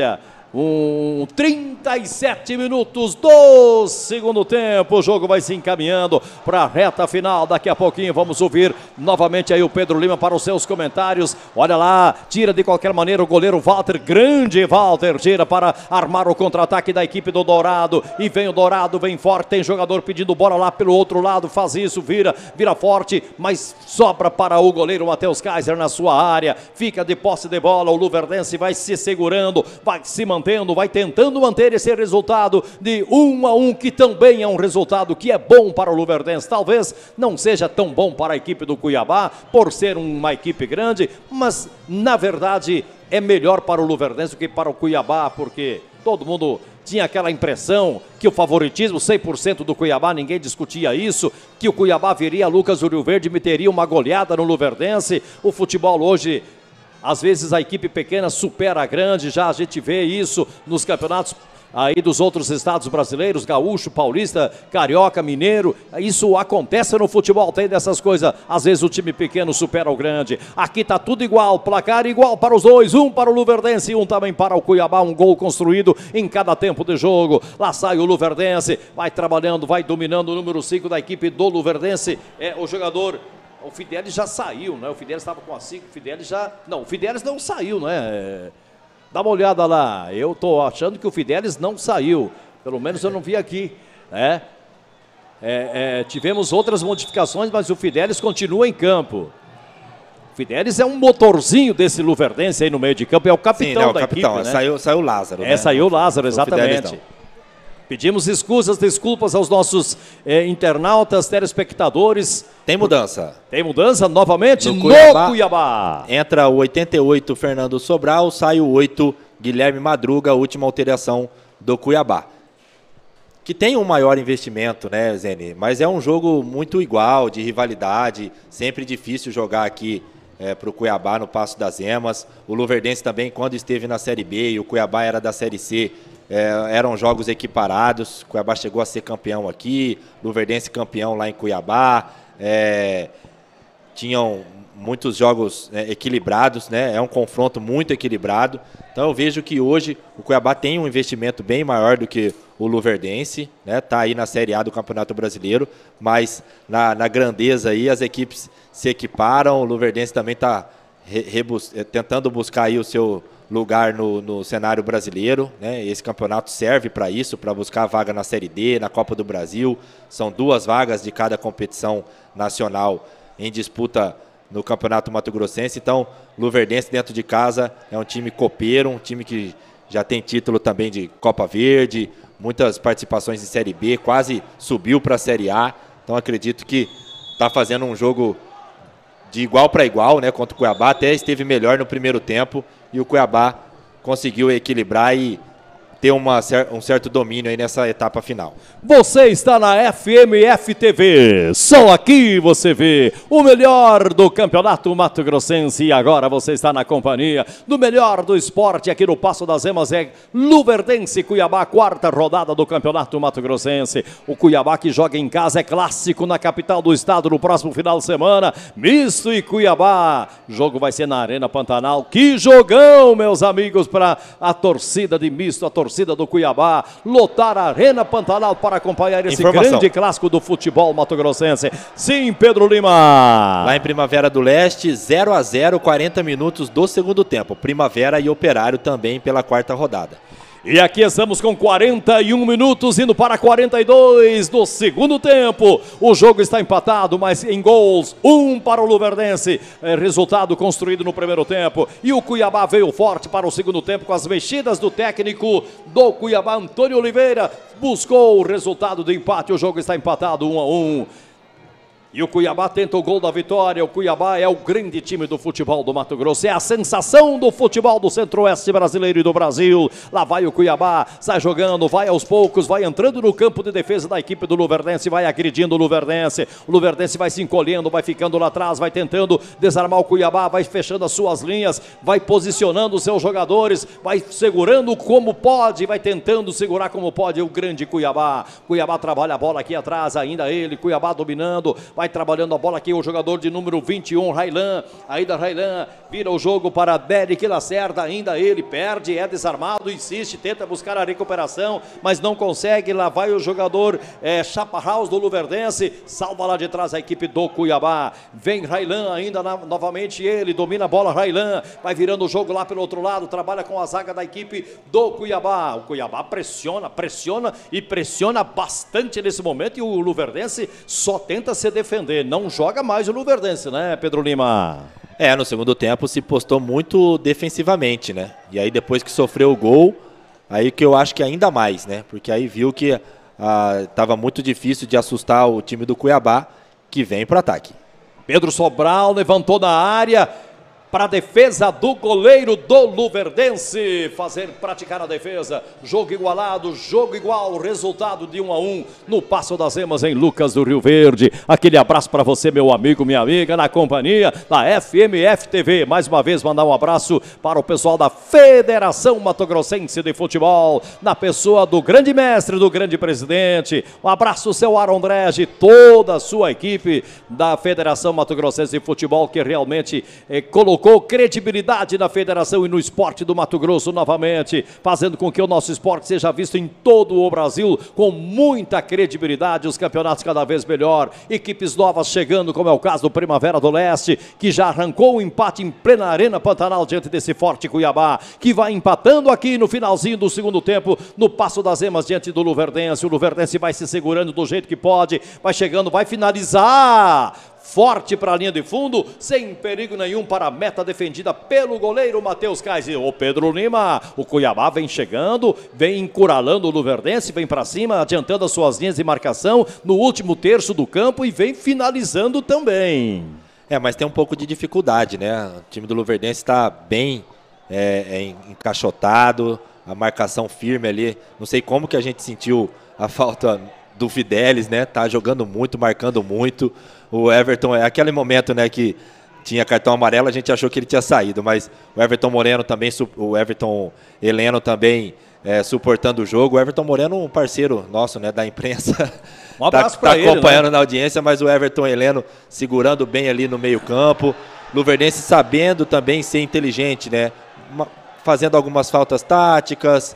Um trinta e sete minutos do segundo tempo, o jogo vai se encaminhando para a reta final. Daqui a pouquinho vamos ouvir novamente aí o Pedro Lima para os seus comentários. Olha lá, tira de qualquer maneira o goleiro Walter, grande Walter, tira para armar o contra-ataque da equipe do Dourado. E vem o Dourado, vem forte, tem jogador pedindo bola lá pelo outro lado, faz isso, vira, vira forte, mas sobra para o goleiro Matheus Kaiser na sua área. Fica de posse de bola, o Luverdense vai se segurando, vai se mantendo. Mantendo, vai tentando manter esse resultado de um a um, que também é um resultado que é bom para o Luverdense. Talvez não seja tão bom para a equipe do Cuiabá, por ser uma equipe grande, mas na verdade é melhor para o Luverdense do que para o Cuiabá, porque todo mundo tinha aquela impressão que o favoritismo cem por cento do Cuiabá, ninguém discutia isso, que o Cuiabá viria, Lucas Rio Verde e meteria uma goleada no Luverdense. O futebol hoje, às vezes a equipe pequena supera a grande, já a gente vê isso nos campeonatos aí dos outros estados brasileiros, gaúcho, paulista, carioca, mineiro. Isso acontece no futebol, tem dessas coisas. Às vezes o time pequeno supera o grande. Aqui tá tudo igual, placar igual para os dois, um para o Luverdense e um também para o Cuiabá, um gol construído em cada tempo de jogo. Lá sai o Luverdense, vai trabalhando, vai dominando. O número cinco da equipe do Luverdense é o jogador... O Fidelis já saiu, né? O Fidelis estava com a cinco, o Fidelis já... Não, o Fidelis não saiu, né? Dá uma olhada lá. Eu tô achando que o Fidelis não saiu. Pelo menos eu não vi aqui, né? É, é, tivemos outras modificações, mas o Fidelis continua em campo. O Fidelis é um motorzinho desse Luverdense aí no meio de campo, é o capitão. Sim, né, o da capitão. equipe, né? Saiu, saiu o Lázaro, É, né? saiu o Lázaro, exatamente. O Pedimos escusas, desculpas aos nossos eh, internautas, telespectadores. Tem mudança. Tem mudança novamente no no Cuiabá. Cuiabá. Entra o oitenta e oito Fernando Sobral, sai o oito Guilherme Madruga, última alteração do Cuiabá. Que tem um maior investimento, né, Zene? Mas é um jogo muito igual, de rivalidade, sempre difícil jogar aqui é, para o Cuiabá no Passo das Emas. O Luverdense também, quando esteve na Série B e o Cuiabá era da Série C, É, eram jogos equiparados. Cuiabá chegou a ser campeão aqui, Luverdense campeão lá em Cuiabá. É, tinham muitos jogos é, equilibrados, né? É um confronto muito equilibrado. Então eu vejo que hoje o Cuiabá tem um investimento bem maior do que o Luverdense, né? Tá aí na Série A do Campeonato Brasileiro, mas na, na grandeza aí as equipes se equiparam. O Luverdense também está tentando buscar aí o seu lugar no, no cenário brasileiro, né? Esse campeonato serve para isso, para buscar a vaga na Série D, na Copa do Brasil. São duas vagas de cada competição nacional em disputa no Campeonato Mato Grossense. Então, Luverdense dentro de casa é um time copeiro, um time que já tem título também de Copa Verde, muitas participações em Série B, quase subiu para a Série A. Então, acredito que está fazendo um jogo de igual para igual, né, contra o Cuiabá. Até esteve melhor no primeiro tempo e o Cuiabá conseguiu equilibrar e ter uma, um certo domínio aí nessa etapa final. Você está na F M F T V, só aqui você vê o melhor do Campeonato Mato Grossense e agora você está na companhia do melhor do esporte aqui no Passo das Emas, é Luverdense Cuiabá, quarta rodada do Campeonato Mato Grossense. O Cuiabá que joga em casa é clássico na capital do estado no próximo final de semana, Misto e Cuiabá. O jogo vai ser na Arena Pantanal. Que jogão, meus amigos, para a torcida de Misto, a torcida torcida do Cuiabá, lotar a Arena Pantanal para acompanhar esse Informação. grande clássico do futebol mato-grossense. Sim, Pedro Lima. Lá em Primavera do Leste, zero a zero, quarenta minutos do segundo tempo. Primavera e Operário também pela quarta rodada. E aqui estamos com quarenta e um minutos, indo para quarenta e dois do segundo tempo. O jogo está empatado, mas em gols, um para o Luverdense. É, resultado construído no primeiro tempo. E o Cuiabá veio forte para o segundo tempo com as mexidas do técnico do Cuiabá, Antônio Oliveira. Buscou o resultado do empate, o jogo está empatado, um a um. E o Cuiabá tenta o gol da vitória. O Cuiabá é o grande time do futebol do Mato Grosso. É a sensação do futebol do centro-oeste brasileiro e do Brasil. Lá vai o Cuiabá, sai jogando, vai aos poucos, vai entrando no campo de defesa da equipe do Luverdense, vai agredindo o Luverdense. O Luverdense vai se encolhendo, vai ficando lá atrás, vai tentando desarmar o Cuiabá, vai fechando as suas linhas, vai posicionando os seus jogadores, vai segurando como pode, vai tentando segurar como pode o grande Cuiabá. Cuiabá trabalha a bola aqui atrás, ainda ele, Cuiabá dominando, vai trabalhando a bola aqui o jogador de número vinte e um, Railan, ainda Railan, vira o jogo para Derek Lacerda, ainda ele perde, é desarmado, insiste, tenta buscar a recuperação, mas não consegue, lá vai o jogador é, Chaparraus do Luverdense, salva lá de trás a equipe do Cuiabá, vem Railan ainda na, novamente ele, domina a bola Railan, vai virando o jogo lá pelo outro lado, trabalha com a zaga da equipe do Cuiabá, o Cuiabá pressiona, pressiona e pressiona bastante nesse momento e o Luverdense só tenta se defender, não joga mais o Luverdense, né, Pedro Lima? É, no segundo tempo se postou muito defensivamente, né? E aí depois que sofreu o gol, aí que eu acho que ainda mais, né? Porque aí viu que estava ah, muito difícil de assustar o time do Cuiabá, que vem para o ataque. Pedro Sobral levantou na área para a defesa do goleiro do Luverdense, fazer, praticar a defesa, jogo igualado, jogo igual, resultado de um a um no Passo das Emas em Lucas do Rio Verde. Aquele abraço para você, meu amigo, minha amiga, na companhia da F M F T V. Mais uma vez mandar um abraço para o pessoal da Federação Mato Grossense de Futebol, na pessoa do grande mestre, do grande presidente. Um abraço, seu Aaron Drege, toda a sua equipe da Federação Mato Grossense de Futebol, que realmente eh, colocou colocou credibilidade na federação e no esporte do Mato Grosso novamente, fazendo com que o nosso esporte seja visto em todo o Brasil com muita credibilidade, os campeonatos cada vez melhor, equipes novas chegando, como é o caso do Primavera do Leste, que já arrancou o empate em plena Arena Pantanal diante desse forte Cuiabá, que vai empatando aqui no finalzinho do segundo tempo, no Passo das Emas diante do Luverdense. O Luverdense vai se segurando do jeito que pode, vai chegando, vai finalizar forte para a linha de fundo, sem perigo nenhum para a meta defendida pelo goleiro Matheus Kaiser. O Pedro Lima, o Cuiabá vem chegando, vem encurralando o Luverdense, vem para cima, adiantando as suas linhas de marcação no último terço do campo e vem finalizando também. É, mas tem um pouco de dificuldade, né? O time do Luverdense está bem é, é, encaixotado, a marcação firme ali. Não sei como que a gente sentiu a falta do Fidelis, né? Tá jogando muito, marcando muito. O Everton, é aquele momento, né, que tinha cartão amarelo, a gente achou que ele tinha saído, mas o Everton Moreno também, o Everton Heleno também é, suportando o jogo. O Everton Moreno, um parceiro nosso, né, da imprensa, um abraço tá, pra tá ele, acompanhando, né, na audiência, mas o Everton Heleno segurando bem ali no meio campo. Luverdense sabendo também ser inteligente, né, fazendo algumas faltas táticas,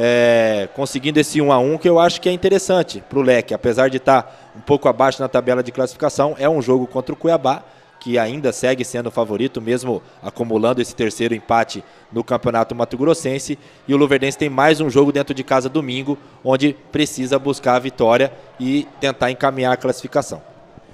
É, conseguindo esse um a um, que eu acho que é interessante para o Leque, apesar de estar tá um pouco abaixo na tabela de classificação. É um jogo contra o Cuiabá, que ainda segue sendo o favorito, mesmo acumulando esse terceiro empate no Campeonato Mato Grossense, e o Luverdense tem mais um jogo dentro de casa domingo, onde precisa buscar a vitória e tentar encaminhar a classificação.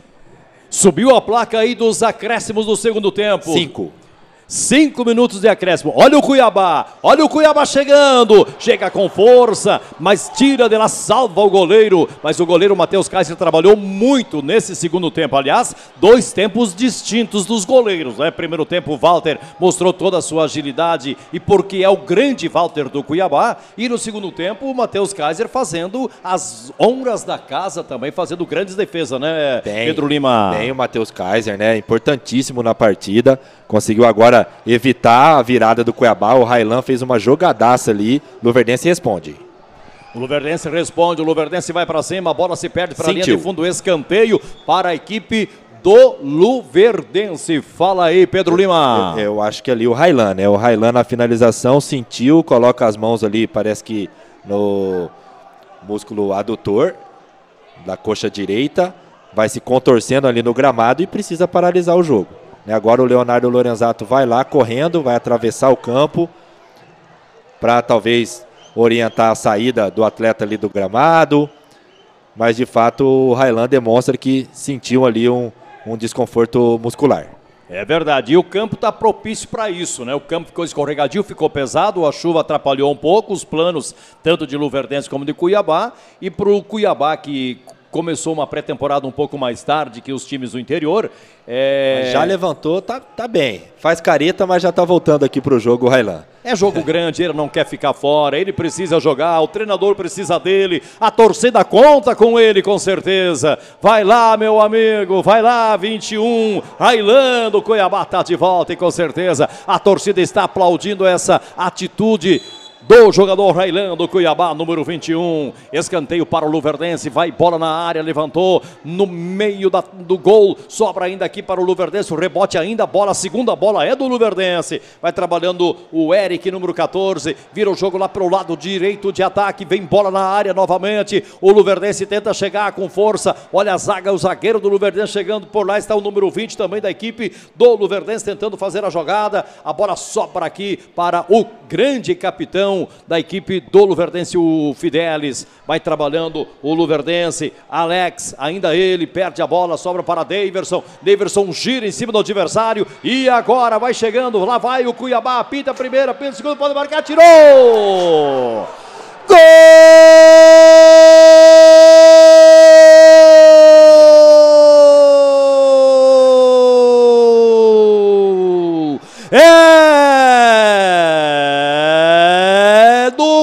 Subiu a placa aí dos acréscimos do segundo tempo. Cinco. Cinco minutos de acréscimo. Olha o Cuiabá, olha o Cuiabá chegando, chega com força, mas tira de lá, salva o goleiro, mas o goleiro Matheus Kaiser trabalhou muito nesse segundo tempo. Aliás, dois tempos distintos dos goleiros, né? Primeiro tempo o Walter mostrou toda a sua agilidade e porque é o grande Walter do Cuiabá, e no segundo tempo o Matheus Kaiser fazendo as honras da casa também, fazendo grandes defesas, né, tem, Pedro Lima? Tem o Matheus Kaiser, né? Importantíssimo na partida, conseguiu agora evitar a virada do Cuiabá. O Railan fez uma jogadaça ali. Luverdense responde. O Luverdense responde, o Luverdense vai para cima, a bola se perde para a linha de fundo, escanteio para a equipe do Luverdense. Fala aí, Pedro Lima. Eu, eu acho que ali o Railan, né? O Railan na finalização sentiu, coloca as mãos ali, parece que no músculo adutor da coxa direita, vai se contorcendo ali no gramado e precisa paralisar o jogo. Agora o Leonardo Lorenzato vai lá correndo, vai atravessar o campo para talvez orientar a saída do atleta ali do gramado, mas de fato o Railan demonstra que sentiu ali um, um desconforto muscular. É verdade, e o campo está propício para isso, né? O campo ficou escorregadio, ficou pesado, a chuva atrapalhou um pouco os planos, tanto de Luverdense como de Cuiabá, e para o Cuiabá, que começou uma pré-temporada um pouco mais tarde que os times do interior. É... Já levantou, tá, tá bem. Faz careta, mas já tá voltando aqui pro jogo o Railan. É jogo grande, ele não quer ficar fora, ele precisa jogar, o treinador precisa dele, a torcida conta com ele, com certeza. Vai lá, meu amigo, vai lá, vinte e um, Railan do Cuiabá tá de volta e com certeza a torcida está aplaudindo essa atitude do jogador Railan do Cuiabá, número vinte e um. Escanteio para o Luverdense, vai bola na área, levantou no meio da, do gol, sobra ainda aqui para o Luverdense, o rebote ainda, bola, a segunda bola é do Luverdense, vai trabalhando o Eric, número quatorze, vira o jogo lá para o lado direito de ataque, vem bola na área novamente, o Luverdense tenta chegar com força, olha a zaga, o zagueiro do Luverdense chegando por lá, está o número vinte também da equipe do Luverdense tentando fazer a jogada, a bola sobra aqui para o grande capitão da equipe do Luverdense, o Fidelis, vai trabalhando o Luverdense, Alex, ainda ele, perde a bola, sobra para Daverson, Daverson gira em cima do adversário, e agora vai chegando, lá vai o Cuiabá, pinta a primeira, pinta a segunda, pode marcar, tirou! Gol! É do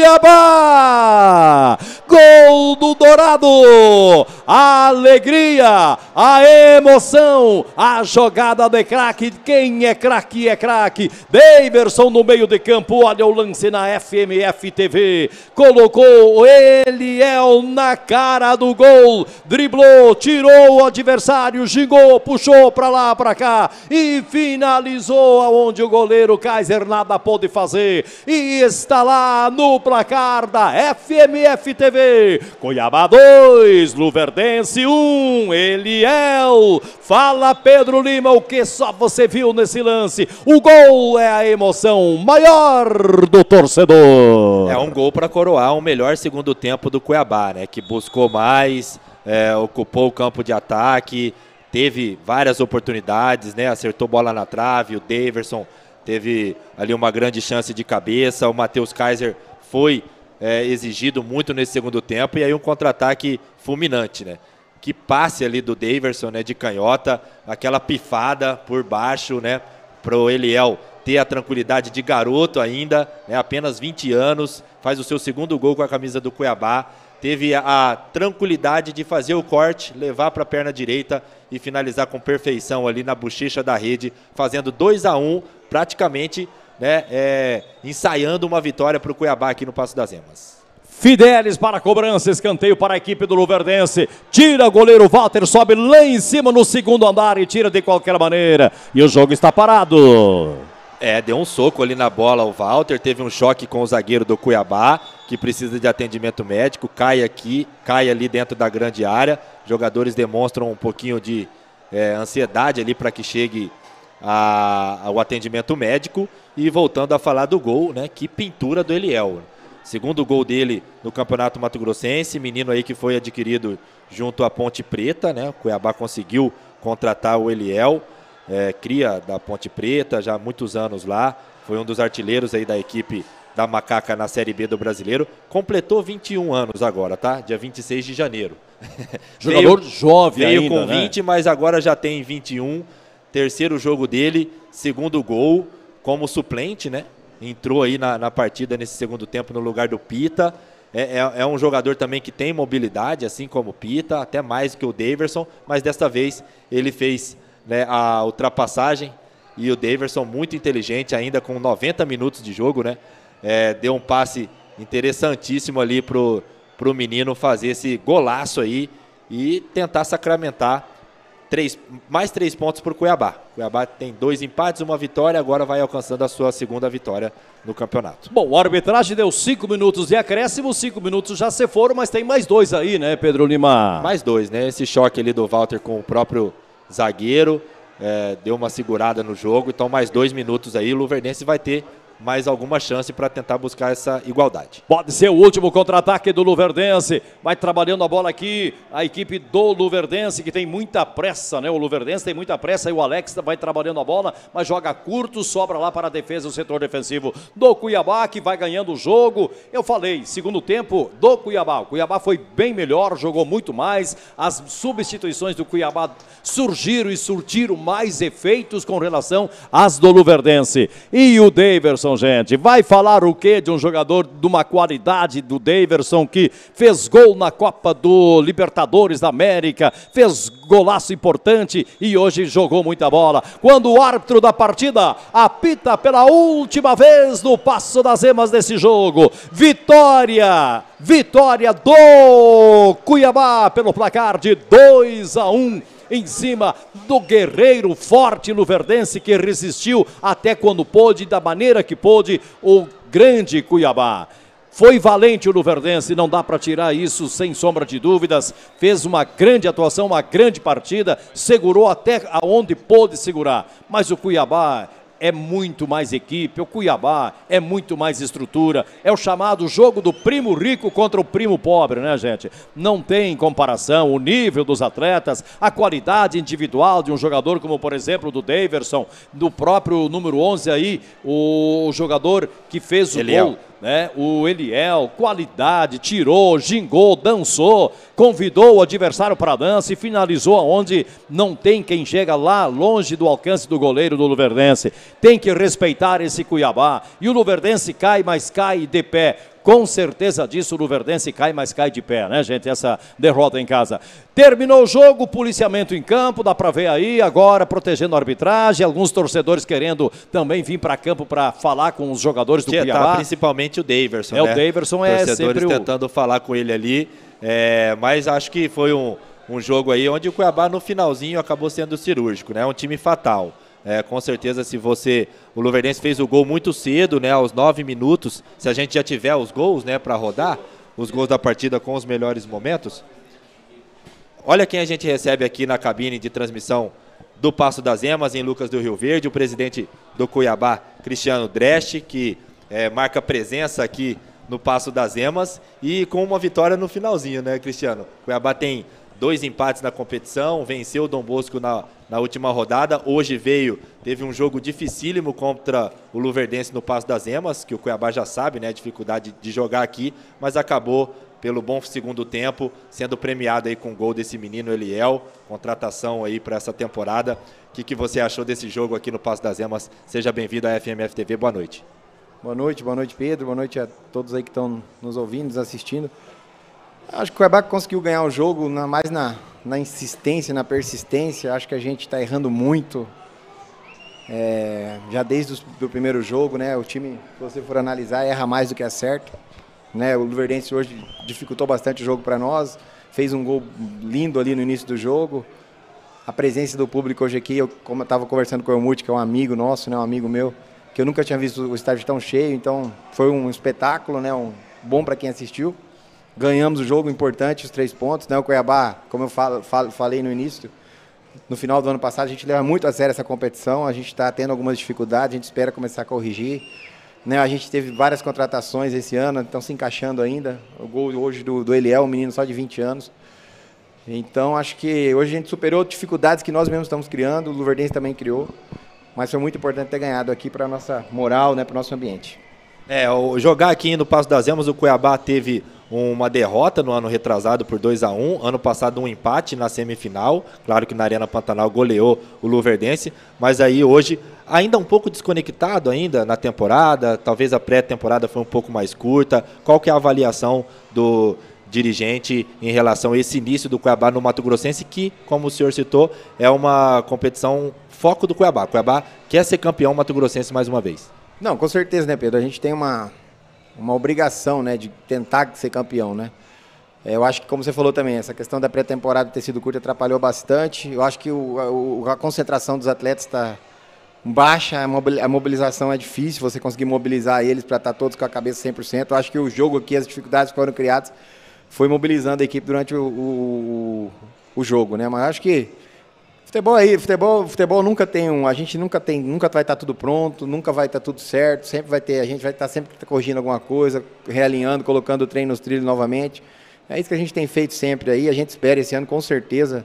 Cuiabá! Gol do Dourado! A alegria, a emoção, a jogada de craque. Quem é craque é craque. Daverson no meio de campo, olha o lance na F M F T V. Colocou Eliel na cara do gol, driblou, tirou o adversário, gingou, puxou para lá, para cá e finalizou aonde o goleiro Kaiser nada pôde fazer. E está lá no placar da F M F T V. Cuiabá dois, Luverdense um, Eliel. Fala Pedro Lima, o que só você viu nesse lance? O gol é a emoção maior do torcedor. É um gol para coroar o melhor segundo tempo do Cuiabá, né? Que buscou mais, é, ocupou o campo de ataque, teve várias oportunidades, né? Acertou bola na trave, o Daverson teve ali uma grande chance de cabeça, o Matheus Kaiser foi É, exigido muito nesse segundo tempo, e aí um contra-ataque fulminante, né? Que passe ali do Daverson, né, de canhota, aquela pifada por baixo, né, pro Eliel ter a tranquilidade de garoto ainda, né, apenas vinte anos, faz o seu segundo gol com a camisa do Cuiabá, teve a, a tranquilidade de fazer o corte, levar para a perna direita e finalizar com perfeição ali na bochecha da rede, fazendo dois a um, praticamente, né, é, ensaiando uma vitória para o Cuiabá aqui no Passo das Emas. Fidelis para a cobrança, escanteio para a equipe do Luverdense, tira o goleiro Walter, sobe lá em cima no segundo andar e tira de qualquer maneira, e o jogo está parado. É, deu um soco ali na bola o Walter, teve um choque com o zagueiro do Cuiabá, que precisa de atendimento médico, cai aqui, cai ali dentro da grande área, jogadores demonstram um pouquinho de é, ansiedade ali para que chegue A, ao atendimento médico. E voltando a falar do gol, né? Que pintura do Eliel. Segundo gol dele no Campeonato Mato Grossense, menino aí que foi adquirido junto à Ponte Preta, né? O Cuiabá conseguiu contratar o Eliel, é, cria da Ponte Preta, já há muitos anos lá, foi um dos artilheiros aí da equipe da Macaca na Série B do Brasileiro, completou vinte e um anos agora, tá? Dia vinte e seis de janeiro. Jogador veio, jovem veio ainda, com vinte, né? Mas agora já tem vinte e um. Terceiro jogo dele, segundo gol como suplente, né? Entrou aí na, na partida nesse segundo tempo no lugar do Pita. É, é, é um jogador também que tem mobilidade, assim como o Pita, até mais que o Daverson, mas desta vez ele fez, né, a ultrapassagem, e o Daverson, muito inteligente, ainda com noventa minutos de jogo, né? É, deu um passe interessantíssimo ali pro, pro menino fazer esse golaço aí e tentar sacramentar Três, mais três pontos para o Cuiabá. O Cuiabá tem dois empates, uma vitória, agora vai alcançando a sua segunda vitória no campeonato. Bom, a arbitragem deu cinco minutos de acréscimo, cinco minutos já se foram, mas tem mais dois aí, né, Pedro Lima? Mais dois, né? Esse choque ali do Walter com o próprio zagueiro, é, deu uma segurada no jogo, então mais dois minutos aí, o Luverdense vai ter mais alguma chance para tentar buscar essa igualdade. Pode ser o último contra-ataque do Luverdense, vai trabalhando a bola aqui, a equipe do Luverdense que tem muita pressa, né? O Luverdense tem muita pressa e o Alex vai trabalhando a bola, mas joga curto, sobra lá para a defesa, o setor defensivo do Cuiabá, que vai ganhando o jogo. Eu falei, segundo tempo do Cuiabá, o Cuiabá foi bem melhor, jogou muito mais, as substituições do Cuiabá surgiram e surtiram mais efeitos com relação às do Luverdense. E o Daverson Daverson, gente. Vai falar o quê de um jogador de uma qualidade do Daverson, que fez gol na Copa do Libertadores da América, fez golaço importante e hoje jogou muita bola. Quando o árbitro da partida apita pela última vez no Passo das Emas desse jogo. Vitória! Vitória do Cuiabá pelo placar de dois a um. Em cima do guerreiro forte luverdense, que resistiu até quando pôde, da maneira que pôde, o grande Cuiabá. Foi valente o luverdense, não dá para tirar isso sem sombra de dúvidas. Fez uma grande atuação, uma grande partida, segurou até onde pôde segurar. Mas o Cuiabá é muito mais equipe, o Cuiabá é muito mais estrutura, é o chamado jogo do primo rico contra o primo pobre, né, gente? Não tem comparação, o nível dos atletas, a qualidade individual de um jogador como, por exemplo, do Daverson, do próprio número onze aí, o jogador que fez o Eliel. gol, né? O Eliel, qualidade, tirou, gingou, dançou, convidou o adversário para a dança e finalizou aonde não tem quem chega lá longe do alcance do goleiro do luverdense. Tem que respeitar esse Cuiabá. E o luverdense cai, mas cai de pé. Com certeza disso, o luverdense cai, mas cai de pé, né, gente? Essa derrota em casa. Terminou o jogo, policiamento em campo, dá para ver aí, agora protegendo a arbitragem, alguns torcedores querendo também vir para campo para falar com os jogadores do Cuiabá. Tá, principalmente o Daverson, é, né? O Daverson é torcedores sempre tentando o... falar com ele ali, é, mas acho que foi um, um jogo aí onde o Cuiabá no finalzinho acabou sendo cirúrgico, né? Um time fatal. É, com certeza, se você... O luverdense fez o gol muito cedo, né? Aos nove minutos. Se a gente já tiver os gols, né? Para rodar, os gols da partida com os melhores momentos. Olha quem a gente recebe aqui na cabine de transmissão do Passo das Emas, em Lucas do Rio Verde. O presidente do Cuiabá, Cristiano Dresch, que é, marca presença aqui no Passo das Emas. E com uma vitória no finalzinho, né, Cristiano? O Cuiabá tem dois empates na competição, venceu o Dom Bosco na, na última rodada. Hoje veio, teve um jogo dificílimo contra o Luverdense no Passo das Emas, que o Cuiabá já sabe, né, a dificuldade de jogar aqui, mas acabou, pelo bom segundo tempo, sendo premiado aí com o gol desse menino Eliel, contratação aí para essa temporada. O que, que você achou desse jogo aqui no Passo das Emas? Seja bem-vindo à F M F T V, boa noite. Boa noite, boa noite, Pedro, boa noite a todos aí que estão nos ouvindo, nos assistindo. Acho que o Cuiabá conseguiu ganhar o jogo na, mais na, na insistência, na persistência. Acho que a gente está errando muito, é, já desde o primeiro jogo, né? O time, se você for analisar, erra mais do que acerta, né? O Luverdense hoje dificultou bastante o jogo para nós, fez um gol lindo ali no início do jogo. A presença do público hoje aqui, eu, como eu estava conversando com o Elmute, que é um amigo nosso, né? Um amigo meu, que eu nunca tinha visto o estádio tão cheio, então foi um espetáculo, né? Um, bom para quem assistiu. Ganhamos o jogo, importante, os três pontos, né? O Cuiabá, como eu falo, falo, falei no início, no final do ano passado, a gente leva muito a sério essa competição, a gente está tendo algumas dificuldades, a gente espera começar a corrigir, né? A gente teve várias contratações esse ano, estão se encaixando ainda. O gol hoje do, do Eliel, um menino só de vinte anos. Então, acho que hoje a gente superou dificuldades que nós mesmos estamos criando, o Luverdense também criou, mas foi muito importante ter ganhado aqui para a nossa moral, né? Para o nosso ambiente. É, o jogar aqui no Passo das Emas, o Cuiabá teve uma derrota no ano retrasado por dois a um, ano passado um empate na semifinal, claro que na Arena Pantanal goleou o Luverdense, mas aí hoje ainda um pouco desconectado ainda na temporada, talvez a pré-temporada foi um pouco mais curta. Qual que é a avaliação do dirigente em relação a esse início do Cuiabá no Mato Grossense, que, como o senhor citou, é uma competição foco do Cuiabá. O Cuiabá quer ser campeão mato-grossense mais uma vez. Não, com certeza, né, Pedro? A gente tem uma, uma obrigação, né, de tentar ser campeão, né? É, eu acho que, como você falou também, essa questão da pré-temporada ter sido curta atrapalhou bastante. Eu acho que o, a, a concentração dos atletas está baixa, a mobilização é difícil, você conseguir mobilizar eles para estar todos com a cabeça cem por cento. Eu acho que o jogo aqui, as dificuldades que foram criadas, foi mobilizando a equipe durante o, o, o jogo, né? Mas acho que futebol aí, futebol, futebol nunca tem um, a gente nunca tem, nunca vai estar tudo pronto, nunca vai estar tudo certo, sempre vai ter, a gente vai estar sempre corrigindo alguma coisa, realinhando, colocando o trem nos trilhos novamente. É isso que a gente tem feito sempre aí, a gente espera esse ano com certeza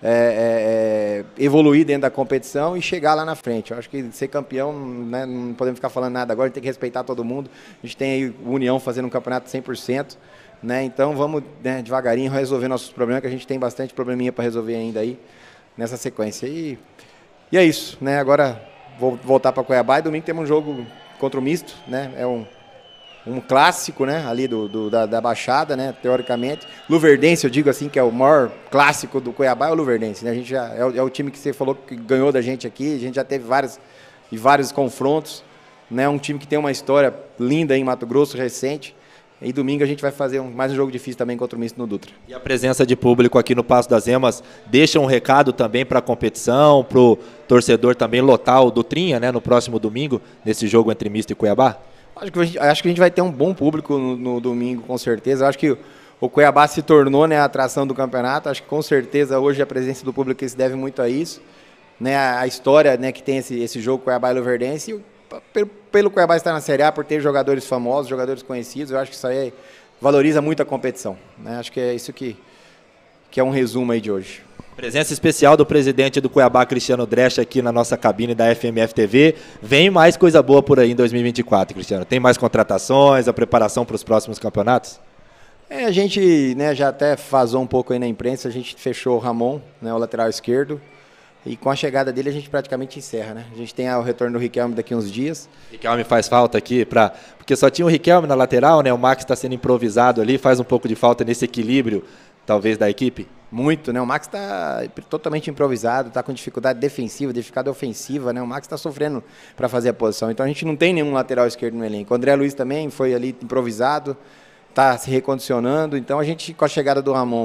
é, é, evoluir dentro da competição e chegar lá na frente. Eu acho que ser campeão, né, não podemos ficar falando nada agora, a gente tem que respeitar todo mundo. A gente tem aí o União fazendo um campeonato cem por cento, né? Então vamos, né, devagarinho resolver nossos problemas, que a gente tem bastante probleminha para resolver ainda aí nessa sequência. E, e é isso, né? Agora vou voltar para Cuiabá e domingo temos um jogo contra o misto, né? É um, um clássico, né? Ali do, do da, da Baixada, né? Teoricamente. Luverdense, eu digo assim, que é o maior clássico do Cuiabá, é o Luverdense, né? A gente já, é, o, é o time que você falou que ganhou da gente aqui, a gente já teve vários, e vários confrontos, né? Um time que tem uma história linda em Mato Grosso, recente. E domingo a gente vai fazer um, mais um jogo difícil também contra o Misto no Dutra. E a presença de público aqui no Passo das Emas deixa um recado também para a competição, para o torcedor também lotar o Dutrinha, né, no próximo domingo, nesse jogo entre Misto e Cuiabá? Acho que a gente, acho que a gente vai ter um bom público no, no domingo, com certeza. Acho que o Cuiabá se tornou, né, a atração do campeonato. Acho que com certeza hoje a presença do público se deve muito a isso. Né, a, a história, né, que tem esse, esse jogo Cuiabá e Luverdense. Pelo, pelo Cuiabá estar na Série A, por ter jogadores famosos, jogadores conhecidos, eu acho que isso aí valoriza muito a competição, né? Acho que é isso que, que é um resumo aí de hoje. Presença especial do presidente do Cuiabá, Cristiano Dresch, aqui na nossa cabine da F M F T V. Vem mais coisa boa por aí em dois mil e vinte e quatro, Cristiano? Tem mais contratações, a preparação para os próximos campeonatos? É, a gente, né, já até vazou um pouco aí na imprensa, a gente fechou o Ramon, né, o lateral esquerdo. E com a chegada dele a gente praticamente encerra, né? A gente tem o retorno do Riquelme daqui uns dias. Riquelme faz falta aqui, pra... porque só tinha o Riquelme na lateral, né? O Max está sendo improvisado ali, faz um pouco de falta nesse equilíbrio, talvez, da equipe? Muito, né? O Max está totalmente improvisado, está com dificuldade defensiva, dificuldade ofensiva, né? O Max está sofrendo para fazer a posição. Então a gente não tem nenhum lateral esquerdo no elenco. O André Luiz também foi ali improvisado, está se recondicionando. Então a gente, com a chegada do Ramon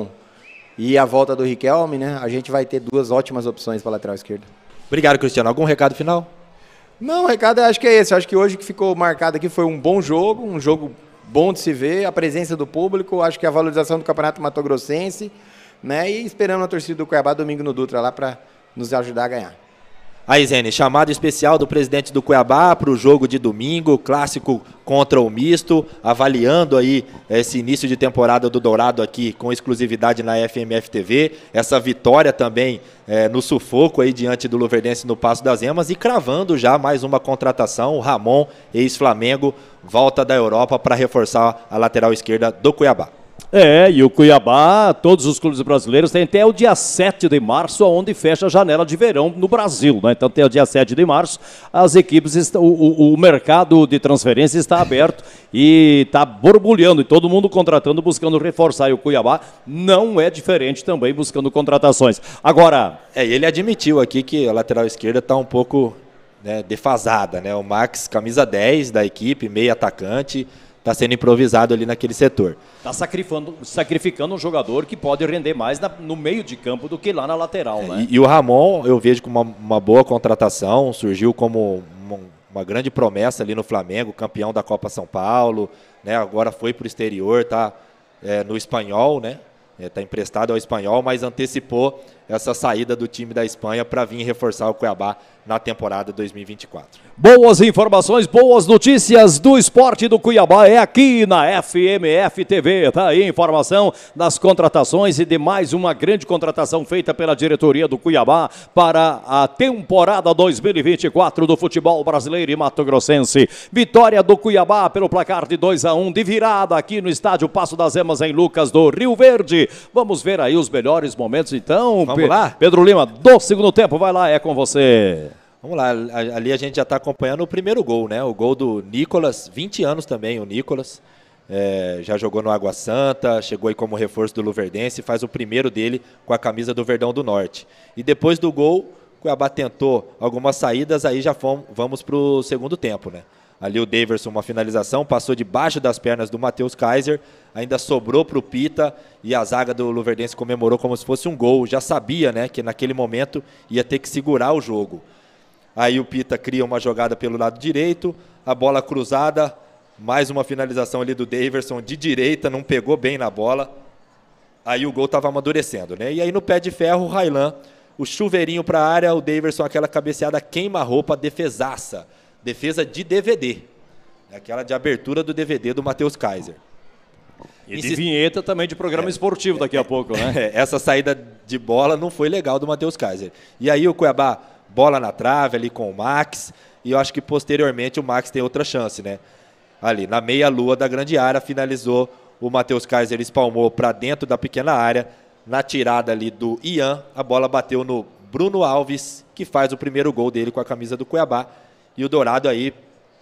e a volta do Riquelme, né, a gente vai ter duas ótimas opções para a lateral esquerda. Obrigado, Cristiano. Algum recado final? Não, o recado acho que é esse. Acho que hoje que ficou marcado aqui foi um bom jogo, um jogo bom de se ver, a presença do público, acho que a valorização do Campeonato Mato-Grossense, né, e esperando a torcida do Cuiabá domingo no Dutra lá para nos ajudar a ganhar. Aí, Zene, chamado especial do presidente do Cuiabá para o jogo de domingo, clássico contra o Misto, avaliando aí esse início de temporada do Dourado aqui com exclusividade na F M F T V, essa vitória também é, no sufoco aí diante do Luverdense no Passo das Emas e cravando já mais uma contratação, o Ramon, ex-Flamengo, volta da Europa para reforçar a lateral esquerda do Cuiabá. É, e o Cuiabá, todos os clubes brasileiros têm até o dia sete de março, onde fecha a janela de verão no Brasil, né? Então, até o dia sete de março, as equipes, estão, o, o mercado de transferência está aberto e está borbulhando, e todo mundo contratando, buscando reforçar. E o Cuiabá não é diferente também, buscando contratações. Agora... É, ele admitiu aqui que a lateral esquerda está um pouco, né, defasada, né? O Max, camisa dez da equipe, meio atacante, está sendo improvisado ali naquele setor. Está sacrificando, sacrificando um jogador que pode render mais na, no meio de campo do que lá na lateral, né? E, e o Ramon, eu vejo como uma, uma boa contratação, surgiu como uma, uma grande promessa ali no Flamengo, campeão da Copa São Paulo, né? Agora foi para o exterior, está é, no Espanhol, né? Está é, emprestado ao Espanhol, mas antecipou essa saída do time da Espanha para vir reforçar o Cuiabá na temporada dois mil e vinte e quatro. Boas informações, boas notícias do esporte do Cuiabá é aqui na F M F T V. Tá aí a informação das contratações e de mais uma grande contratação feita pela diretoria do Cuiabá para a temporada dois mil e vinte e quatro do futebol brasileiro e mato-grossense. Vitória do Cuiabá pelo placar de dois a um de virada aqui no estádio Passo das Emas em Lucas do Rio Verde. Vamos ver aí os melhores momentos então. Vamos Pe lá? Pedro Lima, do segundo tempo, vai lá, é com você. Vamos lá, ali a gente já está acompanhando o primeiro gol, né? O gol do Nicolas, vinte anos também o Nicolas, é, já jogou no Água Santa, chegou aí como reforço do Luverdense, faz o primeiro dele com a camisa do Verdão do Norte. E depois do gol, o Cuiabá tentou algumas saídas, aí já fomos, vamos para o segundo tempo, né? Ali o Daverson, uma finalização, passou debaixo das pernas do Matheus Kaiser, ainda sobrou para o Pita e a zaga do Luverdense comemorou como se fosse um gol. Já sabia, né, que naquele momento ia ter que segurar o jogo. Aí o Pita cria uma jogada pelo lado direito, a bola cruzada, mais uma finalização ali do Daverson de direita, não pegou bem na bola. Aí o gol estava amadurecendo, né? E aí no pé de ferro o Railan, o chuveirinho para a área, o Daverson, aquela cabeceada queima-roupa, defesaça. Defesa de D V D, aquela de abertura do D V D do Matheus Kaiser. E de Insist... vinheta também de programa é, esportivo daqui é, a pouco, né? Essa saída de bola não foi legal do Matheus Kaiser. E aí o Cuiabá, bola na trave ali com o Max, e eu acho que posteriormente o Max tem outra chance, né? Ali na meia-lua da grande área, finalizou o Matheus Kaiser, espalmou para dentro da pequena área, na tirada ali do Ian, a bola bateu no Bruno Alves, que faz o primeiro gol dele com a camisa do Cuiabá. E o Dourado aí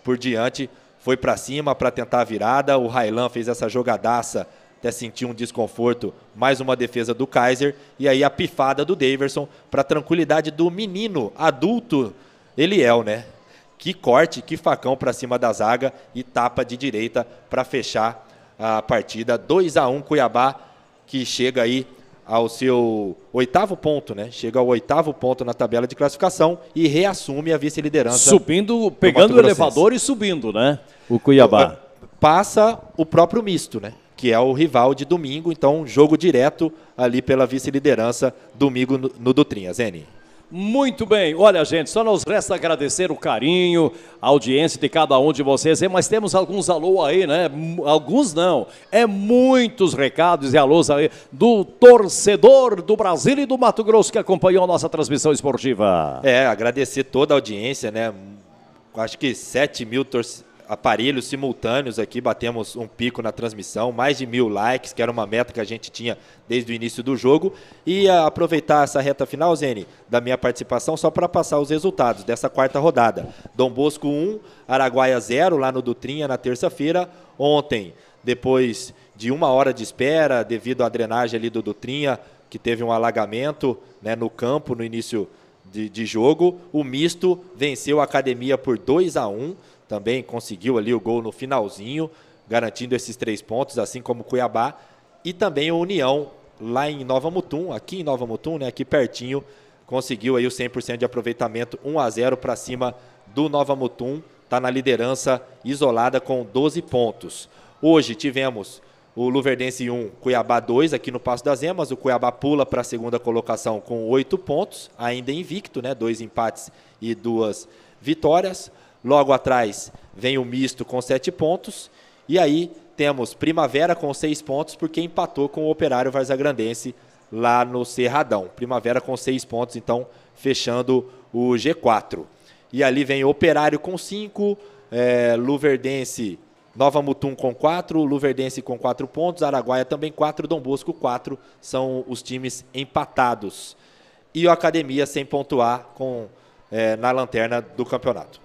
por diante, foi para cima para tentar a virada. O Railan fez essa jogadaça, até sentiu um desconforto, mais uma defesa do Kaiser, e aí a pifada do Daverson para tranquilidade do menino adulto Eliel, né? Que corte, que facão para cima da zaga e tapa de direita para fechar a partida. dois a um Cuiabá, que chega aí ao seu oitavo ponto, né? Chega ao oitavo ponto na tabela de classificação e reassume a vice-liderança. Subindo, pegando o elevador e subindo, né? O Cuiabá. Passa o próprio misto, né? Que é o rival de domingo, então jogo direto ali pela vice-liderança domingo no, no Dutrinha. Zene. Muito bem, olha gente, só nos resta agradecer o carinho, a audiência de cada um de vocês, mas temos alguns alô aí, né? Alguns não, é muitos recados e alôs aí do torcedor do Brasil e do Mato Grosso que acompanhou a nossa transmissão esportiva. É, agradecer toda a audiência, né? Acho que sete mil torcedores. Aparelhos simultâneos aqui, batemos um pico na transmissão, mais de mil likes, que era uma meta que a gente tinha desde o início do jogo. E a, aproveitar essa reta final, Zene, da minha participação, só para passar os resultados dessa quarta rodada. Dom Bosco um, Araguaia zero, lá no Dutrinha, na terça-feira. Ontem, depois de uma hora de espera, devido à drenagem ali do Dutrinha, que teve um alagamento, né, no campo no início de, de jogo, o Misto venceu a Academia por dois a um. Também conseguiu ali o gol no finalzinho, garantindo esses três pontos, assim como o Cuiabá. E também o União, lá em Nova Mutum, aqui em Nova Mutum, né, aqui pertinho, conseguiu aí o cem por cento de aproveitamento, um a zero para cima do Nova Mutum. Está na liderança isolada com doze pontos. Hoje tivemos o Luverdense um, Cuiabá dois, aqui no Passo das Emas. O Cuiabá pula para a segunda colocação com oito pontos, ainda invicto, né, dois empates e duas vitórias. Logo atrás vem o Misto com sete pontos. E aí temos Primavera com seis pontos, porque empatou com o Operário Varzagrandense lá no Cerradão. Primavera com seis pontos, então fechando o G quatro. E ali vem Operário com cinco, é, Luverdense, Nova Mutum com quatro, Luverdense com quatro pontos, Araguaia também quatro, Dom Bosco quatro. São os times empatados. E o Academia sem pontuar com, é, na lanterna do campeonato.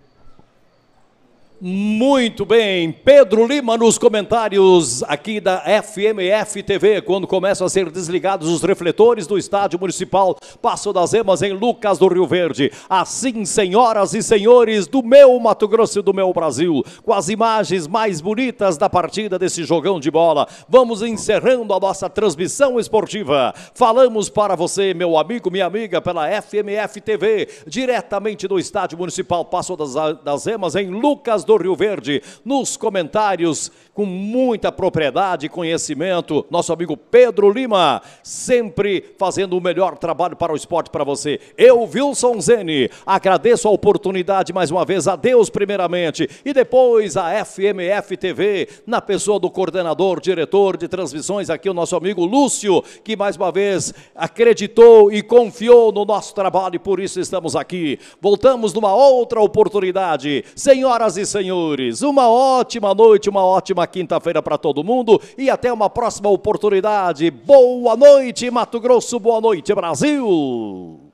Muito bem, Pedro Lima nos comentários aqui da F M F T V, quando começam a ser desligados os refletores do Estádio Municipal Passo das Emas em Lucas do Rio Verde. Assim, senhoras e senhores do meu Mato Grosso e do meu Brasil, com as imagens mais bonitas da partida desse jogão de bola, vamos encerrando a nossa transmissão esportiva. Falamos para você, meu amigo, minha amiga, pela F M F T V, diretamente do Estádio Municipal Passo das, das Emas em Lucas do Rio Verde. Nos comentários, com muita propriedade e conhecimento, nosso amigo Pedro Lima, sempre fazendo o melhor trabalho para o esporte para você. Eu, Wilson Zene, agradeço a oportunidade mais uma vez a Deus primeiramente e depois a F M F T V, na pessoa do coordenador, diretor de transmissões aqui, o nosso amigo Lúcio, que mais uma vez acreditou e confiou no nosso trabalho e por isso estamos aqui. Voltamos numa outra oportunidade. Senhoras e senhores, uma ótima noite, uma ótima quinta-feira para todo mundo e até uma próxima oportunidade. Boa noite, Mato Grosso, boa noite, Brasil!